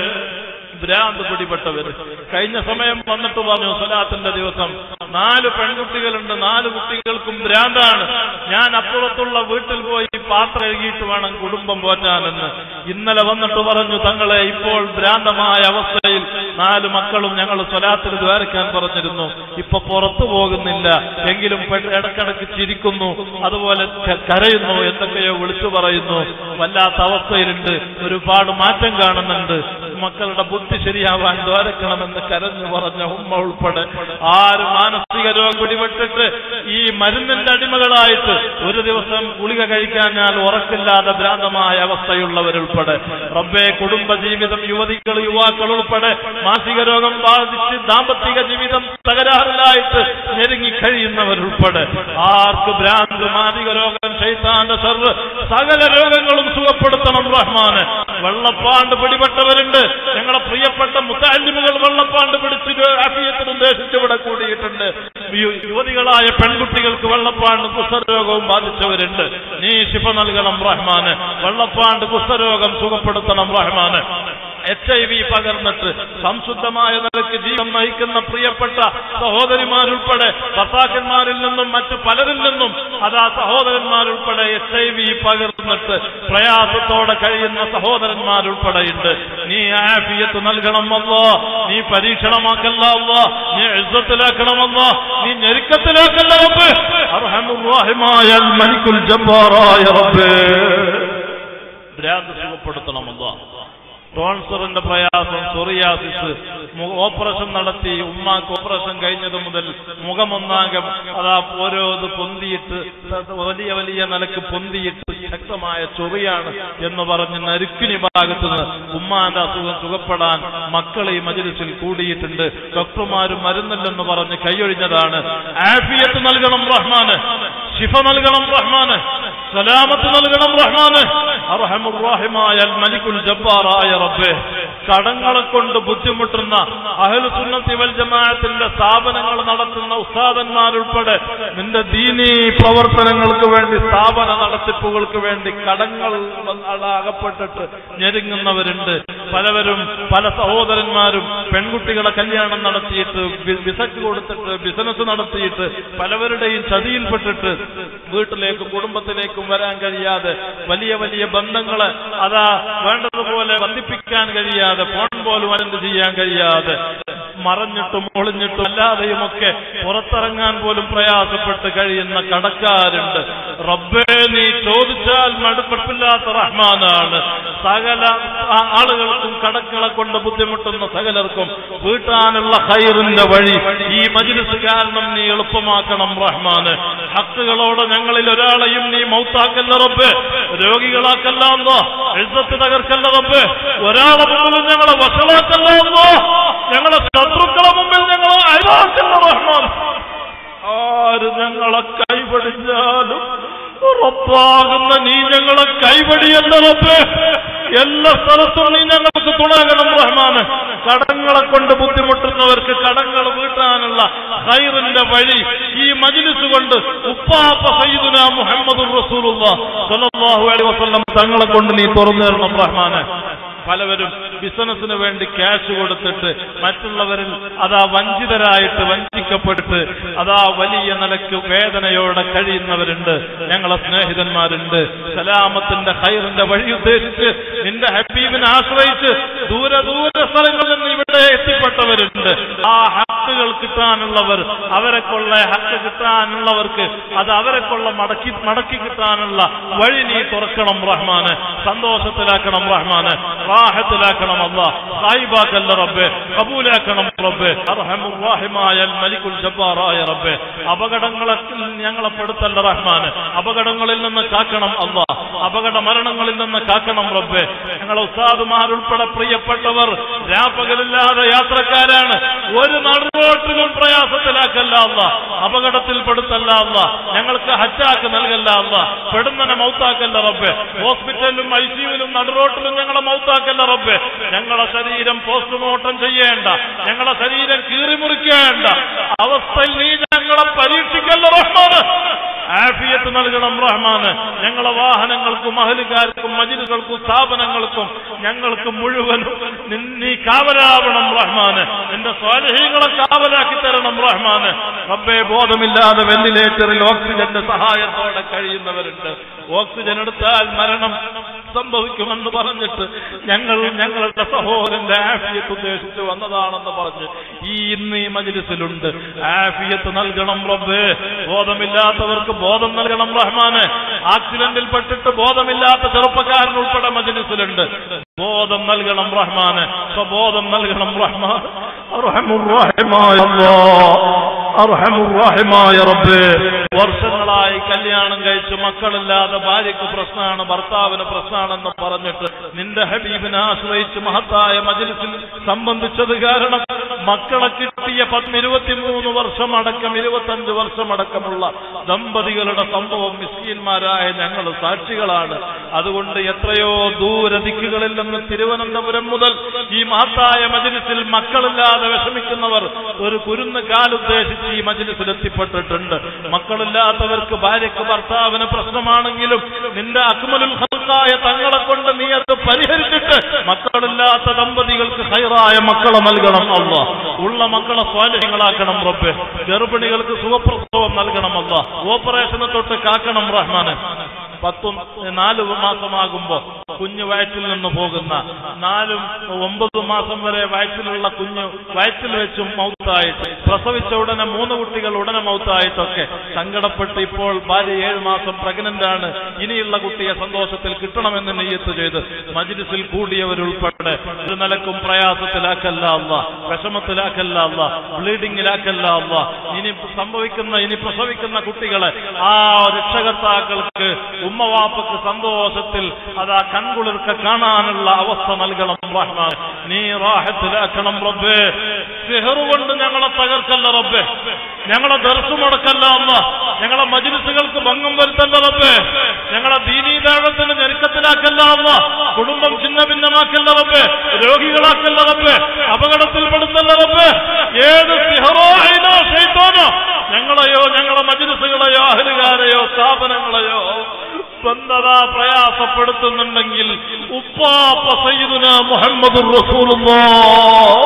ഭ്രാന്ത് പിടിപെട്ടവർ കഴിഞ്ഞ സമയം വന്നിട്ട് പറഞ്ഞു, സ്വലാത്തിന്റെ ദിവസം നാല് പെൺകുട്ടികളുണ്ട്, നാല് കുട്ടികൾക്കും ഭ്രാന്താണ്, ഞാൻ അപ്പുറത്തുള്ള വീട്ടിൽ പോയി പാത്രം കഴുകിയിട്ട് വേണം കുടുംബം പോറ്റാനെന്ന്. ഇന്നലെ വന്നിട്ട് പറഞ്ഞു, തങ്ങളെ ഇപ്പോൾ ഭ്രാന്തമായ അവസ്ഥയിൽ നാല് മക്കളും ഞങ്ങൾ സ്വലാത്തിൽ ദ്വാരക്കാൻ പറഞ്ഞിരുന്നു, ഇപ്പൊ പുറത്തു പോകുന്നില്ല, എങ്കിലും ഇടക്കിടക്ക് ചിരിക്കുന്നു, അതുപോലെ കരയുന്നു, എന്തൊക്കെയോ വിളിച്ചു പറയുന്നു, വല്ലാത്ത അവസ്ഥയിലുണ്ട്, ഒരുപാട് മാറ്റം കാണുന്നുണ്ട്. മക്കളുടെ ബുദ്ധി ശരിയാവാൻ ദ്വാരക്കണമെന്ന് കരഞ്ഞു പറഞ്ഞ ഉമ്മ ഉൾപ്പെടെ ആര് മാനസിക രോഗം പിടിപെട്ടിട്ട് ഈ മരുന്നിന്റെ അടിമകളായിട്ട് ഒരു ദിവസം ഗുളിക കഴിക്കാൻ ഞാൻ ഉറക്കില്ലാതെ ഭ്രാന്തമായ അവസ്ഥയുള്ളവരുൾപ്പെടെ റബ്ബേ, കുടുംബ ജീവിതം, യുവതികൾ യുവാക്കൾ ഉൾപ്പെടെ മാനസിക രോഗം ബാധിച്ച് ദാമ്പത്തിക ജീവിതം തകരാറിലായിട്ട് ഞെരുങ്ങി കഴിയുന്നവരുൾപ്പെടെ ആർക്ക് ഭ്രാന്ത്, മാനസിക രോഗം, ശൈത്താന്റെ സർവ്വ സകല രോഗങ്ങളും സുഖപ്പെടുത്തണം റഹ്മാന്. വെള്ളപ്പാണ്ട് പിടിപെട്ടവരുണ്ട്. ഞങ്ങളെ പ്രിയപ്പെട്ട മുത്തഅല്ലിമുകൾ വെള്ളപ്പാണ്ട് പിടിച്ച് ആഫിയത്തിന് ഉദ്ദേശിച്ച് ഇവിടെ കൂടിയിട്ടുണ്ട്. യുവതികളായ പെൺകുട്ടികൾക്ക് വെള്ളപ്പാണ്ട് കുഷ്ഠരോഗവും ബാധിച്ചവരുണ്ട്. നീ ശിഫ നൽകണം റഹ്മാന്. വെള്ളപ്പാണ്ട് കുഷ്ഠരോഗം സുഖപ്പെടുത്തണം റഹ്മാന്. എച്ച് ഐ വി പകർന്നിട്ട് സംശുദ്ധമായ നിലയ്ക്ക് ജീവൻ നയിക്കുന്ന പ്രിയപ്പെട്ട സഹോദരിമാരുൾപ്പെടെ ഭർത്താക്കന്മാരിൽ നിന്നും മറ്റു പലരിൽ നിന്നും അതാ സഹോദരന്മാരുൾപ്പെടെ എച്ച് ഐ വി പകർന്നിട്ട് പ്രയാസത്തോടെ കഴിയുന്ന സഹോദരന്മാരുൾപ്പെടെയുണ്ട്. നീ ആഫിയത്ത് നൽകണമല്ലോ, നീ പരീക്ഷണമാക്കല്ലോ, നീ ഇസ്സത്തിലാക്കണമല്ലോ, നീ ഞെരുക്കത്തിലാക്കല്ലോ റബ്ബേ. അർഹമുർ റഹീമായ അൽ മലിക്കുൽ ജബ്ബാറായ റബ്ബേ, ഭ്രാന്ത് സുഖപ്പെടുത്തണമല്ലോ. ടോൺസറിന്റെ പ്രയാസം, സോറിയാസിസ്, ഓപ്പറേഷൻ നടത്തി ഉമ്മാക്ക് ഓപ്പറേഷൻ കഴിഞ്ഞത് മുതൽ മുഖമൊന്നാകം അതാ ഓരോത് പൊന്തിയിട്ട് വലിയ വലിയ നിലക്ക് പൊന്തിയിട്ട് ശക്തമായ ചൊറിയാണ് എന്ന് പറഞ്ഞ് നരുക്കിനി ഭാഗത്ത് നിന്ന് ഉമ്മാന്റെ അസുഖം സുഖപ്പെടാൻ മക്കൾ ഈ മജ്‌ലിസിൽ കൂടിയിട്ടുണ്ട്. ഡോക്ടർമാരും മരുന്നില്ലെന്ന് പറഞ്ഞ് കൈയൊഴിഞ്ഞതാണ്. ആഫിയത്ത് നൽകണം റഹ്മാന്, ശിഫ നൽകണം റഹ്മാന്, സലാമത്ത് നൽകണം റഹ്മാന്. അർഹമുർ റഹീമായ അൽ മലിക്കുൽ ജബ്ബാറായ റബ്ബേ, കടങ്ങളെ കൊണ്ട് ബുദ്ധിമുട്ടുന്ന അഹ്ലു സുന്നത്തി വൽ ജമാഅത്തിന്റെ സ്ഥാപനങ്ങൾ നടത്തുന്ന ഉസ്താദന്മാരുൾപ്പെടെ നിന്റെ ദീനീ പ്രവർത്തനങ്ങൾക്ക് വേണ്ടി, സ്ഥാപന നടത്തിപ്പുകൾക്ക് വേണ്ടി കടങ്ങൾ അകപ്പെട്ടിട്ട് ഞെരുങ്ങുന്നവരുണ്ട്. പലവരും പല സഹോദരന്മാരും പെൺകുട്ടികളെ കല്യാണം നടത്തിയിട്ട് വിസക്ക് കൊടുത്തിട്ട് ബിസിനസ് നടത്തിയിട്ട് പലവരുടെയും ചതിയിൽപ്പെട്ടിട്ട് വീട്ടിലേക്കും കുടുംബത്തിലേക്കും വരാൻ കഴിയാതെ വലിയ വലിയ ബന്ധങ്ങളെ അതാ വേണ്ടതുപോലെ ബന്ധിപ്പിക്കാൻ കഴിയാതെ, ഫോൺ പോലും അറ്റൻഡ് ചെയ്യാൻ കഴിയാതെ, മറഞ്ഞിട്ടും ഒളിഞ്ഞിട്ടും അല്ലാതെയുമൊക്കെ പുറത്തിറങ്ങാൻ പോലും പ്രയാസപ്പെട്ട് കഴിയുന്ന കടക്കാരുണ്ട്. റബ്ബേ, നീ ചോദിച്ചാൽ മടുപ്പില്ലാത്ത റഹ്മാനാണ്. സകല ആളുകൾക്കും കടങ്ങളെ കൊണ്ട് ബുദ്ധിമുട്ടുന്ന സകലർക്കും വീട്ടാനുള്ള ഖൈറിന്റെ വഴി ഈ മജ്‌ലിസ് കാരണം നീ എളുപ്പമാക്കണം റഹ്മാന്. ഹക്കുകളോട് ഞങ്ങളിൽ ഒരാളെയും നീ മൗത്താക്കല്ല റബ്ബേ, രോഗികളാക്കല്ല അല്ലാഹ്, ഇസ്സത്ത് തകർക്കല്ല റബ്ബേ, ഒരാളെ മുമ്പിൽ ഞങ്ങളെ വഷളാക്കല്ല അല്ലാഹ്, ഞങ്ങളെ ശത്രുക്കളെ മുമ്പിൽ ഞങ്ങളെ അയവാക്കല്ല റഹ്മാൻ. ആര് ഞങ്ങളെ കൈവടിഞ്ഞാലും റബ്ബാകുന്ന നീ ഞങ്ങളെ കൈവടിയല്ല റബ്ബേ. എല്ലാ സ്ഥലത്തും നീ ഞങ്ങൾക്ക് തുണാകണം റഹ്മാന്. കടങ്ങളെ കൊണ്ട് ബുദ്ധിമുട്ടുന്നവർക്ക് കടങ്ങൾ വീട്ടാനുള്ള ഖൈറിന്റെ വഴി ഈ മജ്‌ലിസ് കൊണ്ട് ഉപ്പാപ്പ സയ്യിദുനാ മുഹമ്മദുർ റസൂലുള്ളാഹി സ്വല്ലല്ലാഹു അലൈഹി വസല്ലം തങ്ങളെ കൊണ്ട് നീ തുറന്നു തരണം റഹ്മാന്. പലവരും ബിസിനസിന് വേണ്ടി ക്യാഷ് കൊടുത്തിട്ട് മറ്റുള്ളവരിൽ അതാ വഞ്ചിതരായിട്ട് വഞ്ചിക്കപ്പെട്ടിട്ട് അതാ വലിയ നിലയ്ക്ക് വേദനയോടെ കഴിയുന്നവരുണ്ട്. ഞങ്ങളെ സ്നേഹിതന്മാരുണ്ട്. സലാമത്തിന്റെ ഖൈറിന്റെ വഴി ഉദ്ദേശിച്ച് നിന്റെ ഹബീബിനെ ആശ്രയിച്ച് ദൂര ദൂര സ്ഥലങ്ങളിൽ നിന്ന് ഇവിടെ എത്തിപ്പെട്ടവരുണ്ട്. ആ ഹക്കുകൾ കിട്ടാനുള്ളവർ, അവരെ കൊള്ള ഹക്ക് കിട്ടാനുള്ളവർക്ക് അത് അവരെ കൊള്ള മടക്കി മടക്കി കിട്ടാനുള്ള വഴി നീ തുറക്കണം റഹ്മാന്. സന്തോഷത്തിലാക്കണം റഹ്മാന്, റാഹത്തിലാക്കണം അല്ലാഹ്, ഖായിബാക്കല്ല റബ്ബേ, ഖബൂലാക്കണം റബ്ബേ. അർഹമുർ റഹീമായ അൽ മലിക്കുൽ ജബ്ബാറായ റബ്ബേ, അപകടങ്ങളെ ഞങ്ങളെ പെടുത്തല്ല റഹ്മാന്. അപകടങ്ങളിൽ നിന്ന് കാക്കണം അല്ലാഹ്, അപകട മരണങ്ങളിൽ നിന്ന് കാക്കണം റബ്ബേ. ഞങ്ങളെ ഉസ്താദുമാരുൾപ്പെടെ പ്രിയപ്പെട്ടവർ രാപ്പകലില്ലാതെ യാത്രക്കാരാണ്. ഒരു നടുറോട്ടിലും പ്രയാസത്തിലാക്കല്ല അല്ലാഹ്, അപകടത്തിൽ പെടുത്തല്ല അല്ലാഹ്, ഞങ്ങൾക്ക് ഹജ്ജാക്ക് നൽകല്ല അല്ലാഹ്, പെടുന്നനെ മൗത്താക്കല്ല റബ്ബേ. ഹോസ്പിറ്റലിലും ഐ സിയുവിലും നടുറോട്ടിലും ഞങ്ങളെ മൗത്താക്കല്ല റബ്ബേ. ഞങ്ങളെ ശരീരം പോസ്റ്റ്മോർട്ടം ചെയ്യേണ്ട, ഞങ്ങളെ ശരീരം കീറിമുറിക്കേണ്ട അവസ്ഥയിൽ നീ ഞങ്ങളെ പരീക്ഷിക്കല്ല റഹ്മാന്. ആഫിയത്ത് നൽകണം റഹ്മാന്. ഞങ്ങളെ വാഹനങ്ങൾക്കും അഹ്ലുകാർക്കും മജ്‌ലിസുകൾക്കും സ്ഥാപനങ്ങൾക്കും ഞങ്ങൾക്ക് മുഴുവനും നീ കാവലാവണം റഹ്മാന്. നിന്റെ സ്വാലിഹീങ്ങളെ കാവലാക്കി തരണം റഹ്മാന്. റബ്ബേ, ബോധമില്ലാതെ വെന്റിലേറ്ററിൽ ഓക്സിജന്റെ സഹായത്തോടെ കഴിയുന്നവരുണ്ട്. ഓക്സിജൻ എടുത്താൽ മരണം സംഭവിക്കുമെന്ന് പറഞ്ഞിട്ട് ഞങ്ങൾ ഞങ്ങളുടെ സഹോദരന്റെ ആഫിയത്ത് ഉദ്ദേശിച്ച് വന്നതാണെന്ന് പറഞ്ഞ് ഈ ഇന്ന് ഈ മജ്‌ലിസിലുണ്ട്. ആഫിയത്ത് നൽകണം റബ്ബേ. ബോധമില്ലാത്തവർക്ക് ബോധം നൽകണം റഹ്മാനെ. ആക്സിഡന്റിൽ പെട്ടിട്ട് ബോധമില്ലാത്ത ചെറുപ്പക്കാരൻ ഉൾപ്പെടെ മജ്‌ലിസിലുണ്ട്. ബോധം നൽകണം റഹ്മാനെ, സ്വബോധം നൽകണം റഹ്മാൻ. അർഹമുർ റഹീമായ അല്ലാഹ്, അർഹമുർ റഹീമായ റബ്ബേ, വർഷങ്ങളായി കല്യാണം കഴിച്ച് മക്കളില്ലാതെ ഭാര്യയ്ക്ക് പ്രശ്നമാണ്, ഭർത്താവിന് പ്രശ്നമാണെന്ന് പറഞ്ഞിട്ട് നിന്റെ ഹബീബിനെ ആശ്രയിച്ച് മഹത്തായ മജ്‌ലിസിൽ സംബന്ധിച്ചത് കാരണം മക്കളെ കിട്ടിയ പത്ത് ഇരുപത്തിമൂന്ന് വർഷം അടക്കം ഇരുപത്തഞ്ച് വർഷം അടക്കമുള്ള ദമ്പതികളുടെ സംഭവം മിസ്കീന്മാരായ ഞങ്ങൾ സാക്ഷികളാണ്. അതുകൊണ്ട് എത്രയോ ദൂരദിക്കുകളിൽ നിന്ന് തിരുവനന്തപുരം മുതൽ ഈ മഹത്തായ മജ്‌ലിസിൽ മക്കളില്ലാതെ വിഷമിക്കുന്നവർ ഒരു കുരുന്ന് കാലുദ്ദേശിച്ച് ഈ മജ്‌ലിസിൽ എത്തിപ്പെട്ടിട്ടുണ്ട്. മക്കളില്ലാത്തവർക്ക് ഭാര്യയ്ക്ക് ഭർത്താവിന് പ്രശ്നമാണെങ്കിലും നിന്റെ അക്മലുൽ ഖൽഖായ തങ്ങളെ കൊണ്ട് നീ അത് പരിഹരിച്ചിട്ട് മക്കളില്ലാത്ത ദമ്പതികൾക്ക് ഖൈറായ മക്കളെ നൽകണം അല്ലാഹ്. ഉള്ള മക്കളെ സ്വാലിഹീങ്ങളാക്കണം റബ്ബേ. ഗർഭിണികൾക്ക് സുഖപ്രസവം നൽകണം അല്ലാഹ്. ഓപ്പറേഷനെ തൊട്ട് കാക്കണം റഹ്മാനെ. പത്തും നാല് മാസമാകുമ്പോ കുഞ്ഞ് വയറ്റിൽ നിന്ന് പോകുന്ന, നാലും ഒമ്പത് മാസം വരെ വയറ്റിലുള്ള കുഞ്ഞ് വയറ്റിൽ വെച്ചും മൗത്തായിട്ട്, പ്രസവിച്ച ഉടനെ മൂന്ന് കുട്ടികൾ ഉടനെ മൗത്തായിട്ടൊക്കെ സങ്കടപ്പെട്ട് ഇപ്പോൾ ഭാര്യ ഏഴ് മാസം പ്രഗ്നന്റ് ആണ്, ഇനിയുള്ള കുട്ടിയെ സന്തോഷത്തിൽ കിട്ടണമെന്ന് നിയ്യത്ത് ചെയ്ത് മജ്‌ലിസിൽ കൂടിയവരുൾപ്പെടെ ഒരു നിലക്കും പ്രയാസത്തിലാക്കല്ല അല്ലാഹ്, വിഷമത്തിലാക്കല്ല അല്ലാഹ്, ബ്ലീഡിങ്ങിലാക്കല്ല അല്ലാഹ്. ഇനി സംഭവിക്കുന്ന ഇനി പ്രസവിക്കുന്ന കുട്ടികളെ ആ രക്ഷകർത്താക്കൾക്ക് ഉമ്മവാപ്പക്ക് സന്തോഷത്തിൽ അതാ കൺകുളിർക്ക കാണാനുള്ള അവസ്ഥ നൽകണം റഹ്മാൻ. നീ റാഹത്തിലാക്കണം റബ്ബേ. സിഹർ കൊണ്ട് ഞങ്ങളെ തകർക്കല്ല റബ്ബേ, ഞങ്ങളെ ദർസ് മുടക്കല്ല അല്ലാഹ്, ഞങ്ങളെ മജ്‌ലിസുകൾക്ക് ഭംഗം വരുത്തല്ല റബ്ബേ, ഞങ്ങളെ ദീനീ ദഅവത്തിന് ഞെരുക്കത്തിലാക്കല്ല അല്ലാഹ്, കുടുംബം ഛിന്ന ഭിന്നമാക്കല്ല റബ്ബേ, രോഗികളാക്കല്ല റബ്ബേ, അപകടത്തിൽപ്പെടുത്തല്ല റബ്ബേ. ഏത് സിഹറോ ഐനോ ശൈത്താനോ ഞങ്ങളെയോ ഞങ്ങളെ മജ്‌ലിസുകളെയോ അഹ്ലുകാരെയോ സ്ഥാപനങ്ങളെയോ ബന്ധത പ്രയാസപ്പെടുത്തുന്നുണ്ടെങ്കിൽ ഉപ്പാപ്പ സയ്യിദുനാ മുഹമ്മദുർ റസൂലുള്ളാഹ്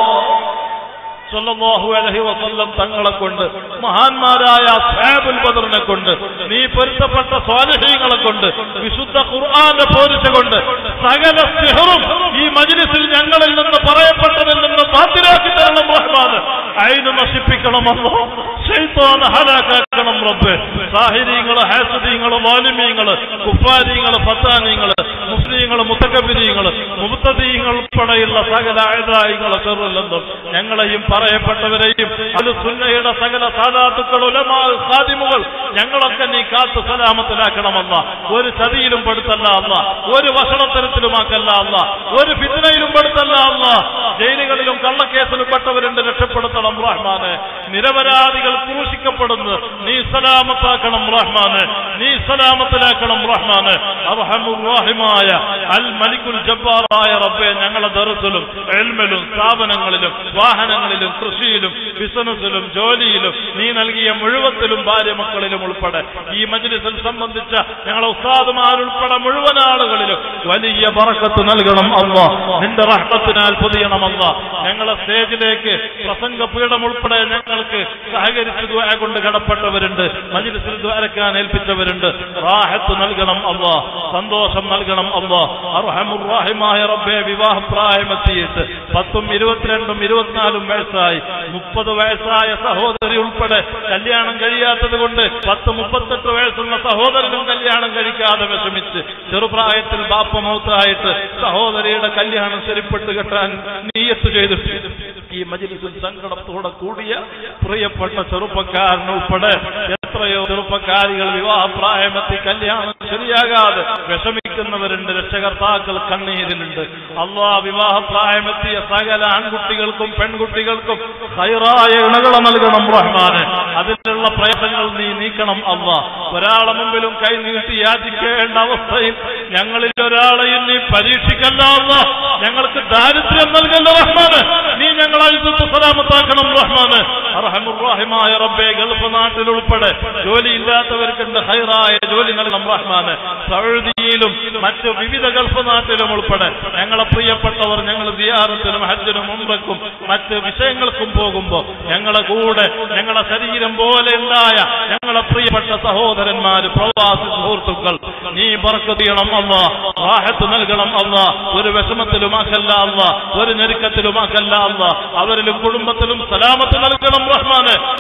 സല്ലല്ലാഹു അലൈഹി വസല്ലം തങ്ങളെ കൊണ്ട്, മഹാന്മാരായ അസ്ഹാബുൽ ബദറിനെ കൊണ്ട്, നീ പൊരുത്തപ്പെട്ട സ്വാലിഹീങ്ങളെ കൊണ്ട്, വിശുദ്ധ ഖുർആന്റെ പോരിശ കൊണ്ട് സകല സിഹറും ഈ മജ്‌ലിസിൽ ഞങ്ങളിൽ നിന്ന് പറയപ്പെട്ടതിൽ നിന്ന് ബാത്തിലാക്കി തരണം റഹ്മാൻ. ഐന് നശിപ്പിക്കണം അല്ലാഹ്, ശൈത്താനെ ഹലാക്കാക്കണം റബ്ബേ. സാഹിരീങ്ങള്, ഹാസിദീങ്ങള്, വാലിമീങ്ങള്, കുഫാരീങ്ങള്, ഫത്താനീങ്ങള്, മുസ്ലിങ്ങള്, മുതകബ്ബിരീങ്ങള്, മുബ്തദീങ്ങൾ ഉൾപ്പെടെയുള്ള സകല അഅദായികളെ ഷർറിൽ നിന്നും ഞങ്ങളെയും പറയപ്പെട്ടവരെയും അത് സുന്നയുടെ സകല സാദാത്തുക്കൾ, ഉലമാ, ഖാദിമുകൾ ഞങ്ങളൊക്കെ നീ കാത്തു സലാമത്തിലാക്കണമല്ല. ഒരു ചതിയിലും പെടുത്തല്ല അല്ലാഹ്, ഒരു വഷളത്തരത്തിലുമാക്കല്ല അല്ലാഹ്, ഒരു ഫിത്നയിലും പെടുത്തല്ല അല്ലാഹ്. ജയിലുകളിലും കള്ളക്കേസിലും പെട്ടവരുണ്ട്, രക്ഷപ്പെടുത്തണം റഹ്മാനെ. നിരപരാധികൾ ക്രൂശിക്കപ്പെടുന്നു, നീ സലാമത്താക്കണം റഹ്മാനെ, നീ സലാമത്തിലാക്കണം റഹ്മാനെ. അർഹമുർ റഹീമായ അൽ മലിക്കുൽ ജബ്ബാറായ റബ്ബേ, ഞങ്ങളെ ദർസിലും ഇൽമിലും സ്ഥാപനങ്ങളിലും വാഹനങ്ങളിലും കൃഷിയിലും ബിസിനസ്സിലും ജോലിയിലും നീ നൽകിയ മുഴുവത്തിലും ഭാര്യ മക്കളിലും ഉൾപ്പെടെ ഈ മജ്‌ലിസിൽ സംബന്ധിച്ച ഞങ്ങളെ ഉസ്താദുമാരുൾപ്പെടെ മുഴുവൻ ആളുകളിലും വലിയ ബറക്കത്ത് നൽകണം അല്ലാഹ്. നിന്റെ റഹ്മത്തിനാൽ പൊതിയണം അല്ലാഹ്. ഞങ്ങളെ സ്റ്റേജിലേക്ക് പ്രസംഗ പീഠം ഉൾപ്പെടെ ഞങ്ങൾക്ക് സഹകരിച്ച് ദുആ കൊണ്ട് കടപ്പെട്ടവരുണ്ട്, മജ്‌ലിസിൽ ദുആക്കാൻ ഏൽപ്പിച്ചവരുണ്ട്. റാഹത്ത് നൽകണം അല്ലാഹ്, സന്തോഷം നൽകണം അല്ലാഹ്. അർഹമുർ റഹീമായ റബ്ബേ, വിവാഹ പ്രായമെത്തിയിട്ട് പത്തും ഇരുപത്തിരണ്ടും ഇരുപത്തിനാലും വയസ്സായി, മുപ്പത് വയസ്സായ സഹോദരി ഉൾപ്പെടെ കല്യാണം കഴിയാത്തത് കൊണ്ട് പത്ത് മുപ്പത്തെട്ട് വയസ്സുള്ള സഹോദരനും കല്യാണം കഴിക്കാതെ വിഷമിച്ച് ചെറുപ്രായത്തിൽ ബാപ്പ മൗത്തായിട്ട് സഹോദരിയുടെ കല്യാണം ശരിപ്പെട്ട് കെട്ടാൻ നിയ്യത്ത് ചെയ്തിട്ട് ഈ മജ്‌ലിസിൽ സങ്കടത്തോടെ കൂടിയ പ്രിയപ്പെട്ട ചെറുപ്പക്കാരനുൾപ്പെടെ എത്രയോ ചെറുപ്പക്കാരികൾ വിവാഹപ്രായമെത്തി കല്യാണം ശരിയാകാതെ വിഷമിക്കുന്നവരുണ്ട്, രക്ഷകർത്താക്കൾ കണ്ണീരിലുണ്ട്. അല്ലാഹ്, വിവാഹപ്രായമെത്തിയ സകല ആൺകുട്ടികൾക്കും പെൺകുട്ടികൾക്കും ഖൈറായ ഇണകളെ നൽകണം റഹ്മാനെ. അതിലുള്ള പ്രയത്നങ്ങൾ നീ നീക്കണം അല്ലാഹ്. ഒരാളെ മുമ്പിലും കൈ നീട്ടി യാചിക്കേണ്ട അവസ്ഥയിൽ ഞങ്ങളിൽ ഒരാളെയും നീ പരീക്ഷിക്കല്ല അല്ലാഹ്. ഞങ്ങൾക്ക് ദാരിദ്ര്യം നൽകല്ല റഹ്മാനെ, നീ ഞങ്ങളെ സലാമത്താക്കണം റഹ്മാനെ. അർഹമുർ റഹീമായ റബ്ബേ, ഗൾഫ് നാട്ടിൽ ഉൾപ്പെടെ ജോലിയില്ലാത്തവർക്കുണ്ട് ഖൈറായ ജോലി നൽകണം റഹ്മാനെ. സൗദിയിലും മറ്റു വിവിധ ഗൾഫ് നാട്ടിലും ഉൾപ്പെടെ ഞങ്ങളെ പ്രിയപ്പെട്ടവർ ഞങ്ങൾ സിയാറത്തിനും ഹജ്ജിനും ഉംറയ്ക്കും മറ്റ് വിഷയങ്ങൾക്കും പോകുമ്പോൾ ഞങ്ങളെ കൂടെ ഞങ്ങളെ ശരീരം പോലെ ഉണ്ടായ ഞങ്ങളെ പ്രിയപ്പെട്ട സഹോദരന്മാര്, പ്രവാസി സുഹൃത്തുക്കൾ, നീ ബർക്കത്ത് ചെയ്യണം അല്ലാഹ്, റാഹത്ത് നൽകണം അല്ലാഹ്. ഒരു വിഷമത്തിലുമാക്കല്ല അല്ലാഹ്, ഒരു ഞെരുക്കത്തിലുമാക്കല്ല അല്ലാഹ്. അവരിലും കുടുംബത്തിലും സലാമത്ത് നൽകണം റഹ്മാനെ.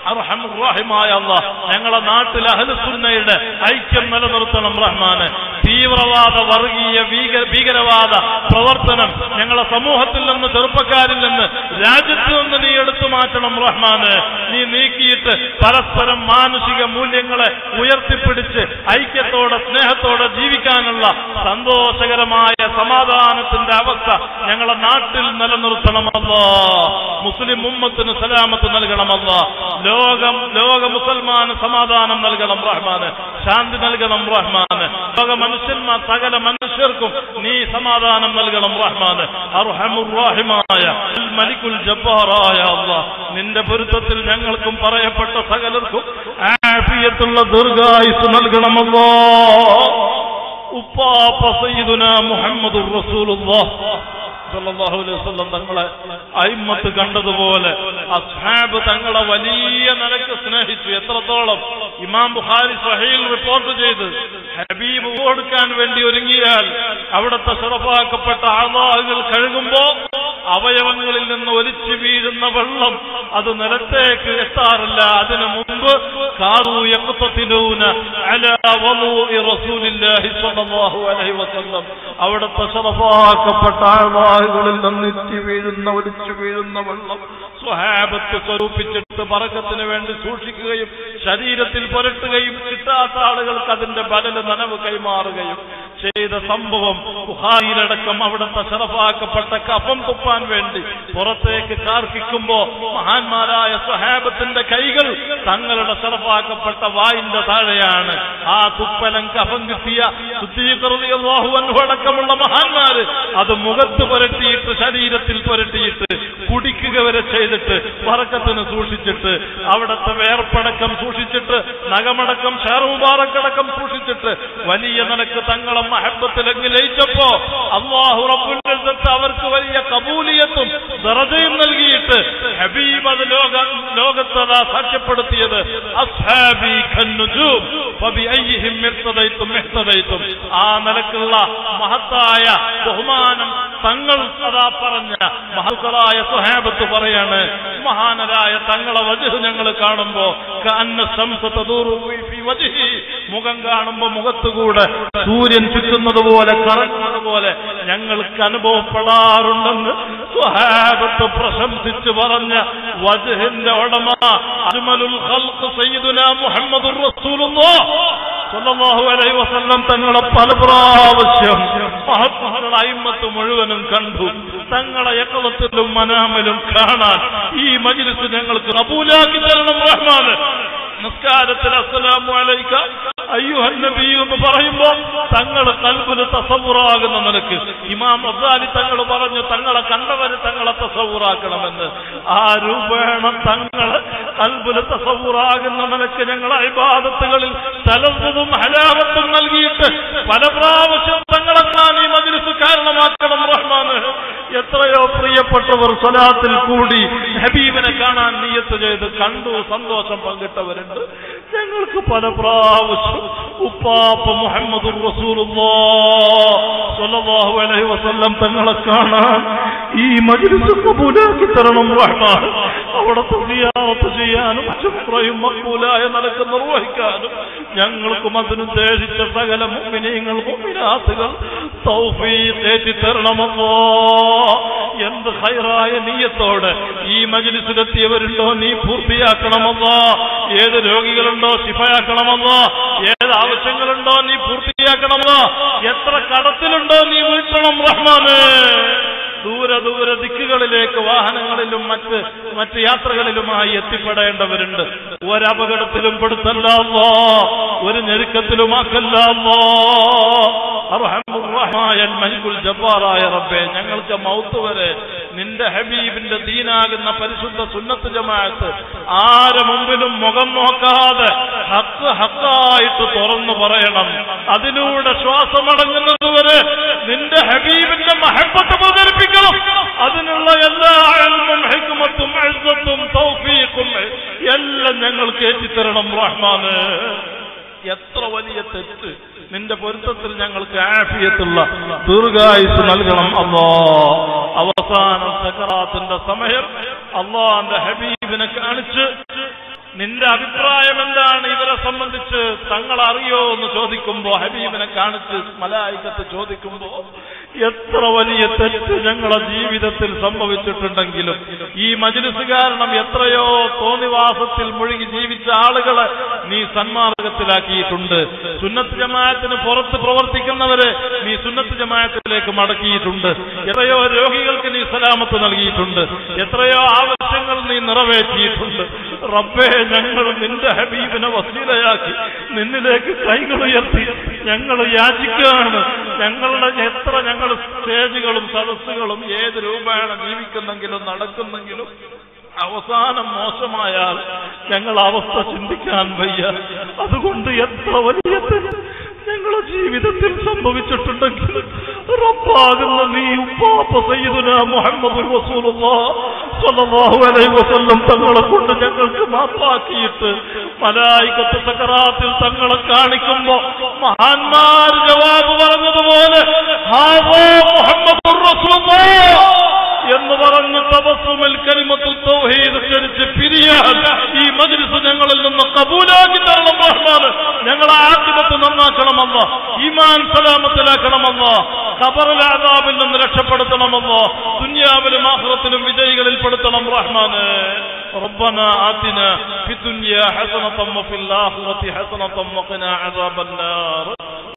അർഹമുർ റഹീമായ അല്ലാഹ് ഞങ്ങളുടെ നാട്ടിൽ അഹ്ലുസുന്നയുടെ ഐക്യം നിലനിർത്തണം റഹ്മാനെ. തീവ്രവാദ വർഗീയ ഭീകരവാദ പ്രവർത്തനം ഞങ്ങളുടെ സമൂഹത്തിൽ നിന്ന്, ചെറുപ്പക്കാരിൽ നിന്ന്, രാജ്യത്ത് നിന്ന് നീ എടുത്തു മാറ്റണം റഹ്മാനെ. നീ നീക്കിയിട്ട് പരസ്പരം മാനുഷിക മൂല്യങ്ങളെ ഉയർത്തിപ്പിടിച്ച് ഐക്യത്തോടെ സ്നേഹത്തോടെ ജീവിക്കാനുള്ള സന്തോഷകരമായ സമാധാനത്തിന്റെ അവസ്ഥ ഞങ്ങളുടെ നാട്ടിൽ നിലനിർത്തണമല്ലോ. മുസ്ലിം ഉമ്മത്തിന് സലാമത്ത് നൽകണമല്ലോ. ലോകം ലോക മുസൽമാന് സമാധാനം നൽകണം റഹ്മാന്, ശാന്തി നൽകണം റഹ്മാന്. ലോക മനുഷ്യന്മാർ സകല മനുഷ്യർക്കും നീ സമാധാനം നൽകണം റഹ്മാന്. അർഹമുർ റഹീമായ മലിക്കുൽ ജബ്ബാറായ അല്ലാഹ് നിന്റെ പൊരുത്തത്തിൽ ഞങ്ങൾക്കും പറയപ്പെട്ട സകലർക്കും ആഫിയത്തുള്ള ദീർഘായുസ്സ് നൽകണമല്ലോ. ഉപ്പാപ്പ സയ്യിദുനാ മുഹമ്മദുർ റസൂലുള്ളാഹ് സല്ലല്ലാഹു അലൈഹി വസല്ലം തങ്ങളെ അയിമ്മത്ത് കണ്ടതുപോലെ അസ്ഹാബ് തങ്ങളെ വലിയ നിലക്ക് സ്നേഹിച്ചു. എത്രത്തോളം? ഇമാം ബുഖാരി സ്വഹീഹിൽ റിപ്പോർട്ട് ചെയ്ത് ഹബീബ് കൊടുക്കാൻ വേണ്ടി ഒരുങ്ങിയാൽ അവിടുത്തെ ശറഫാക്കപ്പെട്ട ആളാഹുകൾ കഴുകുമ്പോ അവയവങ്ങളിൽ നിന്ന് ഒലിച്ചു വീഴുന്ന വെള്ളം അത് നിലത്തേക്ക് എത്താറില്ല. അതിനു മുമ്പ് കാറു യഖ്തതിലൂന അലാ വളൂഇ റസൂലില്ലാഹി സ്വല്ലല്ലാഹു അലൈഹി വസല്ലം അവിടുത്തെ ശറഫാക്കപ്പെട്ട ആളാഹുകളിൽ നിന്ന് ഇറ്റി വീഴുന്ന ഒലിച്ചു വീഴുന്ന വെള്ളം സ്വഹാബത്ത് സ്വരൂപിച്ചിട്ട് ബറക്കത്തിന് വേണ്ടി സൂക്ഷിക്കുകയും ശരീരത്തിൽ പുരട്ടുകയും കിട്ടാത്ത ആളുകൾക്ക് അതിന്റെ ബദല് നനവ് കൈമാറുകയും ചെയ്ത സംഭവം ബുഖാരിയിലടക്കം അവിടുത്തെ ശറഫാക്കപ്പെട്ട കഫം തുപ്പാൻ വേണ്ടി പുറത്തേക്ക് കാർക്കിക്കുമ്പോ മഹാന്മാരായ സ്വഹാബത്തിന്റെ കൈകൾ തങ്ങളുടെ ശറഫാക്കപ്പെട്ട വായിന്റെ താഴെയാണ്. ആ തുപ്പലം കഫം കിട്ടിയ സിദ്ദീഖ് റളിയല്ലാഹു അൻഹു അടക്കമുള്ള മഹാന്മാര് അത് മുഖത്ത് പുരട്ടിയിട്ട് ശരീരത്തിൽ പുരട്ടിയിട്ട് കുടിക്കുക വരെ ചെയ്തിട്ട് ബറക്കത്തിന് സൂക്ഷിച്ചിട്ട് അവിടുത്തെ വേർപ്പടക്കം സൂക്ഷിച്ചിട്ട് നഖമടക്കം ഷാറു മുബാറക്കടക്കം സൂക്ഷിച്ചിട്ട് വലിയ നിലക്ക് തങ്ങളെ മഹബത്തിലെങ്കിൽ ലയിച്ചപ്പോ അല്ലാഹു റബ്ബുൽ ഇസ്സത്ത് അവർക്ക് വലിയ കബൂലിയത്തും ദറജയും നൽകിയിട്ട് ഹബീബ് അത് ലോക ലോകത്തതാ സാക്ഷ്യപ്പെടുത്തിയത് അസ്ഹാബി ഖന്നുജൂം ഫബിഅയ്യിഹിം ഇർതദൈതും ഇഹ്തദൈതും. ആ നിലക്കുള്ള മഹത്തായ ബഹുമാനം തങ്ങൾ സദാ പറഞ്ഞ മഹത്തുക്കളായ സ്വഹാബത്ത് പറയാണ്. മഹാനരായ തങ്ങളെ വജ്ഹ് ഞങ്ങൾ കാണുമ്പോ കഅന്ന ശംസ തദൂറു ഫീ വജ്ഹി, മുഖം കാണുമ്പോ മുഖത്തുകൂടെ സൂര്യൻ ചുറ്റുന്നത് പോലെ കറങ്ങുന്നത് പോലെ ഞങ്ങൾക്ക് അനുഭവപ്പെടാറുണ്ടെന്ന് സ്വഹാബത്ത് പ്രശംസിച്ച് പറഞ്ഞ വജ്ഹിന്റെ ഉടമ അജ്മലുൽ ഖൽഖ് സയ്യിദുനാ മുഹമ്മദുർ റസൂലുള്ളാഹ് സ്വല്ലല്ലാഹു അലൈഹി വസല്ലം തങ്ങളെ പല പ്രാവശ്യം മഹത്തുക്കളുടെ അയിമ്മത്ത് മുഴുവനും കണ്ടു. തങ്ങളെ യഖളത്തിലും മനാമിലും കാണാൻ ഈ മജ്ലിസ് ഞങ്ങൾക്ക് ഖബൂലാക്കി തരണം റഹ്മാൻ. നിസ്കാരത്തിൽ അസ്സലാമു അലൈക അയ്യുഹൻ നബി എന്ന് പറയുമ്പോ തങ്ങൾ ഖൽബിൽ തസവ്വുറാകുന്ന നിലക്ക് ഇമാം അസ്സാലി തങ്ങൾ പറഞ്ഞു തങ്ങളെ കണ്ടവര് തങ്ങളെ തസവ്വുറാക്കണമെന്ന്. ആ രൂപേണ തങ്ങളെ ഖൽബിൽ തസവ്വുറാകുന്ന നിലക്ക് ഞങ്ങളെ ഇബാദത്തുകളിൽ തലസ്സും ഹലാവത്തും നൽകിയിട്ട് പല പ്രാവശ്യം തങ്ങളെ കാണാൻ ഈ മജ്ലിസ് കാരണമാക്കണം റഹ്മാൻ. എത്രയോ പ്രിയപ്പെട്ടവർ സ്വലാത്തിൽ കൂടി ഹബീബിനെ കാണാൻ നിയ്യത്ത് ചെയ്ത് കണ്ടു സന്തോഷം പങ്കിട്ടവരുണ്ട്. ഞങ്ങൾക്ക് പല പ്രാവശ്യം ഉപ്പാപ്പ മുഹമ്മദുർ റസൂലുള്ളാഹ് സ്വല്ലല്ലാഹു അലൈഹി വസല്ലം തങ്ങളെ കാണാൻ ഈ മജ്ലിസ് ഖബൂലാക്കി തരണം റഹ്മാൻ. അവിടുത്തെ സിയാറത്ത് ചെയ്യാനും ശുക്രയും മഖ്ബൂലായ നിലക്ക് നിർവഹിക്കാനും ഞങ്ങൾക്കും അതിനുദ്ദേശിച്ച സകല മുഅ്മിനീങ്ങൾ മുഅ്മിനാത്തുകൾ തൗഫീഖ് ഏറ്റി തരണമല്ലോ. എന്ത് ഖൈറായ നിയ്യത്തോടെ ഈ മജ്ലിസിലെത്തിയവരുണ്ടോ നീ പൂർത്തിയാക്കണമല്ലോ. ഏത് രോഗികളുണ്ടോ ശിഫയാക്കണമല്ലോ. ഏത് ആവശ്യങ്ങളുണ്ടോ നീ പൂർത്തിയാക്കണമല്ലോ. എത്ര കടത്തിലുണ്ടോ നീ വീട്ടണം റഹ്മാന്. ദൂര ദൂര ദിക്കുകളിലേക്ക് വാഹനങ്ങളിലും മറ്റ് മറ്റ് യാത്രകളിലുമായി എത്തിപ്പെടേണ്ടവരുണ്ട്. ഒരപകടത്തിലും പെടുത്തല്ലോ, ഒരു ഞെരുക്കത്തിലുമാക്കല്ലോ. അർഹമുർ മലിക്കുൽ ജബ്ബാറായ റബ്ബേ, ഞങ്ങൾക്ക് മൗത്ത് വരെ നിന്റെ ഹബീബിന്റെ ദീനാകുന്ന പരിശുദ്ധ സുന്നത്ത് ജമാഅത്ത് ആരെ മുമ്പിലും മുഖം നോക്കാതെ ഹക്ക് ഹക്കായിട്ട് തുറന്നു പറയണം. അതിലൂടെ ശ്വാസമടങ്ങുന്നതുവരെ നിന്റെ ഹബീബിന്റെ മഹബത്ത് പ്രചരിപ്പിക്കണം. അതിനുള്ള എല്ലാ ഇൽമും ഹിക്മത്തും ഇസ്സത്തും തൗഫീഖും എല്ലാം ഞങ്ങൾക്ക് ഏറ്റിത്തരണം റഹ്മാന്. എത്ര വലിയ തെറ്റ് നിന്റെ പൊരുത്തത്തിൽ ഞങ്ങൾക്ക് ആഫിയത്തുള്ള ദീർഘായുസ് നൽകണം അല്ലാഹ്. അവസാനം സക്കറാത്തിന്റെ സമയം അല്ലാഹുവിന്റെ ഹബീബിനെ കാണിച്ച് നിന്റെ അഭിപ്രായം എന്താണ് ഇവരെ സംബന്ധിച്ച്, തങ്ങൾ അറിയോ എന്ന് ചോദിക്കുമ്പോ, ഹബീബിനെ കാണിച്ച് മലായികത്ത് ചോദിക്കുമ്പോ, എത്ര വലിയ തെറ്റ് ഞങ്ങളുടെ ജീവിതത്തിൽ സംഭവിച്ചിട്ടുണ്ടെങ്കിലും ഈ മജ്ലിസ് കാരണം എത്രയോ തോന്നിവാസത്തിൽ മുഴുകി ജീവിച്ച ആളുകളെ നീ സന്മാർഗത്തിലാക്കിയിട്ടുണ്ട്. സുന്നത്ത് ജമാഅത്തിന് പുറത്ത് പ്രവർത്തിക്കുന്നവരെ നീ സുന്നത്ത് ജമാഅത്തിലേക്ക് മടക്കിയിട്ടുണ്ട്. എത്രയോ രോഗികൾക്ക് നീ സലാമത്ത് നൽകിയിട്ടുണ്ട്. എത്രയോ ആവശ്യങ്ങൾ നീ നിറവേറ്റിയിട്ടുണ്ട്. റബ്ബേ, ഞങ്ങൾ നിന്റെ ഹബീബിനെ വസീലയാക്കി നിന്നിലേക്ക് കൈകൾ ഉയർത്തി ഞങ്ങൾ യാചിക്കുകയാണ്. ഞങ്ങളുടെ എത്ര ഞങ്ങൾ സ്റ്റേജുകളും സദസ്സുകളും ഏത് രൂപയാണ് ജീവിക്കുന്നെങ്കിലും നടക്കുന്നെങ്കിലും അവസാനം മോശമായാൽ ഞങ്ങൾ അവസ്ഥ ചിന്തിക്കാൻ വയ്യ. അതുകൊണ്ട് എത്ര വലിയ ഞങ്ങളുടെ ജീവിതത്തിൽ സംഭവിച്ചിട്ടുണ്ടെങ്കിൽ റബ്ബാകുന്ന നീ ഉപ്പാപ്പ സയ്യിദുനാ മുഹമ്മദ് റസൂലുള്ളാഹി സ്വല്ലല്ലാഹു അലൈഹി വസല്ലം തങ്ങളെ കൊണ്ട് ഞങ്ങൾക്ക് മാപ്പാക്കിയിട്ട് മലായികത്ത് സക്കറാത്തിൽ തങ്ങളെ കാണിക്കുമ്പോ മഹാന്മാർ ജവാബ് പറഞ്ഞതുപോലെ ഹാദാ മുഹമ്മദുർ റസൂലുള്ളാഹി എന്ന് പറഞ്ഞ് തബസ്സുമിൽ കലിമത്തുൽ തൗഹീദ് ഉച്ചരിച്ച് പിരിയാൻ ഈ മജ്ലിസ് ഞങ്ങളിൽ നിന്ന് കബൂലാക്കി തരണം റഹ്മാന്. ഞങ്ങളെ ആഖിബത്ത് നന്നാക്കണമല്ലോ, ഈമാൻ സലാമത്തിലാക്കണമല്ലോ, ഖബറിലെ അദാബിൽ നിന്ന് രക്ഷപ്പെടുത്തണമല്ലോ, ദുനിയാവിലും ആഖിറത്തിലും വിജയികളിൽ പെടുത്തണം റഹ്മാന്. ربنا آتنا في الدنيا حسنة وفي الآخرة حسنة وقنا عذاب النار.